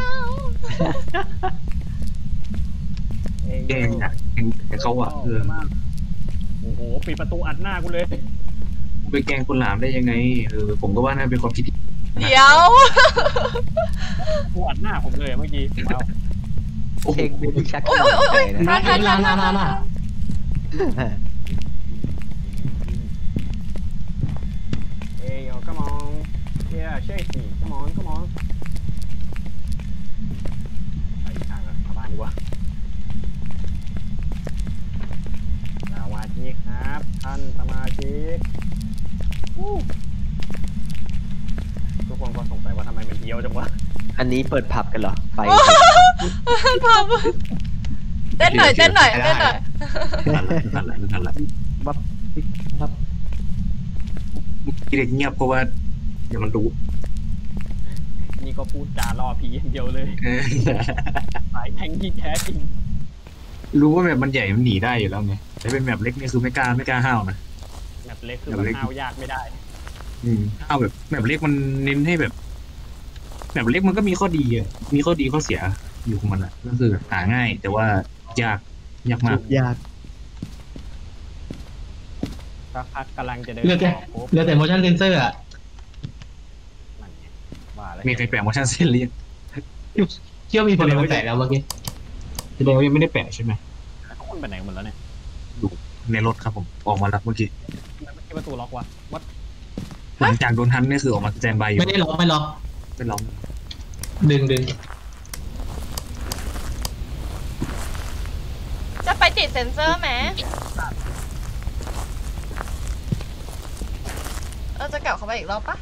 เอ้ยแกล้งอ่ะแกล้งแต่เขาอ่ะเออโอ้โหปิดประตูอัดหน้ากูเลยไปแกล้งคุณหลามได้ยังไงเออผมก็ว่าน่าเป็นความคิดที่เดี๋ยวกูอัดหน้าผมเลยเมื่อกี้ว้าวโอ้โหเช็คดูชักโอ้ยโอ้ยโอ้ยโอ้ยใจนะทันทันทันทันทันทันเอ้ยเอา come on yeah shake me come on come on ไปอีกทางกันเข้าบ้านดีกว่าสวัสดีครับท่านสมาชิกวู้ทุกคนก็สงสัยว่าทำไมมันเหี้ยวจังวะอันนี้เปิดผับกันเหรอ ไฟพาไปเต้นหน่อยเต้นหน่อยเต้นหน่อยทันละทันละทันละบับบับกิเลสเงียบเพราะว่าเดี๋ยวมันรู้นี่ก็พูดจาล่อผีอย่างเดียวเลยเออสายแทงที่แท้จริงรู้ว่าแบบมันใหญ่มันหนีได้อยู่แล้วไงแต่เป็นแบบเล็กนี่คือไม่กล้าไม่กล้าห้าวนะแบบเล็กคือแบบห้าวยากไม่ได้อืมห้าวแบบแบบเล็กมันเน้นให้แบบ แบบเล็กมันก็มีข้อดีอ่ะมีข้อดีข้อเสียอยู่ของมันอ่ะก็คือหาง่าย แต่ว่ายากยากมากยากสักพักกำลังจะเดินเหลือแต่ปุ๊บเหลือแต่ motion sensor อ่ะนั่นไงว่าแล้วมีใครแปลง motion sensor หรือยังเชื่อมีคนมาแตะแล้วเมื่อกี้แสดงว่ายังไม่ได้แปะใช่ไหมทุกคนไปไหนหมดแล้วเนี่ยในรถครับผมออกมารับเมื่อกี้ทำไมเมื่อกี้ประตูล็อกวะวัดหลังจากโดนทันนี่คือออกมาสแตนบายอยู่ไม่ได้ล็อกไม่ล็อกไม่ร้องดึงดึงจะไปติดเซ็นเซอร์ไหมเออจะกลับเข้าไปอีกรอบปะ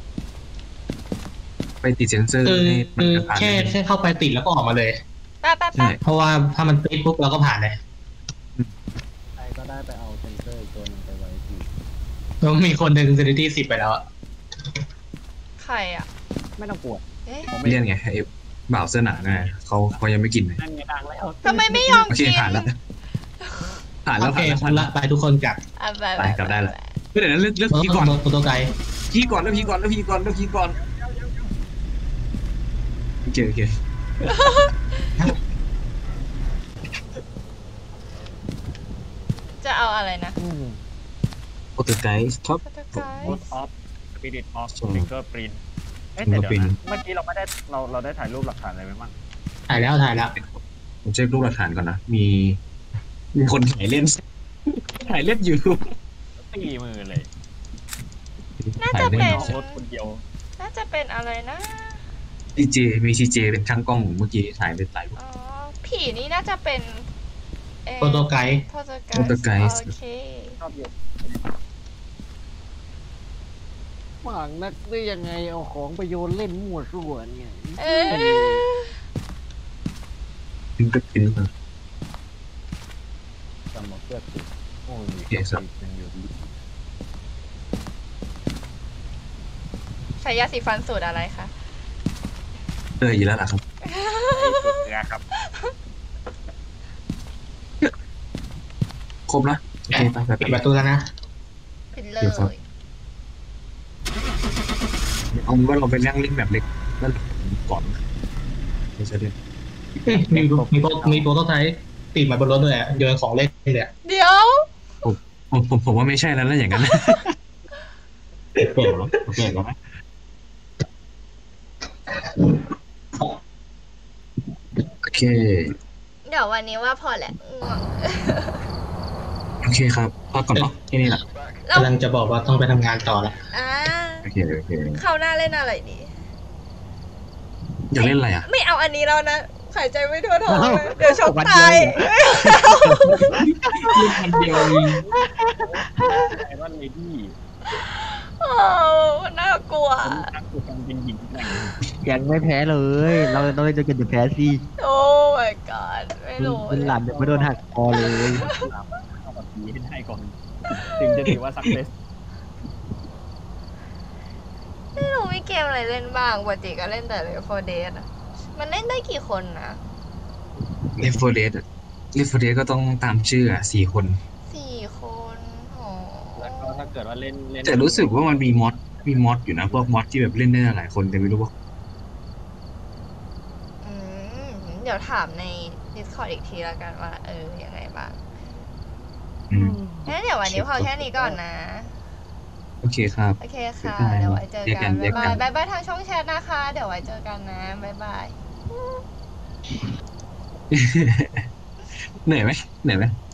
ไปติดเซนเซอร์คือให้มันคือจะผ่านแค่แค่เข้าไปติดแล้วก็ออกมาเลยแป๊บแป๊บใช่แป๊บเพราะว่าถ้ามันติดปุ๊บเราก็ผ่านเลยใครก็ได้ไปเอาเซนเซอร์อีกตัวหนึงไปไว้ที่แล้วมีคนหนึ่ง sanity สิบไปแล้วอะใครอ่ะไม่ต้องปวดเอ๊ะผมไม่เรียนไงไอ้บ่าวเสื้อหนังไงเขาเขายังไม่กินเลยนั่นไงดังแล้วทำไมไม่ยอมโอเคกินผ่านแล้วผ่านแล้วโอเคผ่านแล้วคุผ่านแล้วณละไปทุกคนกลับอ่ะไปไปกลับได้ละ เฮ้ยเดี๋ยวนั้นเลือกเลือกเมื่อพีก่อนเมื่อตัวไกลพีก่อนแล้วพีก่อนแล้วพีก่อนแล้วพีก่อนเคโอเคจะเอาอะไรนะโปรโตไกด์ครับพัตไกโพสออฟสปิริตออฟใช่ฟิงเกอร์ปรินเอ๊ะแต่เดี๋ยว Fingerprint นะเมื่อกี้เราไม่ได้เราเราได้ถ่ายรูปหลักฐานอะไรไปบ้างถ่ายแล้วถ่ายแล้วผมเช็ครูปหลักฐานก่อนนะ มี มีคนถ่ายเล่น ถ่ายเล่นอยู่ตีมือเลยน่าจะเป็นน้องรถคนเดียวน่าจะเป็นอะไรนะซีเจมีซีเจเป็นช่างกล้องเมื่อกี้ถ่ายเป็นถ่ายรูปอ๋อผีนี่น่าจะเป็นเอ่อโปรโตไกด์โปรโตไกโปรโตไกด์โอเคชอบอยู่หวังนักได้ยังไงเอาของไปโยนเล่นมั่วส่วนไงเออถึงกับเป็นจำมาเพื่อติดโอ้ยโอเคครับยังอยู่ดีใช้ยาสีฟันสูตรอะไรคะเอออยู่แล้วล่ะครับไอ้สุดเนี่ยครับครบนะโอเคไปไปปิดไปประตูแล้วนะผิดเลเดี๋ยวครับยเอาเป็นว่าเราไปนั่งเล่นแบบเล็กแล้วก่อนไม่ใช่เล่นเอ๊ะมีมีโปรมีโปรโตไกด์ติดมาบนรถด้วยอะโยนของเล่นเลยอะเดี๋ยวผมผมผมว่าไม่ใช่แล้วนะอย่างนั้นเปลี่ยนแล้วเปลี่ยนแล้วไหมโอเคเดี๋ยววันนี้ว่าพอแหละง่วงโอเคครับพักก่อนเนาะแค่นี้แหละเรากำลังจะบอกว่าต้องไปทำงานต่อแล้วอ่าโอเคโอเคเขาวหน้าเล่นอะไรดีอยากเล่นอะไรอ่ะไม่เอาอันนี้แล้วนะหายใจไม่ทั่วท้องเลยเดี๋ยวชกวันตายเดียวเล่นอันเดียวไอรอนเลดี้โอ้น่ากลัวผมนักตัวกันเป็นหญิงแกร่งยังไม่แพ้เลย เราเราจะกันจะแพ้สิโอ้ my god ไม่รู้เป็นหลานยังไม่โดนหักคอเลยเข้าแบบนี้ให้ได้ก่อน ถึงจะถือว่าสักเซสไม่รู้มีเกมอะไรเล่นบ้างปกติก็เล่นแต่ Left โฟร์ Dead อะมันเล่นได้กี่คนนะเลฟโฟเดสเลฟโฟเดสก็ต้องตามชื่ออ่ะสี่คนสี่คนโอ้แล้วก็ถ้าเกิดว่าเล่นเล่นแต่รู้สึกว่ามันมีมอดมีมอดอยู่นะ พวกมอดที่แบบเล่นได้หลายคนแต่ไม่รู้ว่าอืมเดี๋ยวถามใน Discord อีกทีแล้วกันว่า เออ ยังไงบ้างอืมงั้นเดี๋ยววันนี้พอแค่นี้ก่อนนะโอเคครับโอเคค่ะได้เดี๋ยวไว้เจอเจอกักัน นเจบ๊าอย กับายนบ๊ายบายทางช่องแชทนะคะ เดี๋ยวไว้เจอกันนะ บ๊ายบายเหนื่อยไหมเหนื่อยไหม